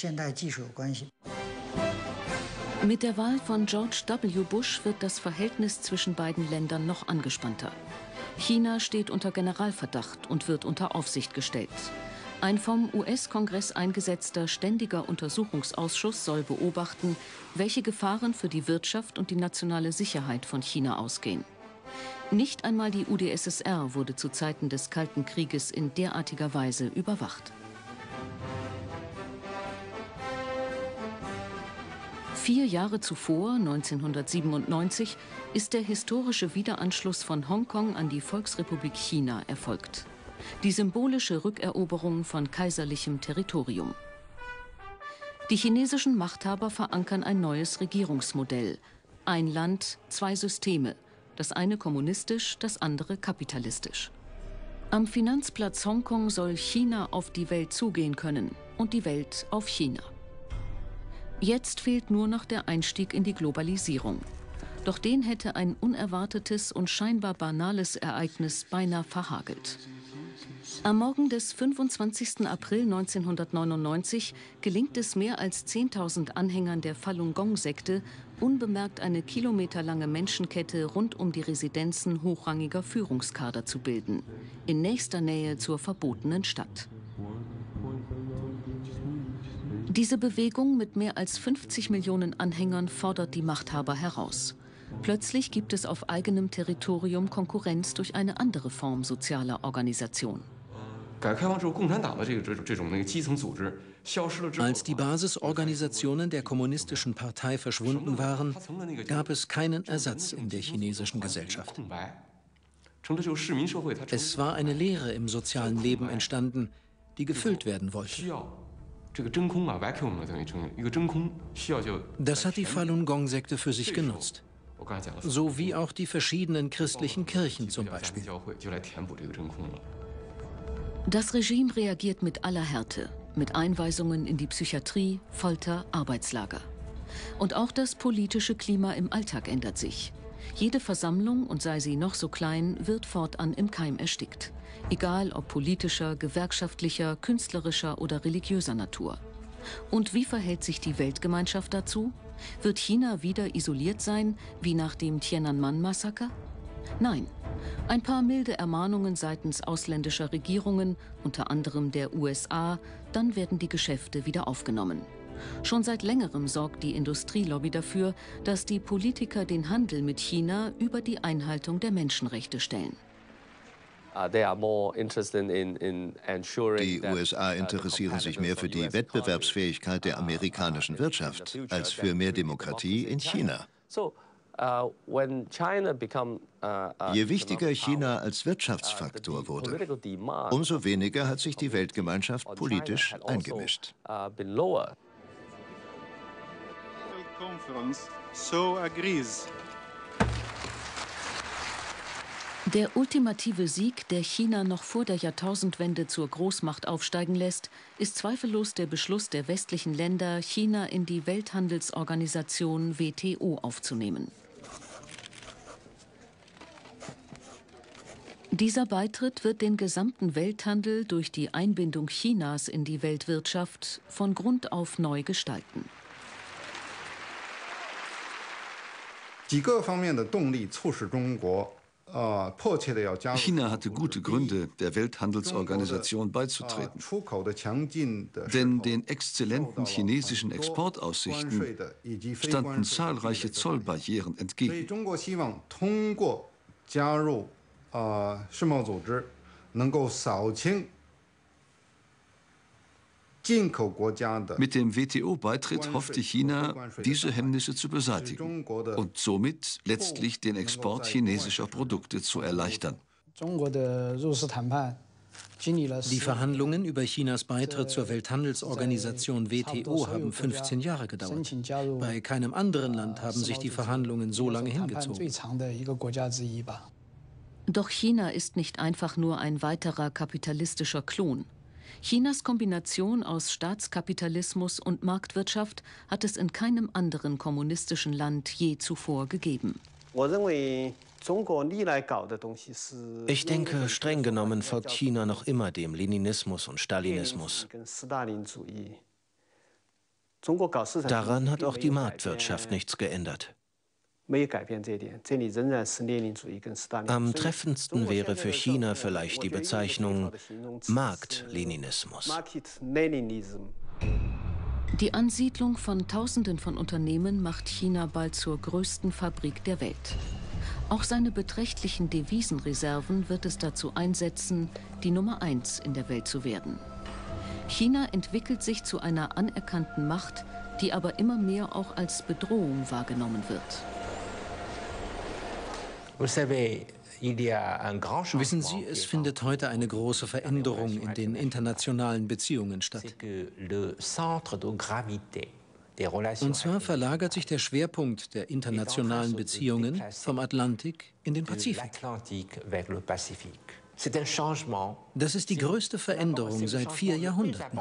Mit der Wahl von George W. Bush wird das Verhältnis zwischen beiden Ländern noch angespannter. China steht unter Generalverdacht und wird unter Aufsicht gestellt. Ein vom U S-Kongress eingesetzter ständiger Untersuchungsausschuss soll beobachten, welche Gefahren für die Wirtschaft und die nationale Sicherheit von China ausgehen. Nicht einmal die U d S S R wurde zu Zeiten des Kalten Krieges in derartiger Weise überwacht. Vier Jahre zuvor, neunzehnhundertsiebenundneunzig, ist der historische Wiederanschluss von Hongkong an die Volksrepublik China erfolgt. Die symbolische Rückeroberung von kaiserlichem Territorium. Die chinesischen Machthaber verankern ein neues Regierungsmodell. Ein Land, zwei Systeme. Das eine kommunistisch, das andere kapitalistisch. Am Finanzplatz Hongkong soll China auf die Welt zugehen können und die Welt auf China. Jetzt fehlt nur noch der Einstieg in die Globalisierung. Doch den hätte ein unerwartetes und scheinbar banales Ereignis beinahe verhagelt. Am Morgen des fünfundzwanzigsten April neunzehnhundertneunundneunzig gelingt es mehr als zehntausend Anhängern der Falun Gong-Sekte, unbemerkt eine kilometerlange Menschenkette rund um die Residenzen hochrangiger Führungskader zu bilden, in nächster Nähe zur verbotenen Stadt. Diese Bewegung mit mehr als fünfzig Millionen Anhängern fordert die Machthaber heraus. Plötzlich gibt es auf eigenem Territorium Konkurrenz durch eine andere Form sozialer Organisation. Als die Basisorganisationen der Kommunistischen Partei verschwunden waren, gab es keinen Ersatz in der chinesischen Gesellschaft. Es war eine Leere im sozialen Leben entstanden, die gefüllt werden wollte. Das hat die Falun Gong-Sekte für sich genutzt. So wie auch die verschiedenen christlichen Kirchen zum Beispiel. Das Regime reagiert mit aller Härte, mit Einweisungen in die Psychiatrie, Folter, Arbeitslager. Und auch das politische Klima im Alltag ändert sich. Jede Versammlung, und sei sie noch so klein, wird fortan im Keim erstickt. Egal ob politischer, gewerkschaftlicher, künstlerischer oder religiöser Natur. Und wie verhält sich die Weltgemeinschaft dazu? Wird China wieder isoliert sein, wie nach dem Tiananmen-Massaker? Nein. Ein paar milde Ermahnungen seitens ausländischer Regierungen, unter anderem der U S A, dann werden die Geschäfte wieder aufgenommen. Schon seit längerem sorgt die Industrielobby dafür, dass die Politiker den Handel mit China über die Einhaltung der Menschenrechte stellen. Die U S A interessieren sich mehr für die Wettbewerbsfähigkeit der amerikanischen Wirtschaft als für mehr Demokratie in China. Je wichtiger China als Wirtschaftsfaktor wurde, umso weniger hat sich die Weltgemeinschaft politisch eingemischt. Der ultimative Sieg, der China noch vor der Jahrtausendwende zur Großmacht aufsteigen lässt, ist zweifellos der Beschluss der westlichen Länder, China in die Welthandelsorganisation W T O aufzunehmen. Dieser Beitritt wird den gesamten Welthandel durch die Einbindung Chinas in die Weltwirtschaft von Grund auf neu gestalten. China hatte gute Gründe, der Welthandelsorganisation beizutreten. Denn den exzellenten chinesischen Exportaussichten standen zahlreiche Zollbarrieren entgegen. Mit dem W T O-Beitritt hoffte China, diese Hemmnisse zu beseitigen und somit letztlich den Export chinesischer Produkte zu erleichtern. Die Verhandlungen über Chinas Beitritt zur Welthandelsorganisation W T O haben fünfzehn Jahre gedauert. Bei keinem anderen Land haben sich die Verhandlungen so lange hingezogen. Doch China ist nicht einfach nur ein weiterer kapitalistischer Klon. Chinas Kombination aus Staatskapitalismus und Marktwirtschaft hat es in keinem anderen kommunistischen Land je zuvor gegeben. Ich denke, streng genommen folgt China noch immer dem Leninismus und Stalinismus. Daran hat auch die Marktwirtschaft nichts geändert. Am treffendsten wäre für China vielleicht die Bezeichnung Markt-Leninismus. Die Ansiedlung von Tausenden von Unternehmen macht China bald zur größten Fabrik der Welt. Auch seine beträchtlichen Devisenreserven wird es dazu einsetzen, die Nummer eins in der Welt zu werden. China entwickelt sich zu einer anerkannten Macht, die aber immer mehr auch als Bedrohung wahrgenommen wird. Wissen Sie, es findet heute eine große Veränderung in den internationalen Beziehungen statt. Und zwar verlagert sich der Schwerpunkt der internationalen Beziehungen vom Atlantik in den Pazifik. Das ist die größte Veränderung seit vier Jahrhunderten.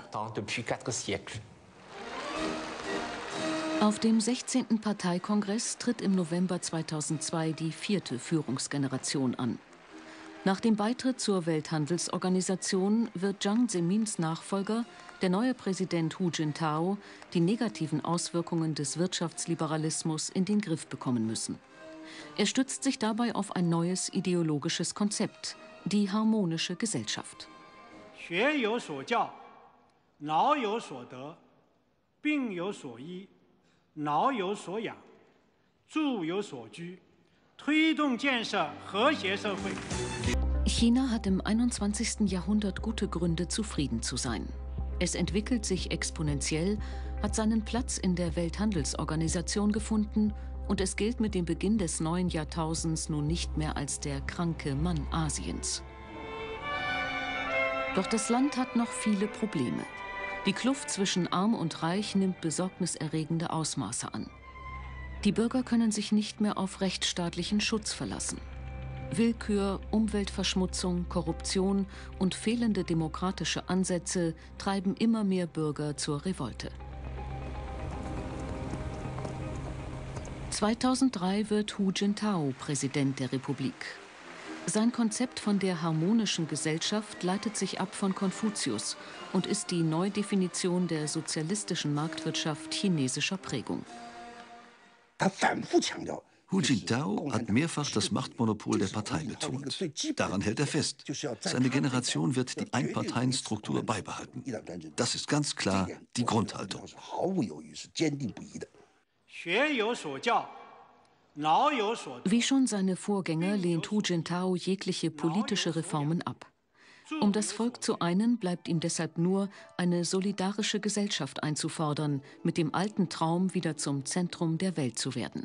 Auf dem sechzehnten Parteikongress tritt im November zweitausendzwei die vierte Führungsgeneration an. Nach dem Beitritt zur Welthandelsorganisation wird Jiang Zemins Nachfolger, der neue Präsident Hu Jintao, die negativen Auswirkungen des Wirtschaftsliberalismus in den Griff bekommen müssen. Er stützt sich dabei auf ein neues ideologisches Konzept, die harmonische Gesellschaft. China hat im einundzwanzigsten Jahrhundert gute Gründe, zufrieden zu sein. Es entwickelt sich exponentiell, hat seinen Platz in der Welthandelsorganisation gefunden und es gilt mit dem Beginn des neuen Jahrtausends nun nicht mehr als der kranke Mann Asiens. Doch das Land hat noch viele Probleme. Die Kluft zwischen Arm und Reich nimmt besorgniserregende Ausmaße an. Die Bürger können sich nicht mehr auf rechtsstaatlichen Schutz verlassen. Willkür, Umweltverschmutzung, Korruption und fehlende demokratische Ansätze treiben immer mehr Bürger zur Revolte. zweitausenddrei wird Hu Jintao Präsident der Republik. Sein Konzept von der harmonischen Gesellschaft leitet sich ab von Konfuzius und ist die Neudefinition der sozialistischen Marktwirtschaft chinesischer Prägung. Hu Jintao hat mehrfach das Machtmonopol der Partei betont. Daran hält er fest. Seine Generation wird die Einparteienstruktur beibehalten. Das ist ganz klar die Grundhaltung. Wie schon seine Vorgänger lehnt Hu Jintao jegliche politische Reformen ab. Um das Volk zu einen, bleibt ihm deshalb nur, eine solidarische Gesellschaft einzufordern, mit dem alten Traum wieder zum Zentrum der Welt zu werden.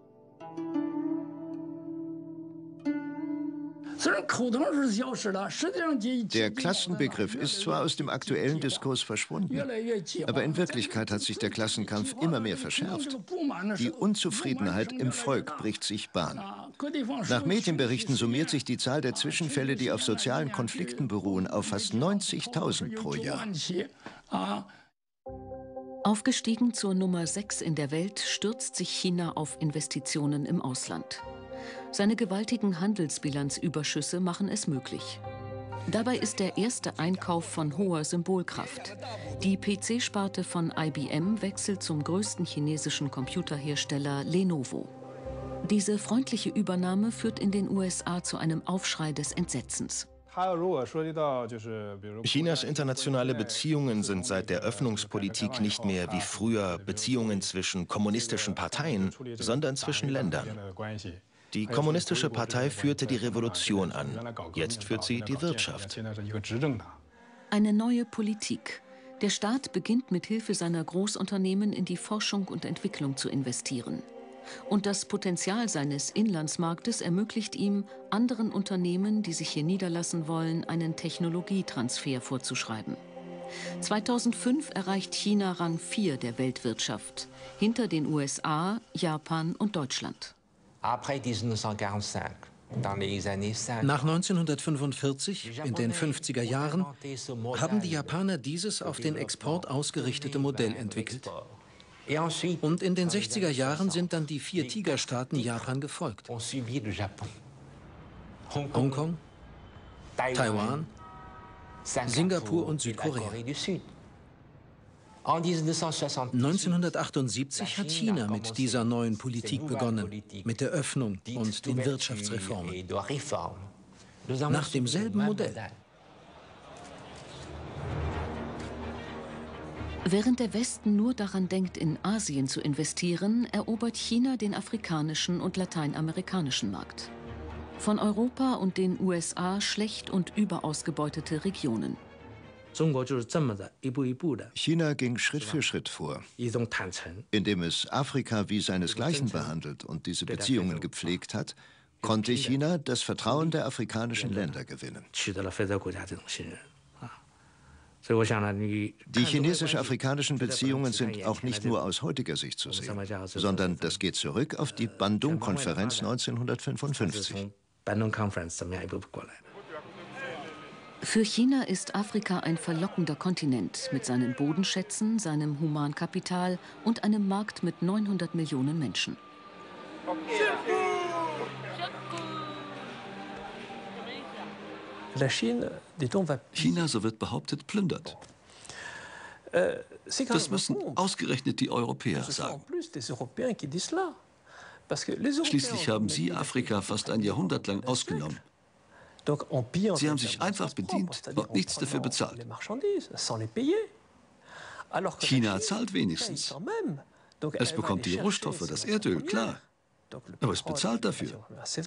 Der Klassenbegriff ist zwar aus dem aktuellen Diskurs verschwunden, aber in Wirklichkeit hat sich der Klassenkampf immer mehr verschärft. Die Unzufriedenheit im Volk bricht sich Bahn. Nach Medienberichten summiert sich die Zahl der Zwischenfälle, die auf sozialen Konflikten beruhen, auf fast neunzigtausend pro Jahr. Aufgestiegen zur Nummer sechs in der Welt, stürzt sich China auf Investitionen im Ausland. Seine gewaltigen Handelsbilanzüberschüsse machen es möglich. Dabei ist der erste Einkauf von hoher Symbolkraft. Die P C-Sparte von I B M wechselt zum größten chinesischen Computerhersteller Lenovo. Diese freundliche Übernahme führt in den U S A zu einem Aufschrei des Entsetzens. Chinas internationale Beziehungen sind seit der Öffnungspolitik nicht mehr wie früher Beziehungen zwischen kommunistischen Parteien, sondern zwischen Ländern. Die Kommunistische Partei führte die Revolution an. Jetzt führt sie die Wirtschaft. Eine neue Politik. Der Staat beginnt mit Hilfe seiner Großunternehmen in die Forschung und Entwicklung zu investieren. Und das Potenzial seines Inlandsmarktes ermöglicht ihm, anderen Unternehmen, die sich hier niederlassen wollen, einen Technologietransfer vorzuschreiben. zweitausendfünf erreicht China Rang vier der Weltwirtschaft, hinter den U S A, Japan und Deutschland. Nach neunzehnhundertfünfundvierzig, in den fünfziger Jahren, haben die Japaner dieses auf den Export ausgerichtete Modell entwickelt. Und in den sechziger Jahren sind dann die vier Tigerstaaten Japan gefolgt. Hongkong, Taiwan, Singapur und Südkorea. neunzehnhundertachtundsiebzig hat China mit dieser neuen Politik begonnen, mit der Öffnung und den Wirtschaftsreformen. Nach demselben Modell. Während der Westen nur daran denkt, in Asien zu investieren, erobert China den afrikanischen und lateinamerikanischen Markt. Von Europa und den U S A schlecht und überausgebeutete Regionen. China ging Schritt für Schritt vor, indem es Afrika wie seinesgleichen behandelt und diese Beziehungen gepflegt hat, konnte China das Vertrauen der afrikanischen Länder gewinnen. Die chinesisch-afrikanischen Beziehungen sind auch nicht nur aus heutiger Sicht zu sehen, sondern das geht zurück auf die Bandung-Konferenz neunzehnhundertfünfundfünfzig. Für China ist Afrika ein verlockender Kontinent mit seinen Bodenschätzen, seinem Humankapital und einem Markt mit neunhundert Millionen Menschen. China, so wird behauptet, plündert. Das müssen ausgerechnet die Europäer sagen. Schließlich haben sie Afrika fast ein Jahrhundert lang ausgenommen. Sie haben sich einfach bedient und nichts dafür bezahlt. China zahlt wenigstens. Es bekommt die Rohstoffe, das Erdöl, klar. Aber es bezahlt dafür.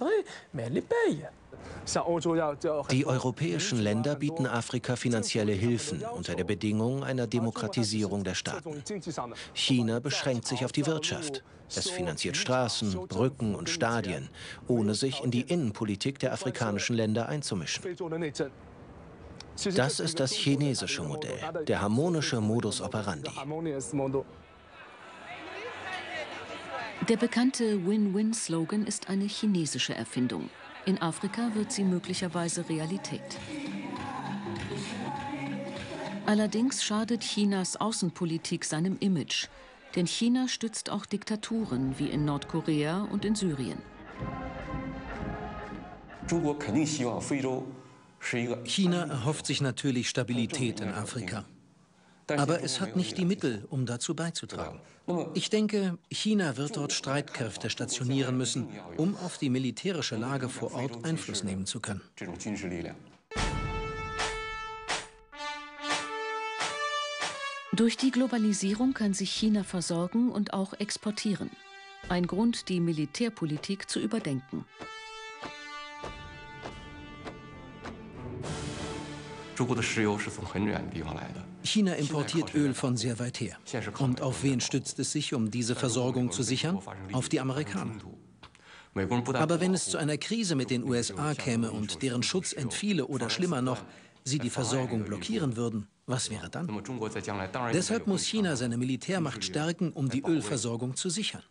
Die europäischen Länder bieten Afrika finanzielle Hilfen unter der Bedingung einer Demokratisierung der Staaten. China beschränkt sich auf die Wirtschaft. Es finanziert Straßen, Brücken und Stadien, ohne sich in die Innenpolitik der afrikanischen Länder einzumischen. Das ist das chinesische Modell, der harmonische Modus operandi. Der bekannte Win-Win-Slogan ist eine chinesische Erfindung. In Afrika wird sie möglicherweise Realität. Allerdings schadet Chinas Außenpolitik seinem Image. Denn China stützt auch Diktaturen wie in Nordkorea und in Syrien. China erhofft sich natürlich Stabilität in Afrika. Aber es hat nicht die Mittel, um dazu beizutragen. Ich denke, China wird dort Streitkräfte stationieren müssen, um auf die militärische Lage vor Ort Einfluss nehmen zu können. Durch die Globalisierung kann sich China versorgen und auch exportieren. Ein Grund, die Militärpolitik zu überdenken. China importiert Öl von sehr weit her. Und auf wen stützt es sich, um diese Versorgung zu sichern? Auf die Amerikaner. Aber wenn es zu einer Krise mit den U S A käme und deren Schutz entfiele oder schlimmer noch, sie die Versorgung blockieren würden, was wäre dann? Deshalb muss China seine Militärmacht stärken, um die Ölversorgung zu sichern.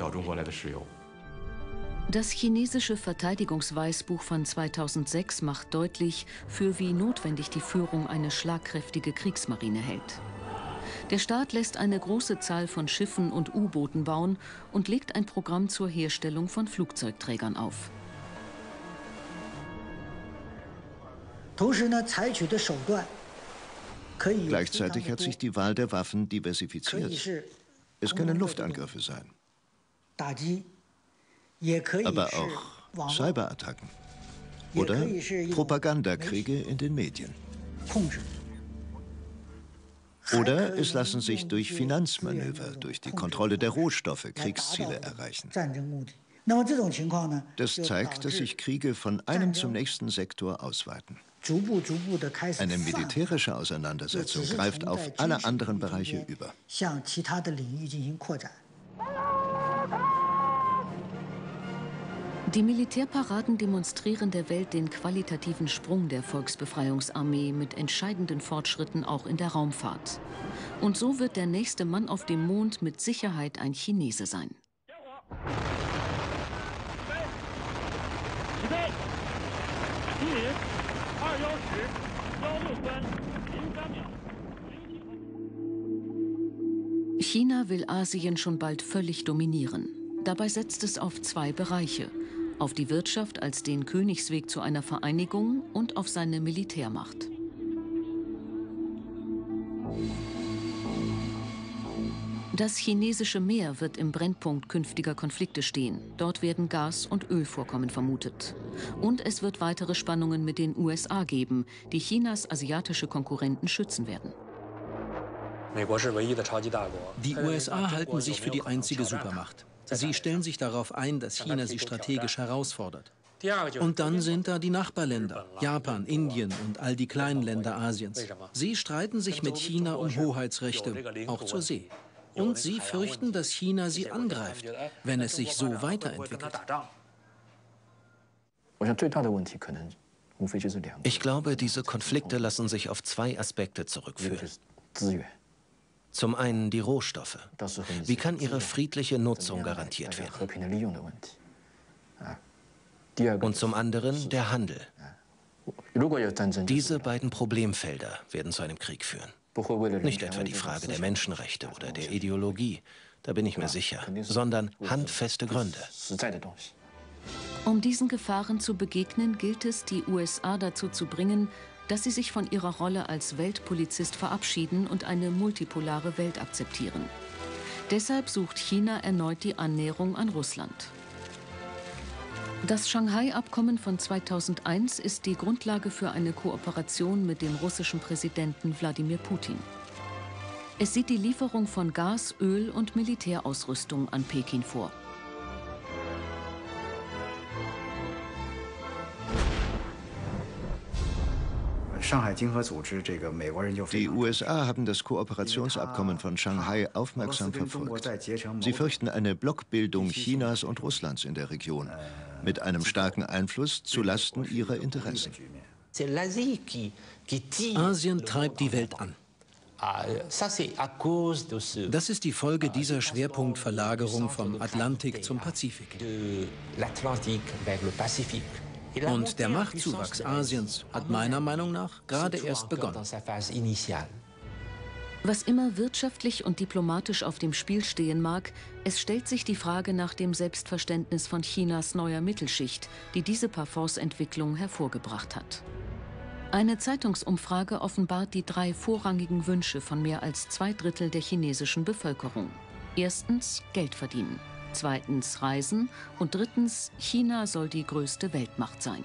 Das chinesische Verteidigungsweißbuch von zweitausendsechs macht deutlich, für wie notwendig die Führung eine schlagkräftige Kriegsmarine hält. Der Staat lässt eine große Zahl von Schiffen und U-Booten bauen und legt ein Programm zur Herstellung von Flugzeugträgern auf. Gleichzeitig hat sich die Wahl der Waffen diversifiziert. Es können Luftangriffe sein, aber auch Cyberattacken oder Propagandakriege in den Medien. Oder es lassen sich durch Finanzmanöver, durch die Kontrolle der Rohstoffe Kriegsziele erreichen. Das zeigt, dass sich Kriege von einem zum nächsten Sektor ausweiten. Eine militärische Auseinandersetzung greift auf alle anderen Bereiche über. Die Militärparaden demonstrieren der Welt den qualitativen Sprung der Volksbefreiungsarmee mit entscheidenden Fortschritten auch in der Raumfahrt. Und so wird der nächste Mann auf dem Mond mit Sicherheit ein Chinese sein. China will Asien schon bald völlig dominieren. Dabei setzt es auf zwei Bereiche: auf die Wirtschaft als den Königsweg zu einer Vereinigung und auf seine Militärmacht. Das chinesische Meer wird im Brennpunkt künftiger Konflikte stehen. Dort werden Gas- und Ölvorkommen vermutet. Und es wird weitere Spannungen mit den U S A geben, die Chinas asiatische Konkurrenten schützen werden. Die U S A halten sich für die einzige Supermacht. Sie stellen sich darauf ein, dass China sie strategisch herausfordert. Und dann sind da die Nachbarländer, Japan, Indien und all die kleinen Länder Asiens. Sie streiten sich mit China um Hoheitsrechte, auch zur See. Und sie fürchten, dass China sie angreift, wenn es sich so weiterentwickelt. Ich glaube, diese Konflikte lassen sich auf zwei Aspekte zurückführen. Zum einen die Rohstoffe. Wie kann ihre friedliche Nutzung garantiert werden? Und zum anderen der Handel. Diese beiden Problemfelder werden zu einem Krieg führen. Nicht etwa die Frage der Menschenrechte oder der Ideologie, da bin ich mir sicher, sondern handfeste Gründe. Um diesen Gefahren zu begegnen, gilt es, die U S A dazu zu bringen, dass sie sich von ihrer Rolle als Weltpolizist verabschieden und eine multipolare Welt akzeptieren. Deshalb sucht China erneut die Annäherung an Russland. Das Shanghai-Abkommen von zweitausendeins ist die Grundlage für eine Kooperation mit dem russischen Präsidenten Wladimir Putin. Es sieht die Lieferung von Gas, Öl und Militärausrüstung an Peking vor. Die U S A haben das Kooperationsabkommen von Shanghai aufmerksam verfolgt. Sie fürchten eine Blockbildung Chinas und Russlands in der Region, mit einem starken Einfluss zulasten ihrer Interessen. Asien treibt die Welt an. Das ist die Folge dieser Schwerpunktverlagerung vom Atlantik zum Pazifik. Und der Machtzuwachs Asiens hat meiner Meinung nach gerade erst begonnen. Was immer wirtschaftlich und diplomatisch auf dem Spiel stehen mag, es stellt sich die Frage nach dem Selbstverständnis von Chinas neuer Mittelschicht, die diese Parforce-Entwicklung hervorgebracht hat. Eine Zeitungsumfrage offenbart die drei vorrangigen Wünsche von mehr als zwei Drittel der chinesischen Bevölkerung. Erstens Geld verdienen. Zweitens Reisen und drittens, China soll die größte Weltmacht sein.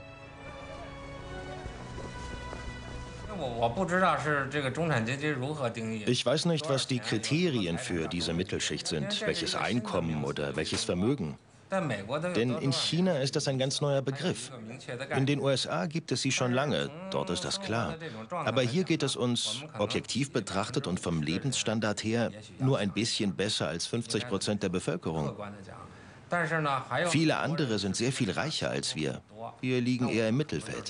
Ich weiß nicht, was die Kriterien für diese Mittelschicht sind, welches Einkommen oder welches Vermögen. Denn in China ist das ein ganz neuer Begriff. In den U S A gibt es sie schon lange, dort ist das klar. Aber hier geht es uns, objektiv betrachtet und vom Lebensstandard her, nur ein bisschen besser als fünfzig Prozent der Bevölkerung. Viele andere sind sehr viel reicher als wir. Wir liegen eher im Mittelfeld.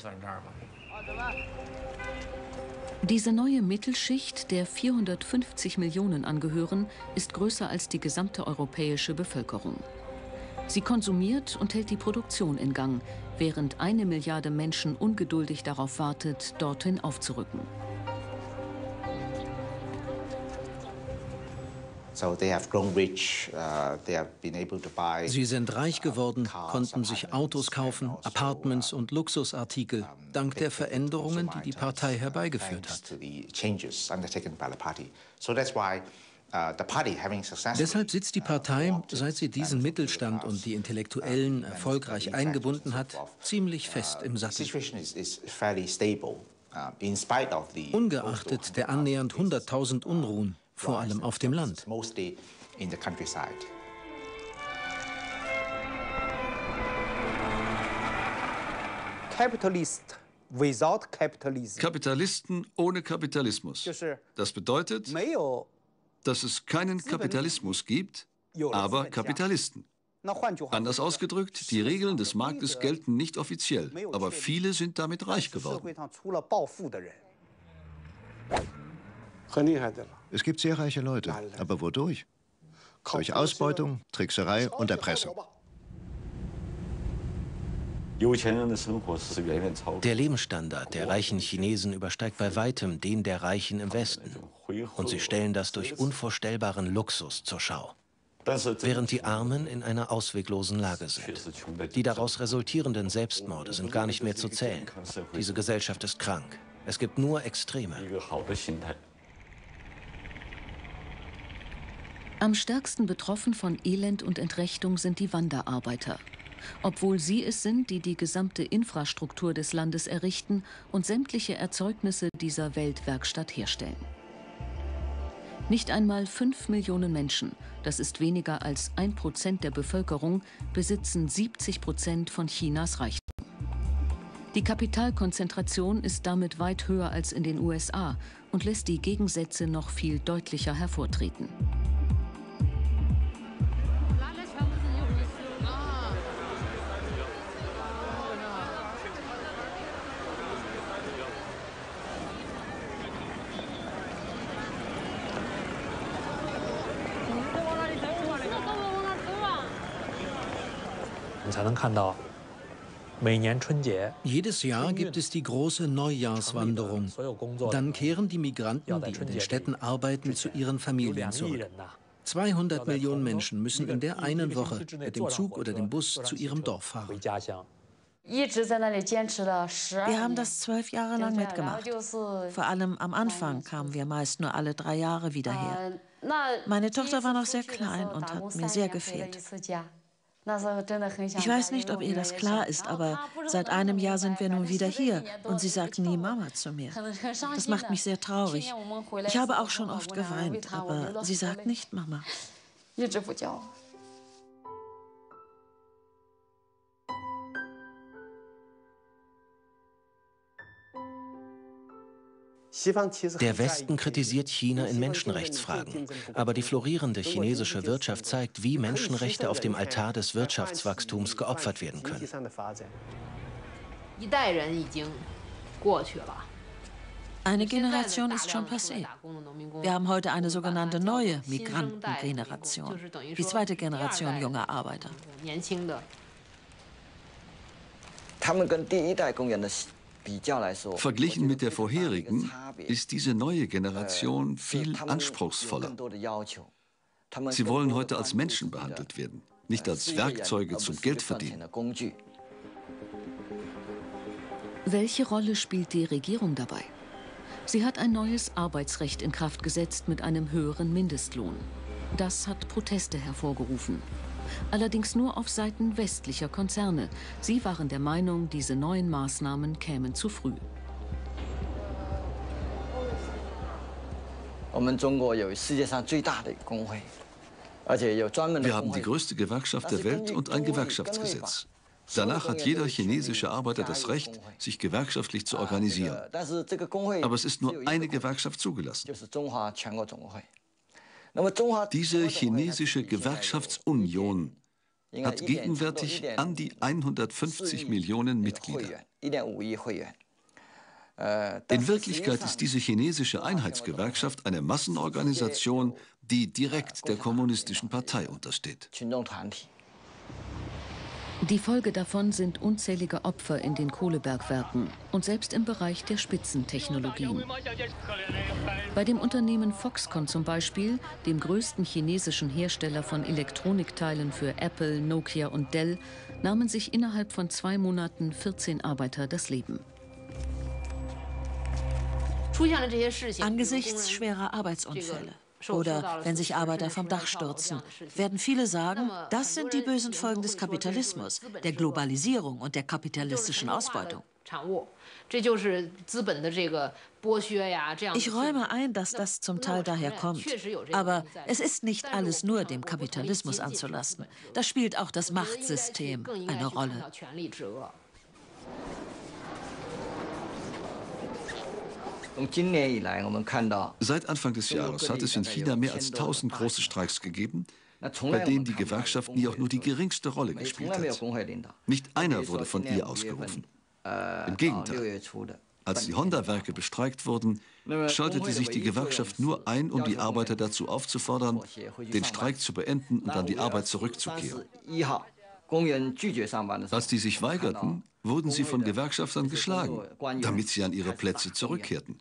Diese neue Mittelschicht, der vierhundertfünfzig Millionen angehören, ist größer als die gesamte europäische Bevölkerung. Sie konsumiert und hält die Produktion in Gang, während eine Milliarde Menschen ungeduldig darauf wartet, dorthin aufzurücken. Sie sind reich geworden, konnten sich Autos kaufen, Apartments und Luxusartikel, dank der Veränderungen, die die Partei herbeigeführt hat. Deshalb sitzt die Partei, seit sie diesen Mittelstand und die Intellektuellen erfolgreich eingebunden hat, ziemlich fest im Sattel. Ungeachtet der annähernd hunderttausend Unruhen, vor allem auf dem Land. Kapitalisten ohne Kapitalismus. Das bedeutet, dass es keinen Kapitalismus gibt, aber Kapitalisten. Anders ausgedrückt, die Regeln des Marktes gelten nicht offiziell, aber viele sind damit reich geworden. Es gibt sehr reiche Leute, aber wodurch? Durch Ausbeutung, Trickserei und Erpressung. Der Lebensstandard der reichen Chinesen übersteigt bei weitem den der Reichen im Westen. Und sie stellen das durch unvorstellbaren Luxus zur Schau. Während die Armen in einer ausweglosen Lage sind. Die daraus resultierenden Selbstmorde sind gar nicht mehr zu zählen. Diese Gesellschaft ist krank. Es gibt nur Extreme. Am stärksten betroffen von Elend und Entrechtung sind die Wanderarbeiter. Obwohl sie es sind, die die gesamte Infrastruktur des Landes errichten und sämtliche Erzeugnisse dieser Weltwerkstatt herstellen. Nicht einmal fünf Millionen Menschen, das ist weniger als ein Prozent der Bevölkerung, besitzen siebzig Prozent von Chinas Reichtum. Die Kapitalkonzentration ist damit weit höher als in den U S A und lässt die Gegensätze noch viel deutlicher hervortreten. Jedes Jahr gibt es die große Neujahrswanderung. Dann kehren die Migranten, die in den Städten arbeiten, zu ihren Familien zurück. zweihundert Millionen Menschen müssen in der einen Woche mit dem Zug oder dem Bus zu ihrem Dorf fahren. Wir haben das zwölf Jahre lang mitgemacht. Vor allem am Anfang kamen wir meist nur alle drei Jahre wieder her. Meine Tochter war noch sehr klein und hat mir sehr gefehlt. Ich weiß nicht, ob ihr das klar ist, aber seit einem Jahr sind wir nun wieder hier und sie sagt nie Mama zu mir. Das macht mich sehr traurig. Ich habe auch schon oft geweint, aber sie sagt nicht Mama. Der Westen kritisiert China in Menschenrechtsfragen, aber die florierende chinesische Wirtschaft zeigt, wie Menschenrechte auf dem Altar des Wirtschaftswachstums geopfert werden können. Eine Generation ist schon passé. Wir haben heute eine sogenannte neue Migrantengeneration, die zweite Generation junger Arbeiter. Verglichen mit der vorherigen ist diese neue Generation viel anspruchsvoller. Sie wollen heute als Menschen behandelt werden, nicht als Werkzeuge zum Geldverdienen. Welche Rolle spielt die Regierung dabei? Sie hat ein neues Arbeitsrecht in Kraft gesetzt mit einem höheren Mindestlohn. Das hat Proteste hervorgerufen. Allerdings nur auf Seiten westlicher Konzerne. Sie waren der Meinung, diese neuen Maßnahmen kämen zu früh. Wir haben die größte Gewerkschaft der Welt und ein Gewerkschaftsgesetz. Danach hat jeder chinesische Arbeiter das Recht, sich gewerkschaftlich zu organisieren. Aber es ist nur eine Gewerkschaft zugelassen. Diese chinesische Gewerkschaftsunion hat gegenwärtig an die hundertfünfzig Millionen Mitglieder. In Wirklichkeit ist diese chinesische Einheitsgewerkschaft eine Massenorganisation, die direkt der Kommunistischen Partei untersteht. Die Folge davon sind unzählige Opfer in den Kohlebergwerken und selbst im Bereich der Spitzentechnologien. Bei dem Unternehmen Foxconn zum Beispiel, dem größten chinesischen Hersteller von Elektronikteilen für Apple, Nokia und Dell, nahmen sich innerhalb von zwei Monaten vierzehn Arbeiter das Leben. Angesichts schwerer Arbeitsunfälle oder wenn sich Arbeiter vom Dach stürzen, werden viele sagen, das sind die bösen Folgen des Kapitalismus, der Globalisierung und der kapitalistischen Ausbeutung. Ich räume ein, dass das zum Teil daher kommt. Aber es ist nicht alles nur dem Kapitalismus anzulasten. Da spielt auch das Machtsystem eine Rolle. Seit Anfang des Jahres hat es in China mehr als tausend große Streiks gegeben, bei denen die Gewerkschaft nie auch nur die geringste Rolle gespielt hat. Nicht einer wurde von ihr ausgerufen. Im Gegenteil. Als die Honda-Werke bestreikt wurden, schaltete sich die Gewerkschaft nur ein, um die Arbeiter dazu aufzufordern, den Streik zu beenden und an die Arbeit zurückzukehren. Als die sich weigerten, wurden sie von Gewerkschaftern geschlagen, damit sie an ihre Plätze zurückkehrten.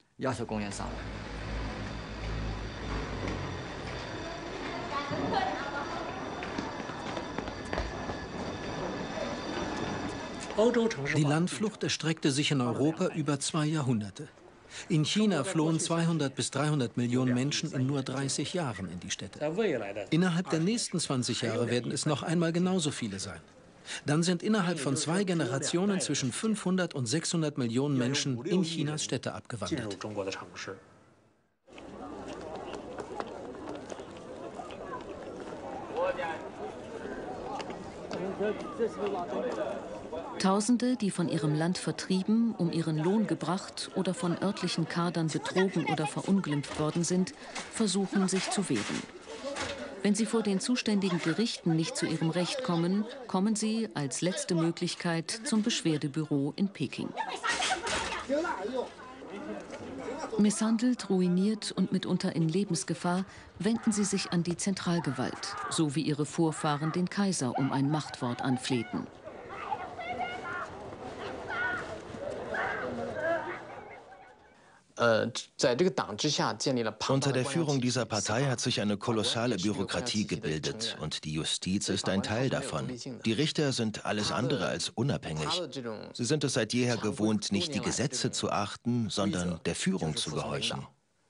Die Landflucht erstreckte sich in Europa über zwei Jahrhunderte. In China flohen zweihundert bis dreihundert Millionen Menschen in nur dreißig Jahren in die Städte. Innerhalb der nächsten zwanzig Jahre werden es noch einmal genauso viele sein. Dann sind innerhalb von zwei Generationen zwischen fünfhundert und sechshundert Millionen Menschen in Chinas Städte abgewandert. Tausende, die von ihrem Land vertrieben, um ihren Lohn gebracht oder von örtlichen Kadern betrogen oder verunglimpft worden sind, versuchen, sich zu wehren. Wenn sie vor den zuständigen Gerichten nicht zu ihrem Recht kommen, kommen sie als letzte Möglichkeit zum Beschwerdebüro in Peking. Misshandelt, ruiniert und mitunter in Lebensgefahr wenden sie sich an die Zentralgewalt, so wie ihre Vorfahren den Kaiser um ein Machtwort anflehten. Unter der Führung dieser Partei hat sich eine kolossale Bürokratie gebildet und die Justiz ist ein Teil davon. Die Richter sind alles andere als unabhängig. Sie sind es seit jeher gewohnt, nicht die Gesetze zu achten, sondern der Führung zu gehorchen.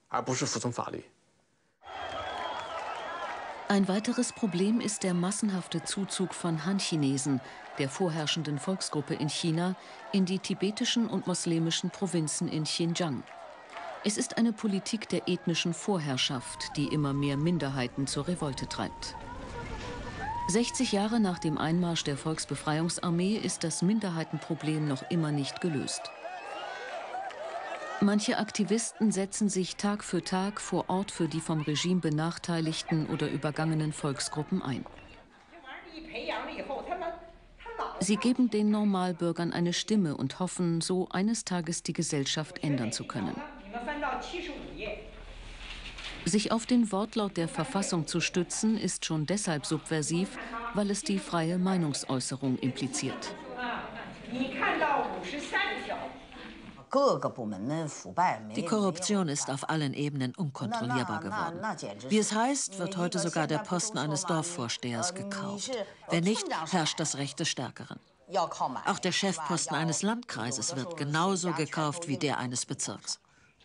Ein weiteres Problem ist der massenhafte Zuzug von Han-Chinesen, der vorherrschenden Volksgruppe in China, in die tibetischen und muslimischen Provinzen in Xinjiang. Es ist eine Politik der ethnischen Vorherrschaft, die immer mehr Minderheiten zur Revolte treibt. sechzig Jahre nach dem Einmarsch der Volksbefreiungsarmee ist das Minderheitenproblem noch immer nicht gelöst. Manche Aktivisten setzen sich Tag für Tag vor Ort für die vom Regime benachteiligten oder übergangenen Volksgruppen ein. Sie geben den Normalbürgern eine Stimme und hoffen, so eines Tages die Gesellschaft ändern zu können. Sich auf den Wortlaut der Verfassung zu stützen, ist schon deshalb subversiv, weil es die freie Meinungsäußerung impliziert. Die Korruption ist auf allen Ebenen unkontrollierbar geworden. Wie es heißt, wird heute sogar der Posten eines Dorfvorstehers gekauft. Wenn nicht, herrscht das Recht des Stärkeren. Auch der Chefposten eines Landkreises wird genauso gekauft wie der eines Bezirks.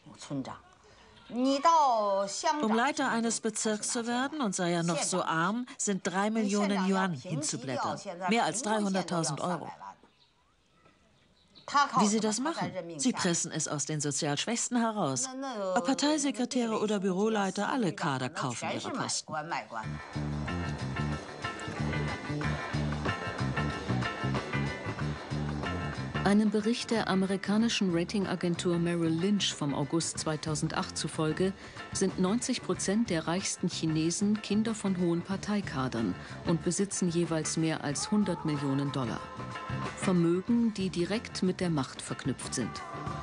Um Leiter eines Bezirks zu werden, und sei er noch so arm, sind drei Millionen Yuan hinzublättern. Mehr als dreihunderttausend Euro. Wie sie das machen? Sie pressen es aus den sozial Schwächsten heraus. Ob Parteisekretäre oder Büroleiter, alle Kader kaufen ihre Posten. Einem Bericht der amerikanischen Ratingagentur Merrill Lynch vom August zweitausendacht zufolge sind neunzig Prozent der reichsten Chinesen Kinder von hohen Parteikadern und besitzen jeweils mehr als hundert Millionen Dollar. Vermögen, die direkt mit der Macht verknüpft sind.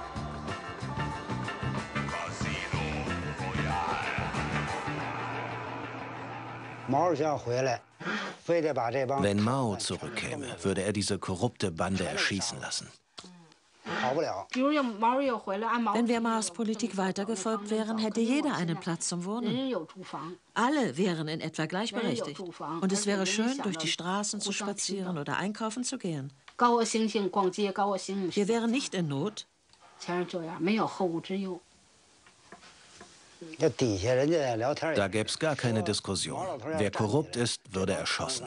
Wenn Mao zurückkäme, würde er diese korrupte Bande erschießen lassen. Wenn wir Maos Politik weitergefolgt wären, hätte jeder einen Platz zum Wohnen. Alle wären in etwa gleichberechtigt. Und es wäre schön, durch die Straßen zu spazieren oder einkaufen zu gehen. Wir wären nicht in Not. Da gäbe es gar keine Diskussion. Wer korrupt ist, würde erschossen.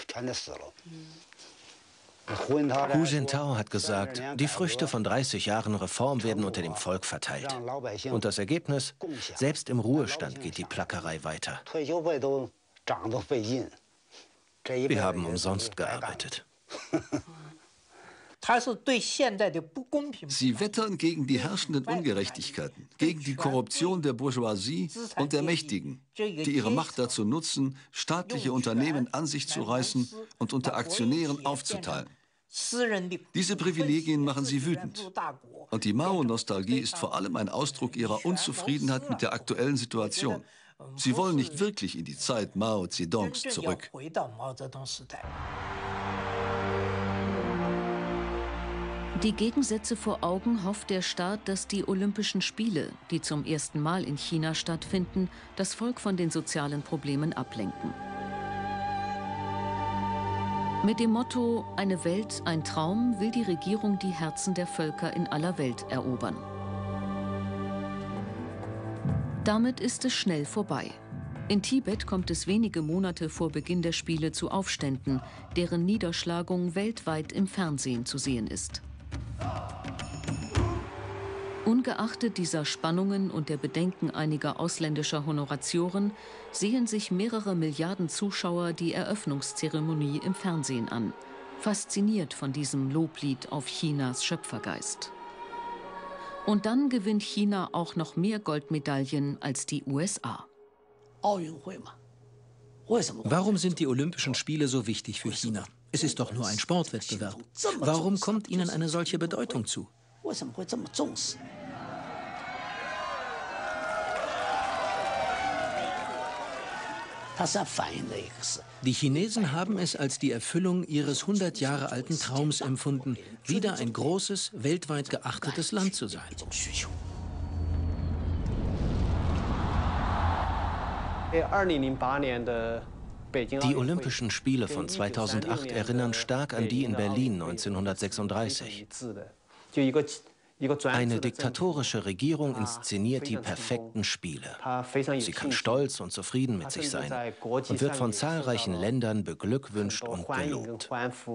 Hu Jintao hat gesagt, die Früchte von dreißig Jahren Reform werden unter dem Volk verteilt. Und das Ergebnis? Selbst im Ruhestand geht die Plackerei weiter. Wir haben umsonst gearbeitet. Sie wettern gegen die herrschenden Ungerechtigkeiten, gegen die Korruption der Bourgeoisie und der Mächtigen, die ihre Macht dazu nutzen, staatliche Unternehmen an sich zu reißen und unter Aktionären aufzuteilen. Diese Privilegien machen sie wütend. Und die Mao-Nostalgie ist vor allem ein Ausdruck ihrer Unzufriedenheit mit der aktuellen Situation. Sie wollen nicht wirklich in die Zeit Mao Zedongs zurück. Die Gegensätze vor Augen hofft der Staat, dass die Olympischen Spiele, die zum ersten Mal in China stattfinden, das Volk von den sozialen Problemen ablenken. Mit dem Motto "Eine Welt, ein Traum" will die Regierung die Herzen der Völker in aller Welt erobern. Damit ist es schnell vorbei. In Tibet kommt es wenige Monate vor Beginn der Spiele zu Aufständen, deren Niederschlagung weltweit im Fernsehen zu sehen ist. Ungeachtet dieser Spannungen und der Bedenken einiger ausländischer Honoratioren sehen sich mehrere Milliarden Zuschauer die Eröffnungszeremonie im Fernsehen an, fasziniert von diesem Loblied auf Chinas Schöpfergeist. Und dann gewinnt China auch noch mehr Goldmedaillen als die U S A. Warum sind die Olympischen Spiele so wichtig für China? Es ist doch nur ein Sportwettbewerb. Warum kommt ihnen eine solche Bedeutung zu? Die Chinesen haben es als die Erfüllung ihres hundert Jahre alten Traums empfunden, wieder ein großes, weltweit geachtetes Land zu sein. Die Olympischen Spiele von zweitausendacht erinnern stark an die in Berlin neunzehnhundertsechsunddreißig. Eine diktatorische Regierung inszeniert die perfekten Spiele. Sie kann stolz und zufrieden mit sich sein und wird von zahlreichen Ländern beglückwünscht und gelobt.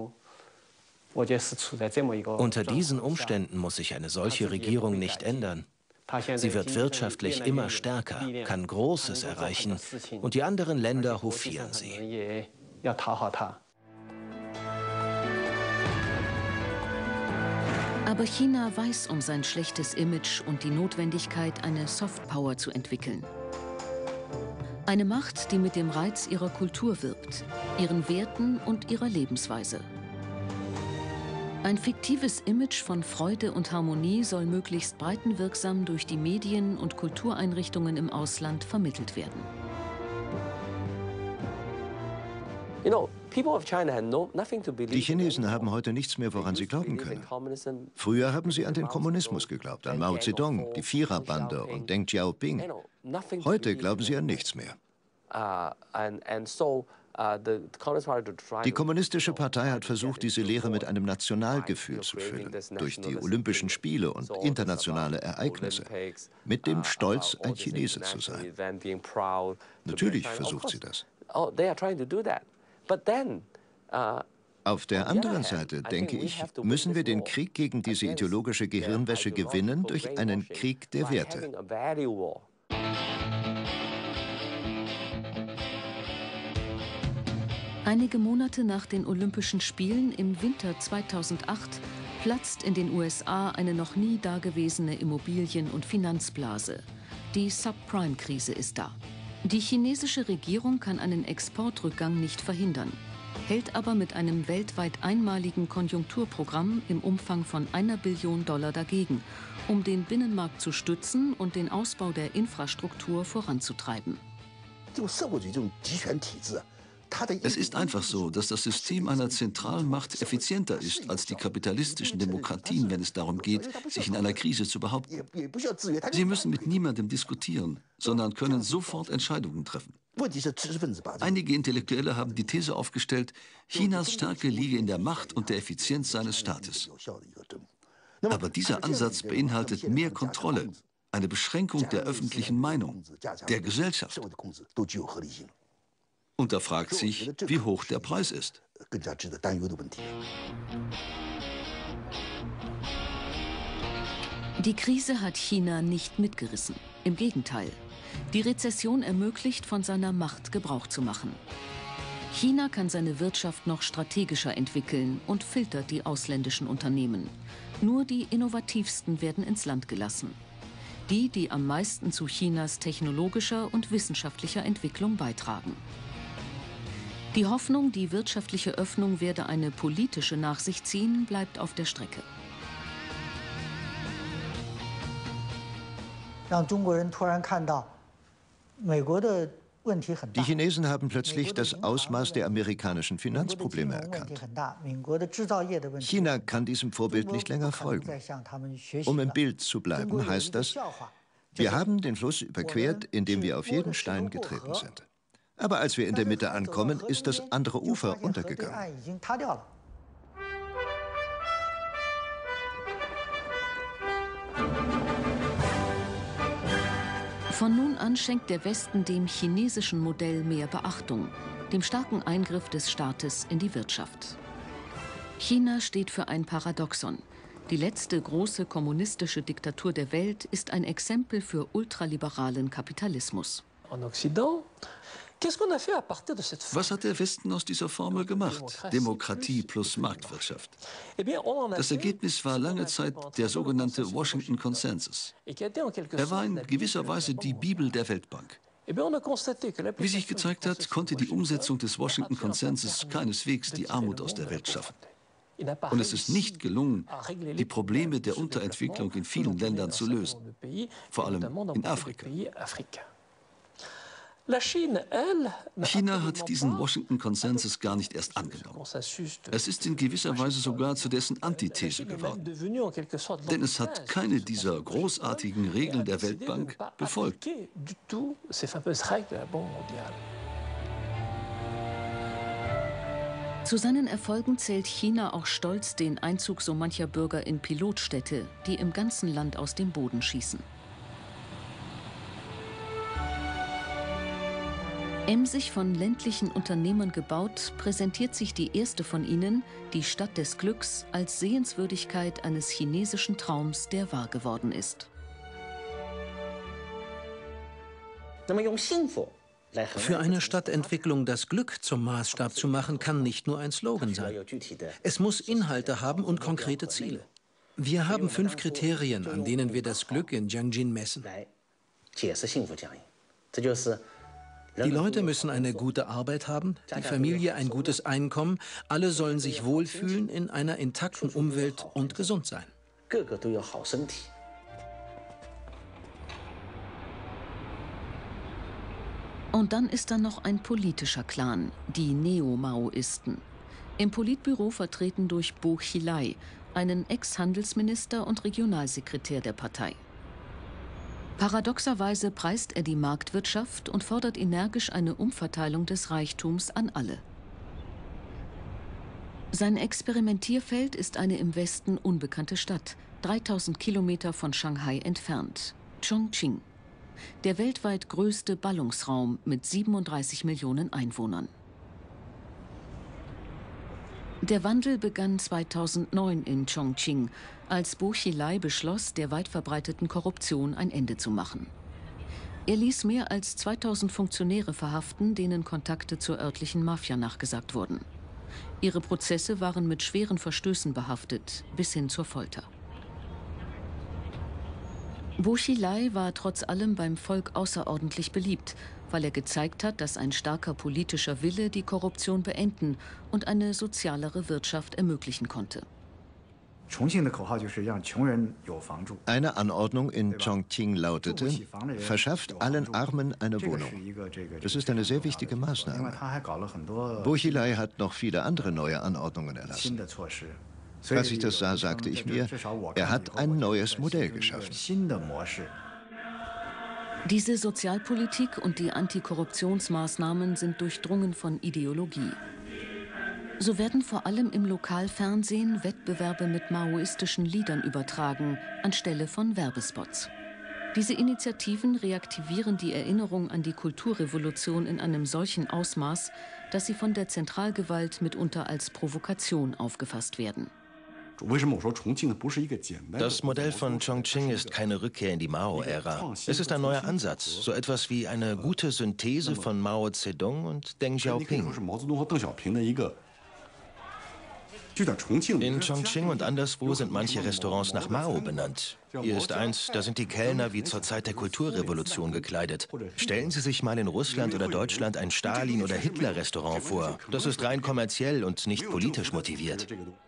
Unter diesen Umständen muss sich eine solche Regierung nicht ändern. Sie wird wirtschaftlich immer stärker, kann Großes erreichen und die anderen Länder hofieren sie. Aber China weiß um sein schlechtes Image und die Notwendigkeit, eine Softpower zu entwickeln. Eine Macht, die mit dem Reiz ihrer Kultur wirbt, ihren Werten und ihrer Lebensweise. Ein fiktives Image von Freude und Harmonie soll möglichst breitenwirksam durch die Medien und Kultureinrichtungen im Ausland vermittelt werden. Die Chinesen haben heute nichts mehr, woran sie glauben können. Früher haben sie an den Kommunismus geglaubt, an Mao Zedong, die Viererbande und Deng Xiaoping. Heute glauben sie an nichts mehr. Die Kommunistische Partei hat versucht, diese Lehre mit einem Nationalgefühl zu füllen, durch die Olympischen Spiele und internationale Ereignisse, mit dem Stolz, ein Chinese zu sein. Natürlich versucht sie das. Auf der anderen Seite, denke ich, müssen wir den Krieg gegen diese ideologische Gehirnwäsche gewinnen durch einen Krieg der Werte. Einige Monate nach den Olympischen Spielen im Winter zweitausendacht platzt in den U S A eine noch nie dagewesene Immobilien- und Finanzblase. Die Subprime-Krise ist da. Die chinesische Regierung kann einen Exportrückgang nicht verhindern, hält aber mit einem weltweit einmaligen Konjunkturprogramm im Umfang von einer Billion Dollar dagegen, um den Binnenmarkt zu stützen und den Ausbau der Infrastruktur voranzutreiben. Es ist einfach so, dass das System einer zentralen Macht effizienter ist als die kapitalistischen Demokratien, wenn es darum geht, sich in einer Krise zu behaupten. Sie müssen mit niemandem diskutieren, sondern können sofort Entscheidungen treffen. Einige Intellektuelle haben die These aufgestellt, Chinas Stärke liege in der Macht und der Effizienz seines Staates. Aber dieser Ansatz beinhaltet mehr Kontrolle, eine Beschränkung der öffentlichen Meinung, der Gesellschaft. Und da fragt sich, wie hoch der Preis ist. Die Krise hat China nicht mitgerissen. Im Gegenteil. Die Rezession ermöglicht, von seiner Macht Gebrauch zu machen. China kann seine Wirtschaft noch strategischer entwickeln und filtert die ausländischen Unternehmen. Nur die innovativsten werden ins Land gelassen. Die, die am meisten zu Chinas technologischer und wissenschaftlicher Entwicklung beitragen. Die Hoffnung, die wirtschaftliche Öffnung werde eine politische nach sich ziehen, bleibt auf der Strecke. Die Chinesen haben plötzlich das Ausmaß der amerikanischen Finanzprobleme erkannt. China kann diesem Vorbild nicht länger folgen. Um im Bild zu bleiben, heißt das, wir haben den Fluss überquert, indem wir auf jeden Stein getreten sind. Aber als wir in der Mitte ankommen, ist das andere Ufer untergegangen. Von nun an schenkt der Westen dem chinesischen Modell mehr Beachtung, dem starken Eingriff des Staates in die Wirtschaft. China steht für ein Paradoxon. Die letzte große kommunistische Diktatur der Welt ist ein Exempel für ultraliberalen Kapitalismus. Was hat der Westen aus dieser Formel gemacht? Demokratie plus Marktwirtschaft. Das Ergebnis war lange Zeit der sogenannte Washington Consensus. Er war in gewisser Weise die Bibel der Weltbank. Wie sich gezeigt hat, konnte die Umsetzung des Washington Consensus keineswegs die Armut aus der Welt schaffen. Und es ist nicht gelungen, die Probleme der Unterentwicklung in vielen Ländern zu lösen, vor allem in Afrika. China hat diesen Washington-Konsensus gar nicht erst angenommen. Es ist in gewisser Weise sogar zu dessen Antithese geworden. Denn es hat keine dieser großartigen Regeln der Weltbank befolgt. Zu seinen Erfolgen zählt China auch stolz den Einzug so mancher Bürger in Pilotstädte, die im ganzen Land aus dem Boden schießen. Emsig von ländlichen Unternehmern gebaut, präsentiert sich die erste von ihnen, die Stadt des Glücks, als Sehenswürdigkeit eines chinesischen Traums, der wahr geworden ist. Für eine Stadtentwicklung das Glück zum Maßstab zu machen, kann nicht nur ein Slogan sein. Es muss Inhalte haben und konkrete Ziele. Wir haben fünf Kriterien, an denen wir das Glück in Jiangjin messen. Die Leute müssen eine gute Arbeit haben, die Familie ein gutes Einkommen, alle sollen sich wohlfühlen in einer intakten Umwelt und gesund sein. Und dann ist da noch ein politischer Clan, die Neo-Maoisten. Im Politbüro vertreten durch Bo Xilai, einen Ex-Handelsminister und Regionalsekretär der Partei. Paradoxerweise preist er die Marktwirtschaft und fordert energisch eine Umverteilung des Reichtums an alle. Sein Experimentierfeld ist eine im Westen unbekannte Stadt, dreitausend Kilometer von Shanghai entfernt, Chongqing. Der weltweit größte Ballungsraum mit siebenunddreißig Millionen Einwohnern. Der Wandel begann zweitausendneun in Chongqing, als Bo Xilai beschloss, der weit verbreiteten Korruption ein Ende zu machen. Er ließ mehr als zweitausend Funktionäre verhaften, denen Kontakte zur örtlichen Mafia nachgesagt wurden. Ihre Prozesse waren mit schweren Verstößen behaftet, bis hin zur Folter. Bo Xilai war trotz allem beim Volk außerordentlich beliebt, weil er gezeigt hat, dass ein starker politischer Wille die Korruption beenden und eine sozialere Wirtschaft ermöglichen konnte. Eine Anordnung in Chongqing lautete, verschafft allen Armen eine Wohnung. Das ist eine sehr wichtige Maßnahme. Bo Xilai hat noch viele andere neue Anordnungen erlassen. Als ich das sah, sagte ich mir, er hat ein neues Modell geschaffen. Diese Sozialpolitik und die Antikorruptionsmaßnahmen sind durchdrungen von Ideologie. So werden vor allem im Lokalfernsehen Wettbewerbe mit maoistischen Liedern übertragen, anstelle von Werbespots. Diese Initiativen reaktivieren die Erinnerung an die Kulturrevolution in einem solchen Ausmaß, dass sie von der Zentralgewalt mitunter als Provokation aufgefasst werden. Das Modell von Chongqing ist keine Rückkehr in die Mao-Ära. Es ist ein neuer Ansatz, so etwas wie eine gute Synthese von Mao Zedong und Deng Xiaoping. In Chongqing und anderswo sind manche Restaurants nach Mao benannt. Hier ist eins, da sind die Kellner wie zur Zeit der Kulturrevolution gekleidet. Stellen Sie sich mal in Russland oder Deutschland ein Stalin- oder Hitler-Restaurant vor. Das ist rein kommerziell und nicht politisch motiviert.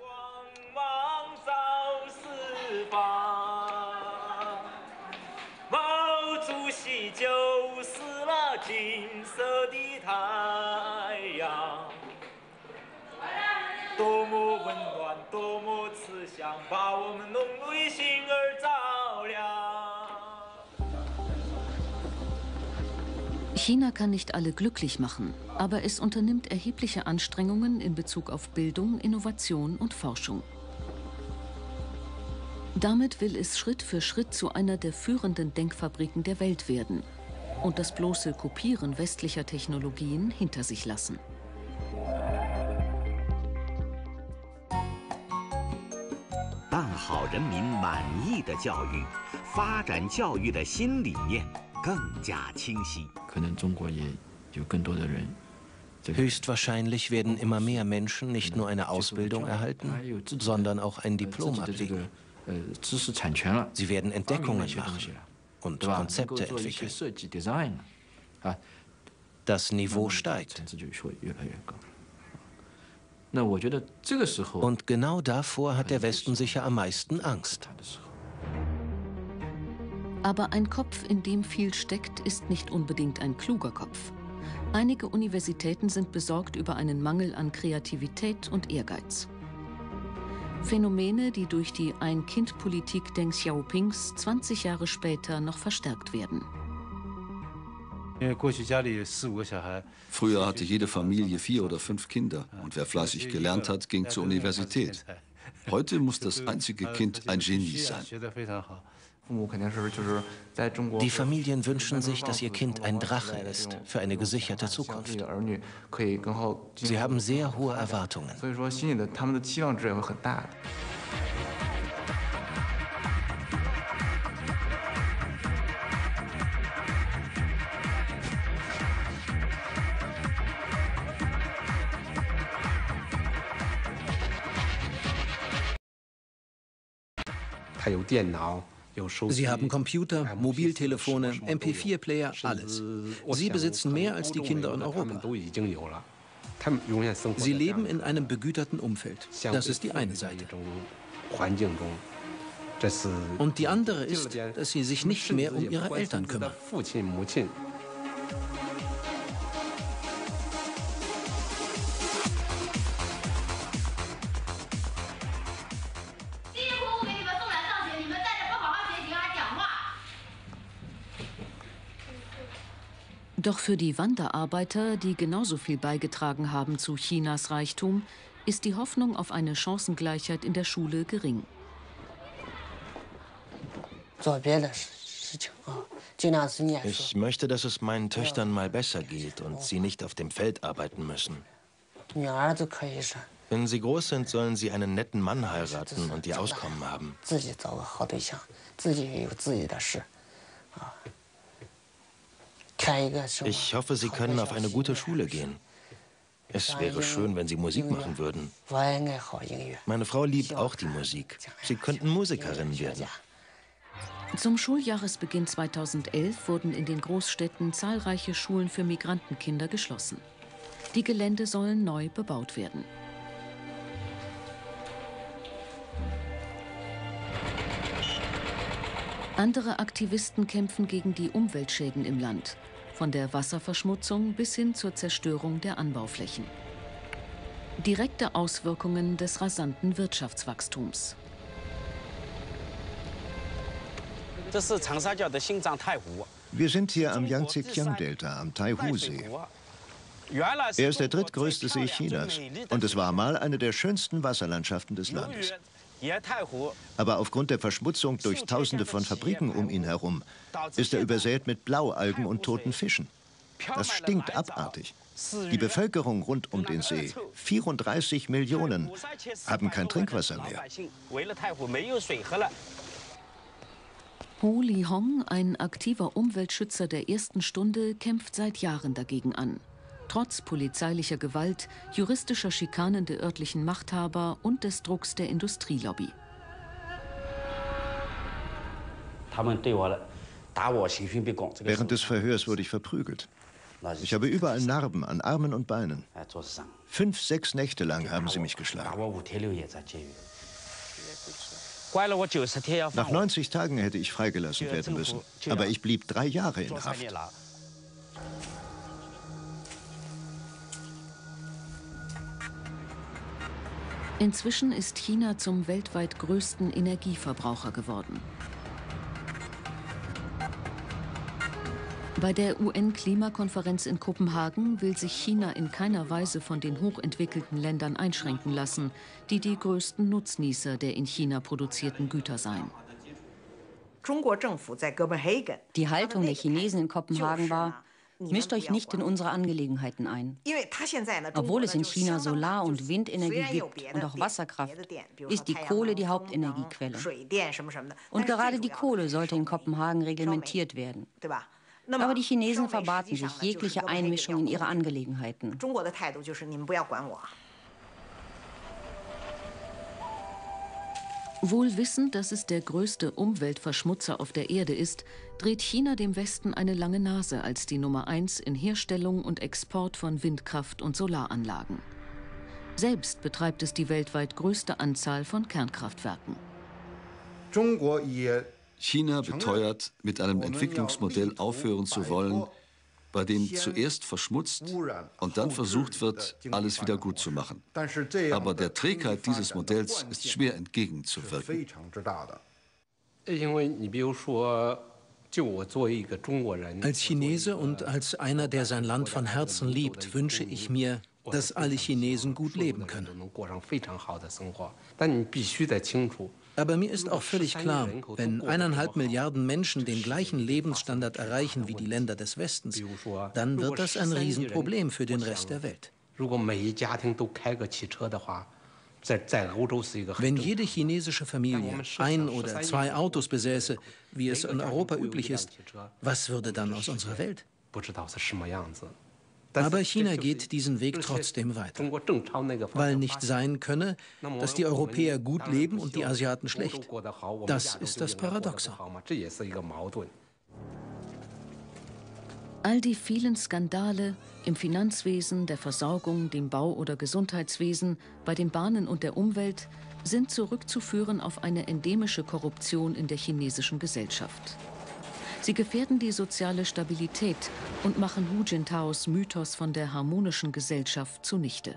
China kann nicht alle glücklich machen, aber es unternimmt erhebliche Anstrengungen in Bezug auf Bildung, Innovation und Forschung. Damit will es Schritt für Schritt zu einer der führenden Denkfabriken der Welt werden und das bloße Kopieren westlicher Technologien hinter sich lassen. Höchstwahrscheinlich werden immer mehr Menschen nicht nur eine Ausbildung erhalten, sondern auch ein Diplom ablegen. Sie werden Entdeckungen machen und Konzepte entwickeln. Das Niveau steigt. Und genau davor hat der Westen sicher am meisten Angst. Aber ein Kopf, in dem viel steckt, ist nicht unbedingt ein kluger Kopf. Einige Universitäten sind besorgt über einen Mangel an Kreativität und Ehrgeiz. Phänomene, die durch die Ein-Kind-Politik Deng Xiaopings zwanzig Jahre später noch verstärkt werden. Früher hatte jede Familie vier oder fünf Kinder und wer fleißig gelernt hat, ging zur Universität. Heute muss das einzige Kind ein Genie sein. Die Familien wünschen sich, dass ihr Kind ein Drache ist, für eine gesicherte Zukunft. Sie haben sehr hohe Erwartungen. Sie haben Computer, Mobiltelefone, M P vier Player, alles. Sie besitzen mehr als die Kinder in Europa. Sie leben in einem begüterten Umfeld. Das ist die eine Seite. Und die andere ist, dass sie sich nicht mehr um ihre Eltern kümmern. Doch für die Wanderarbeiter, die genauso viel beigetragen haben zu Chinas Reichtum, ist die Hoffnung auf eine Chancengleichheit in der Schule gering. Ich möchte, dass es meinen Töchtern mal besser geht und sie nicht auf dem Feld arbeiten müssen. Wenn sie groß sind, sollen sie einen netten Mann heiraten und ihr Auskommen haben. Ich hoffe, sie können auf eine gute Schule gehen. Es wäre schön, wenn sie Musik machen würden. Meine Frau liebt auch die Musik. Sie könnten Musikerin werden. Zum Schuljahresbeginn zweitausendelf wurden in den Großstädten zahlreiche Schulen für Migrantenkinder geschlossen. Die Gelände sollen neu bebaut werden. Andere Aktivisten kämpfen gegen die Umweltschäden im Land, von der Wasserverschmutzung bis hin zur Zerstörung der Anbauflächen. Direkte Auswirkungen des rasanten Wirtschaftswachstums. Wir sind hier am Yangtze-Kiang-Delta, am Taihu-See. Er ist der drittgrößte See Chinas und es war mal eine der schönsten Wasserlandschaften des Landes. Aber aufgrund der Verschmutzung durch Tausende von Fabriken um ihn herum ist er übersät mit Blaualgen und toten Fischen. Das stinkt abartig. Die Bevölkerung rund um den See, vierunddreißig Millionen, haben kein Trinkwasser mehr. Hu Lihong, ein aktiver Umweltschützer der ersten Stunde, kämpft seit Jahren dagegen an. Trotz polizeilicher Gewalt, juristischer Schikanen der örtlichen Machthaber und des Drucks der Industrielobby. Während des Verhörs wurde ich verprügelt. Ich habe überall Narben an Armen und Beinen. Fünf, sechs Nächte lang haben sie mich geschlagen. Nach neunzig Tagen hätte ich freigelassen werden müssen, aber ich blieb drei Jahre in Haft. Inzwischen ist China zum weltweit größten Energieverbraucher geworden. Bei der U N-Klimakonferenz in Kopenhagen will sich China in keiner Weise von den hochentwickelten Ländern einschränken lassen, die die größten Nutznießer der in China produzierten Güter seien. Die Haltung der Chinesen in Kopenhagen war: Mischt euch nicht in unsere Angelegenheiten ein. Obwohl es in China Solar- und Windenergie gibt und auch Wasserkraft, ist die Kohle die Hauptenergiequelle. Und gerade die Kohle sollte in Kopenhagen reglementiert werden. Aber die Chinesen verbaten sich jegliche Einmischung in ihre Angelegenheiten. Wohl wissend, dass es der größte Umweltverschmutzer auf der Erde ist, dreht China dem Westen eine lange Nase als die Nummer eins in Herstellung und Export von Windkraft- und Solaranlagen. Selbst betreibt es die weltweit größte Anzahl von Kernkraftwerken. China beteuert, mit einem Entwicklungsmodell aufhören zu wollen, bei dem zuerst verschmutzt und dann versucht wird, alles wieder gut zu machen. Aber der Trägheit dieses Modells ist schwer entgegenzuwirken. Als Chinese und als einer, der sein Land von Herzen liebt, wünsche ich mir, dass alle Chinesen gut leben können. Aber mir ist auch völlig klar, wenn eineinhalb Milliarden Menschen den gleichen Lebensstandard erreichen wie die Länder des Westens, dann wird das ein Riesenproblem für den Rest der Welt. Wenn jede chinesische Familie ein oder zwei Autos besäße, wie es in Europa üblich ist, was würde dann aus unserer Welt? Aber China geht diesen Weg trotzdem weiter, weil nicht sein könne, dass die Europäer gut leben und die Asiaten schlecht. Das ist das Paradoxe. All die vielen Skandale im Finanzwesen, der Versorgung, dem Bau- oder Gesundheitswesen, bei den Bahnen und der Umwelt sind zurückzuführen auf eine endemische Korruption in der chinesischen Gesellschaft. Sie gefährden die soziale Stabilität und machen Hu Jintaos Mythos von der harmonischen Gesellschaft zunichte.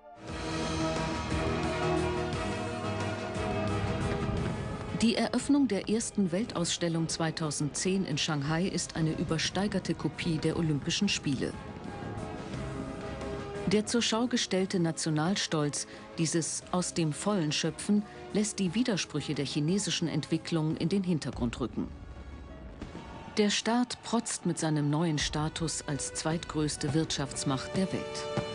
Die Eröffnung der ersten Weltausstellung zweitausendzehn in Shanghai ist eine übersteigerte Kopie der Olympischen Spiele. Der zur Schau gestellte Nationalstolz, dieses aus dem Vollen schöpfen, lässt die Widersprüche der chinesischen Entwicklung in den Hintergrund rücken. Der Staat protzt mit seinem neuen Status als zweitgrößte Wirtschaftsmacht der Welt.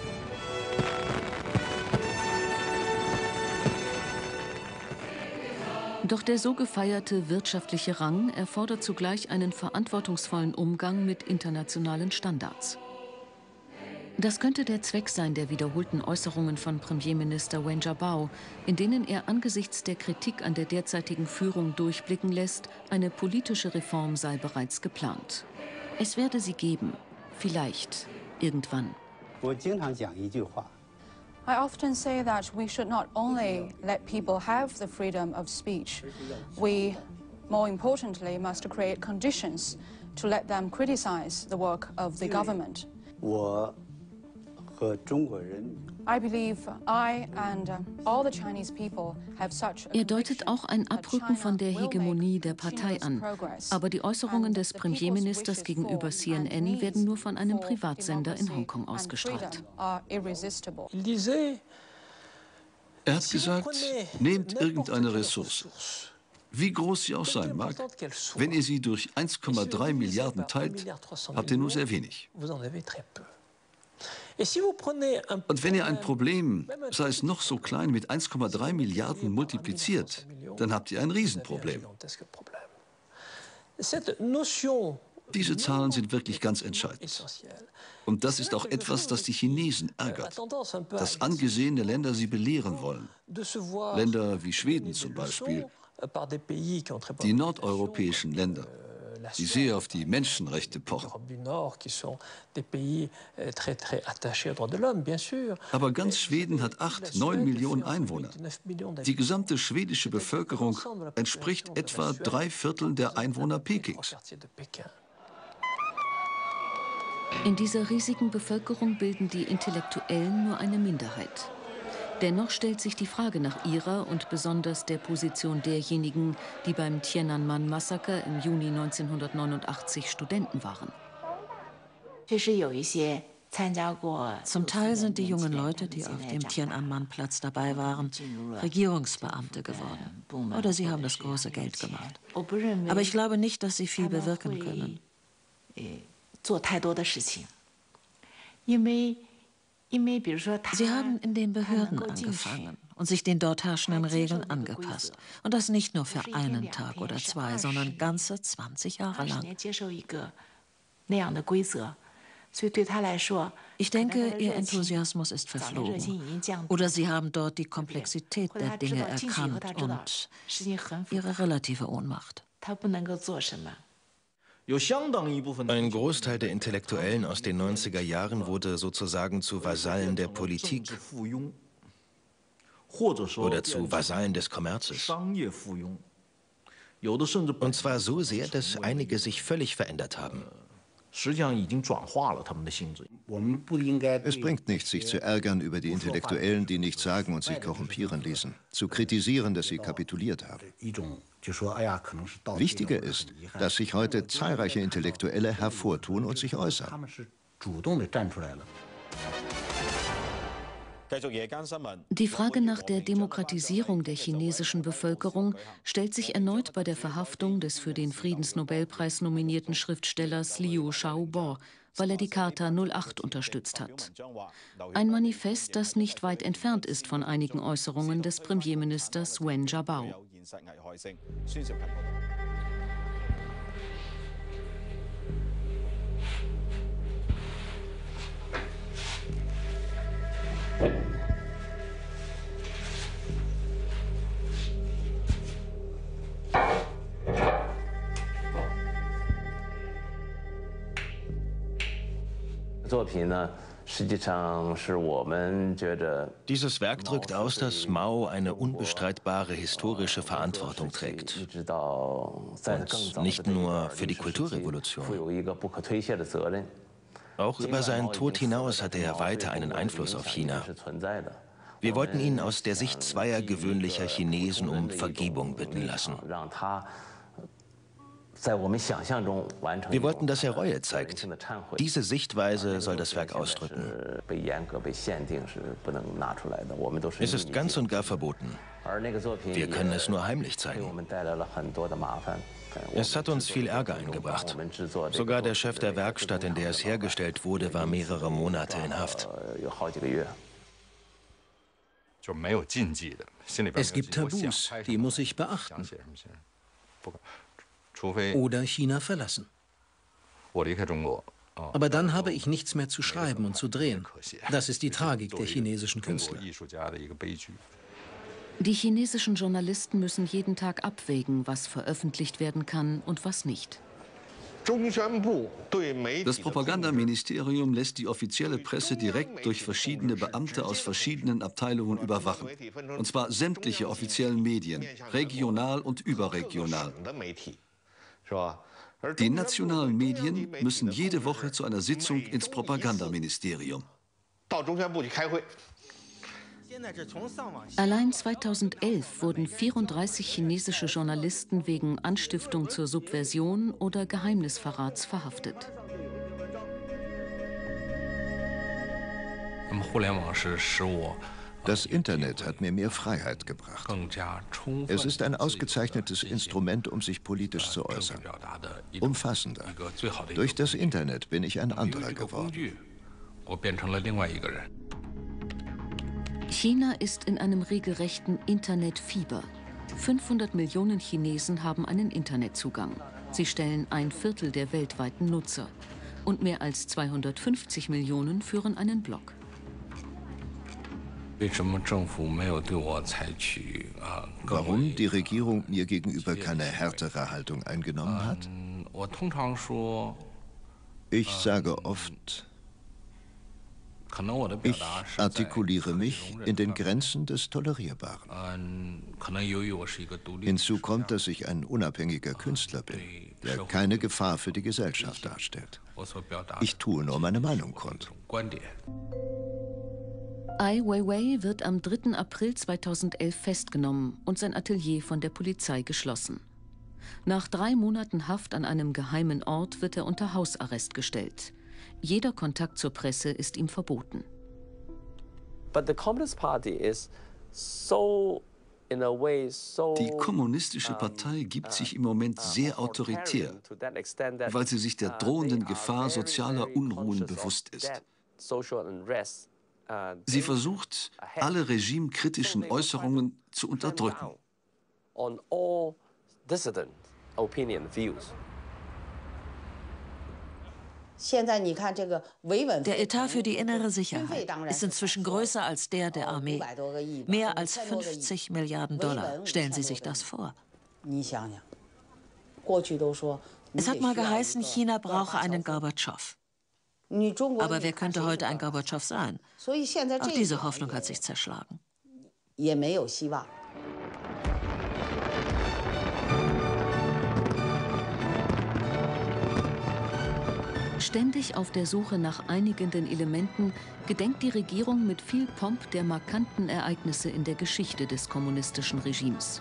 Doch der so gefeierte wirtschaftliche Rang erfordert zugleich einen verantwortungsvollen Umgang mit internationalen Standards. Das könnte der Zweck sein der wiederholten Äußerungen von Premierminister Wen Jiabao, in denen er angesichts der Kritik an der derzeitigen Führung durchblicken lässt, eine politische Reform sei bereits geplant. Es werde sie geben, vielleicht, irgendwann. I often say that we should not only let people have the freedom of speech, we, more importantly, must create conditions to let them criticize the work of the government. I believe I and all the Chinese people have such a Er deutet auch ein Abrücken von der Hegemonie der Partei an. Aber die Äußerungen des Premierministers gegenüber C N N werden nur von einem Privatsender in Hongkong ausgestrahlt. Er hat gesagt, nehmt irgendeine Ressource, wie groß sie auch sein mag. Wenn ihr sie durch eins Komma drei Milliarden teilt, habt ihr nur sehr wenig. Und wenn ihr ein Problem, sei es noch so klein, mit eins Komma drei Milliarden multipliziert, dann habt ihr ein Riesenproblem. Diese Zahlen sind wirklich ganz entscheidend. Und das ist auch etwas, das die Chinesen ärgert, dass angesehene Länder sie belehren wollen. Länder wie Schweden zum Beispiel, die nordeuropäischen Länder, die sehr auf die Menschenrechte pochen. Aber ganz Schweden hat acht, neun Millionen Einwohner. Die gesamte schwedische Bevölkerung entspricht etwa drei Vierteln der Einwohner Pekings. In dieser riesigen Bevölkerung bilden die Intellektuellen nur eine Minderheit. Dennoch stellt sich die Frage nach ihrer und besonders der Position derjenigen, die beim Tiananmen-Massaker im Juni neunzehnhundertneunundachtzig Studenten waren. Zum Teil sind die jungen Leute, die auf dem Tiananmen-Platz dabei waren, Regierungsbeamte geworden. Oder sie haben das große Geld gemacht. Aber ich glaube nicht, dass sie viel bewirken können. Sie haben in den Behörden angefangen und sich den dort herrschenden Regeln angepasst. Und das nicht nur für einen Tag oder zwei, sondern ganze zwanzig Jahre lang. Ich denke, ihr Enthusiasmus ist verflogen. Oder sie haben dort die Komplexität der Dinge erkannt und ihre relative Ohnmacht. Ein Großteil der Intellektuellen aus den neunziger Jahren wurde sozusagen zu Vasallen der Politik oder zu Vasallen des Kommerzes. Und zwar so sehr, dass einige sich völlig verändert haben. Es bringt nichts, sich zu ärgern über die Intellektuellen, die nichts sagen und sich korrumpieren ließen, zu kritisieren, dass sie kapituliert haben. Wichtiger ist, dass sich heute zahlreiche Intellektuelle hervortun und sich äußern. Die Frage nach der Demokratisierung der chinesischen Bevölkerung stellt sich erneut bei der Verhaftung des für den Friedensnobelpreis nominierten Schriftstellers Liu Xiaobo, weil er die Charta null acht unterstützt hat. Ein Manifest, das nicht weit entfernt ist von einigen Äußerungen des Premierministers Wen Jiabao. Dieses Werk drückt aus, dass Mao eine unbestreitbare historische Verantwortung trägt. Und nicht nur für die Kulturrevolution. Auch über seinen Tod hinaus hatte er weiter einen Einfluss auf China. Wir wollten ihn aus der Sicht zweier gewöhnlicher Chinesen um Vergebung bitten lassen. Wir wollten, dass er Reue zeigt. Diese Sichtweise soll das Werk ausdrücken. Es ist ganz und gar verboten. Wir können es nur heimlich zeigen. Es hat uns viel Ärger eingebracht. Sogar der Chef der Werkstatt, in der es hergestellt wurde, war mehrere Monate in Haft. Es gibt Tabus, die muss ich beachten. Oder China verlassen. Aber dann habe ich nichts mehr zu schreiben und zu drehen. Das ist die Tragik der chinesischen Künstler. Die chinesischen Journalisten müssen jeden Tag abwägen, was veröffentlicht werden kann und was nicht. Das Propagandaministerium lässt die offizielle Presse direkt durch verschiedene Beamte aus verschiedenen Abteilungen überwachen. Und zwar sämtliche offiziellen Medien, regional und überregional. Die nationalen Medien müssen jede Woche zu einer Sitzung ins Propagandaministerium. Allein zweitausendelf wurden vierunddreißig chinesische Journalisten wegen Anstiftung zur Subversion oder Geheimnisverrats verhaftet. Das Internet hat mir mehr Freiheit gebracht. Es ist ein ausgezeichnetes Instrument, um sich politisch zu äußern. Umfassender. Durch das Internet bin ich ein anderer geworden. China ist in einem regelrechten Internetfieber. fünfhundert Millionen Chinesen haben einen Internetzugang. Sie stellen ein Viertel der weltweiten Nutzer. Und mehr als zweihundertfünfzig Millionen führen einen Blog. Warum die Regierung mir gegenüber keine härtere Haltung eingenommen hat? Ich sage oft, ich artikuliere mich in den Grenzen des Tolerierbaren. Hinzu kommt, dass ich ein unabhängiger Künstler bin, der keine Gefahr für die Gesellschaft darstellt. Ich tue nur meine Meinung kund. Ai Weiwei wird am dritten April zweitausendelf festgenommen und sein Atelier von der Polizei geschlossen. Nach drei Monaten Haft an einem geheimen Ort wird er unter Hausarrest gestellt. Jeder Kontakt zur Presse ist ihm verboten. Die kommunistische Partei gibt sich im Moment sehr autoritär, weil sie sich der drohenden Gefahr sozialer Unruhen bewusst ist. Sie versucht, alle regimekritischen Äußerungen zu unterdrücken. Der Etat für die innere Sicherheit ist inzwischen größer als der der Armee. Mehr als fünfzig Milliarden Dollar. Stellen Sie sich das vor. Es hat mal geheißen, China brauche einen Gorbatschow. Aber wer könnte heute ein Gorbatschow sein? Auch diese Hoffnung hat sich zerschlagen. Ständig auf der Suche nach einigenden Elementen gedenkt die Regierung mit viel Pomp der markanten Ereignisse in der Geschichte des kommunistischen Regimes.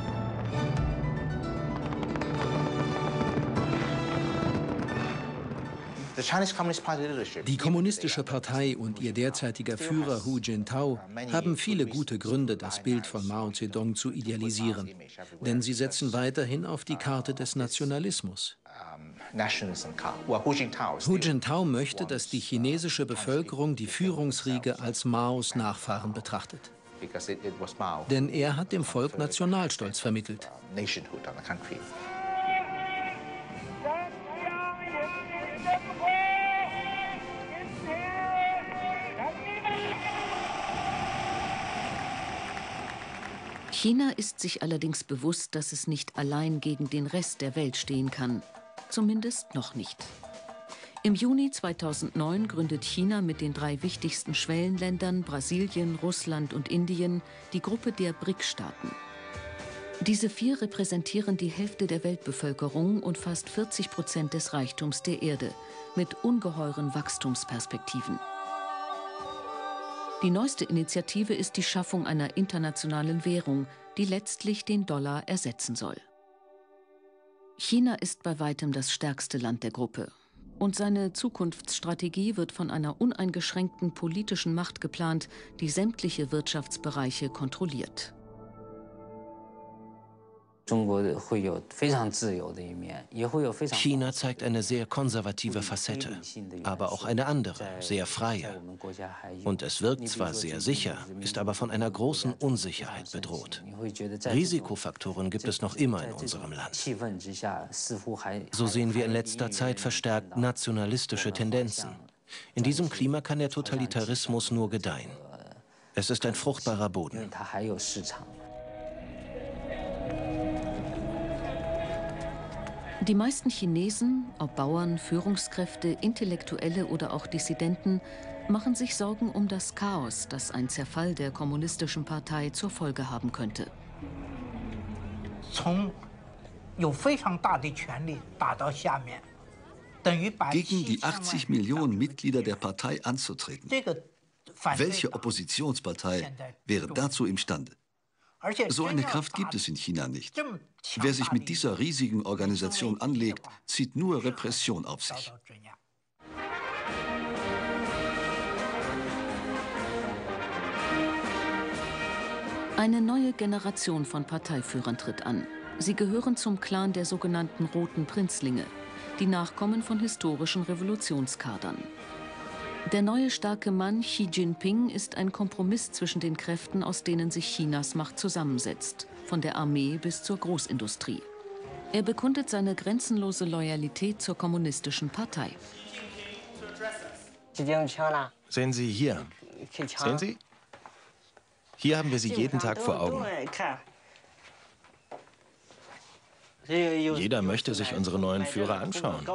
Die Kommunistische Partei und ihr derzeitiger Führer Hu Jintao haben viele gute Gründe, das Bild von Mao Zedong zu idealisieren. Denn sie setzen weiterhin auf die Karte des Nationalismus. Hu Jintao möchte, dass die chinesische Bevölkerung die Führungsriege als Maos Nachfahren betrachtet. Denn er hat dem Volk Nationalstolz vermittelt. China ist sich allerdings bewusst, dass es nicht allein gegen den Rest der Welt stehen kann. Zumindest noch nicht. Im Juni zweitausendneun gründet China mit den drei wichtigsten Schwellenländern Brasilien, Russland und Indien die Gruppe der B R I C-Staaten. Diese vier repräsentieren die Hälfte der Weltbevölkerung und fast vierzig Prozent des Reichtums der Erde mit ungeheuren Wachstumsperspektiven. Die neueste Initiative ist die Schaffung einer internationalen Währung, die letztlich den Dollar ersetzen soll. China ist bei weitem das stärkste Land der Gruppe. Und seine Zukunftsstrategie wird von einer uneingeschränkten politischen Macht geplant, die sämtliche Wirtschaftsbereiche kontrolliert. China zeigt eine sehr konservative Facette, aber auch eine andere, sehr freie. Und es wirkt zwar sehr sicher, ist aber von einer großen Unsicherheit bedroht. Risikofaktoren gibt es noch immer in unserem Land. So sehen wir in letzter Zeit verstärkt nationalistische Tendenzen. In diesem Klima kann der Totalitarismus nur gedeihen. Es ist ein fruchtbarer Boden. Die meisten Chinesen, ob Bauern, Führungskräfte, Intellektuelle oder auch Dissidenten, machen sich Sorgen um das Chaos, das ein Zerfall der kommunistischen Partei zur Folge haben könnte. Gegen die achtzig Millionen Mitglieder der Partei anzutreten. Welche Oppositionspartei wäre dazu imstande? So eine Kraft gibt es in China nicht. Wer sich mit dieser riesigen Organisation anlegt, zieht nur Repression auf sich. Eine neue Generation von Parteiführern tritt an. Sie gehören zum Clan der sogenannten Roten Prinzlinge, die Nachkommen von historischen Revolutionskadern. Der neue starke Mann Xi Jinping ist ein Kompromiss zwischen den Kräften, aus denen sich Chinas Macht zusammensetzt, von der Armee bis zur Großindustrie. Er bekundet seine grenzenlose Loyalität zur kommunistischen Partei. Sehen Sie hier. Sehen Sie? Hier haben wir sie jeden Tag vor Augen. Jeder möchte sich unsere neuen Führer anschauen.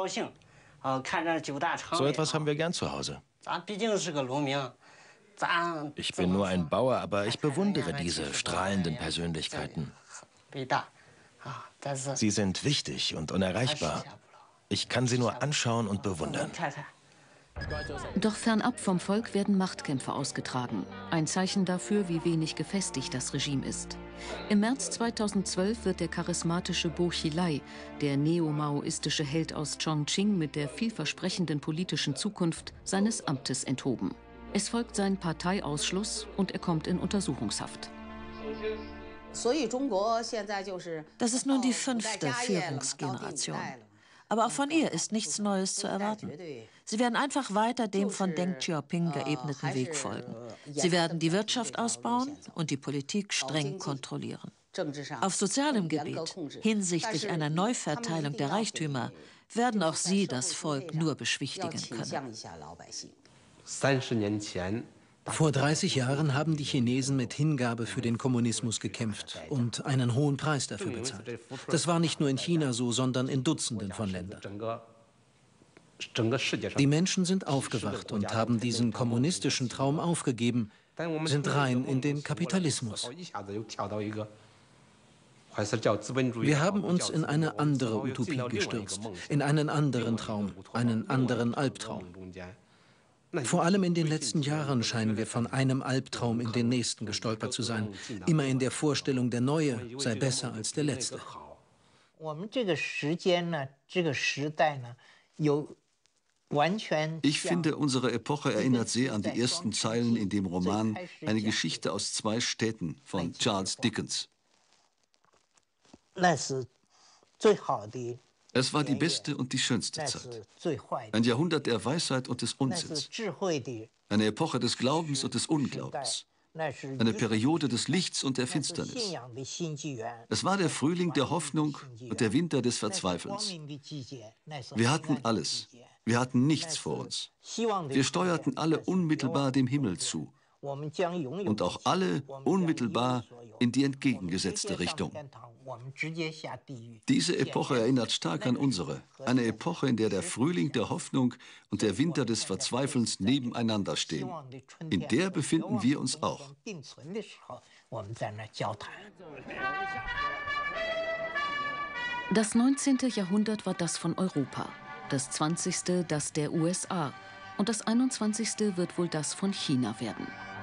So etwas haben wir gern zu Hause. Ich bin nur ein Bauer, aber ich bewundere diese strahlenden Persönlichkeiten. Sie sind wichtig und unerreichbar. Ich kann sie nur anschauen und bewundern. Doch fernab vom Volk werden Machtkämpfe ausgetragen. Ein Zeichen dafür, wie wenig gefestigt das Regime ist. Im März zweitausendzwölf wird der charismatische Bo Xilai, der neo-maoistische Held aus Chongqing mit der vielversprechenden politischen Zukunft, seines Amtes enthoben. Es folgt sein Parteiausschluss und er kommt in Untersuchungshaft. Das ist nun die fünfte Führungsgeneration. Aber auch von ihr ist nichts Neues zu erwarten. Sie werden einfach weiter dem von Deng Xiaoping geebneten Weg folgen. Sie werden die Wirtschaft ausbauen und die Politik streng kontrollieren. Auf sozialem Gebiet, hinsichtlich einer Neuverteilung der Reichtümer, werden auch sie das Volk nur beschwichtigen können. Vor dreißig Jahren haben die Chinesen mit Hingabe für den Kommunismus gekämpft und einen hohen Preis dafür bezahlt. Das war nicht nur in China so, sondern in Dutzenden von Ländern. Die Menschen sind aufgewacht und haben diesen kommunistischen Traum aufgegeben, sind rein in den Kapitalismus. Wir haben uns in eine andere Utopie gestürzt, in einen anderen Traum, einen anderen Albtraum. Vor allem in den letzten Jahren scheinen wir von einem Albtraum in den nächsten gestolpert zu sein. Immer in der Vorstellung, der Neue sei besser als der Letzte. Ich finde, unsere Epoche erinnert sehr an die ersten Zeilen in dem Roman Eine Geschichte aus zwei Städten von Charles Dickens. Es war die beste und die schönste Zeit. Ein Jahrhundert der Weisheit und des Unsinns. Eine Epoche des Glaubens und des Unglaubens. Eine Periode des Lichts und der Finsternis. Es war der Frühling der Hoffnung und der Winter des Verzweifelns. Wir hatten alles. Wir hatten nichts vor uns. Wir steuerten alle unmittelbar dem Himmel zu. Und auch alle unmittelbar in die entgegengesetzte Richtung. Diese Epoche erinnert stark an unsere. Eine Epoche, in der der Frühling der Hoffnung und der Winter des Verzweifelns nebeneinander stehen. In der befinden wir uns auch. Das neunzehnte Jahrhundert war das von Europa, das zwanzigste das der U S A und das einundzwanzigste wird wohl das von China werden.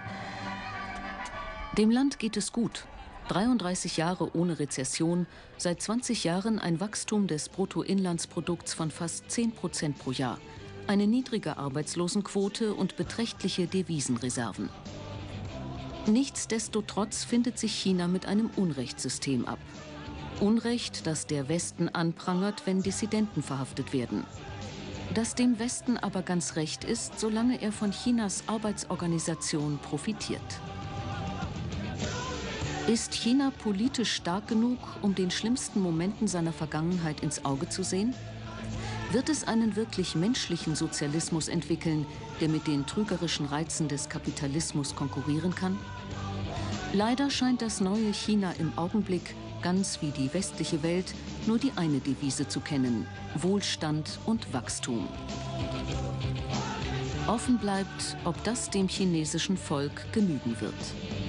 Dem Land geht es gut. dreiunddreißig Jahre ohne Rezession, seit zwanzig Jahren ein Wachstum des Bruttoinlandsprodukts von fast zehn Prozent pro Jahr, eine niedrige Arbeitslosenquote und beträchtliche Devisenreserven. Nichtsdestotrotz findet sich China mit einem Unrechtssystem ab. Unrecht, das der Westen anprangert, wenn Dissidenten verhaftet werden. Das dem Westen aber ganz recht ist, solange er von Chinas Arbeitsorganisation profitiert. Ist China politisch stark genug, um den schlimmsten Momenten seiner Vergangenheit ins Auge zu sehen? Wird es einen wirklich menschlichen Sozialismus entwickeln, der mit den trügerischen Reizen des Kapitalismus konkurrieren kann? Leider scheint das neue China im Augenblick, ganz wie die westliche Welt, nur die eine Devise zu kennen: Wohlstand und Wachstum. Offen bleibt, ob das dem chinesischen Volk genügen wird.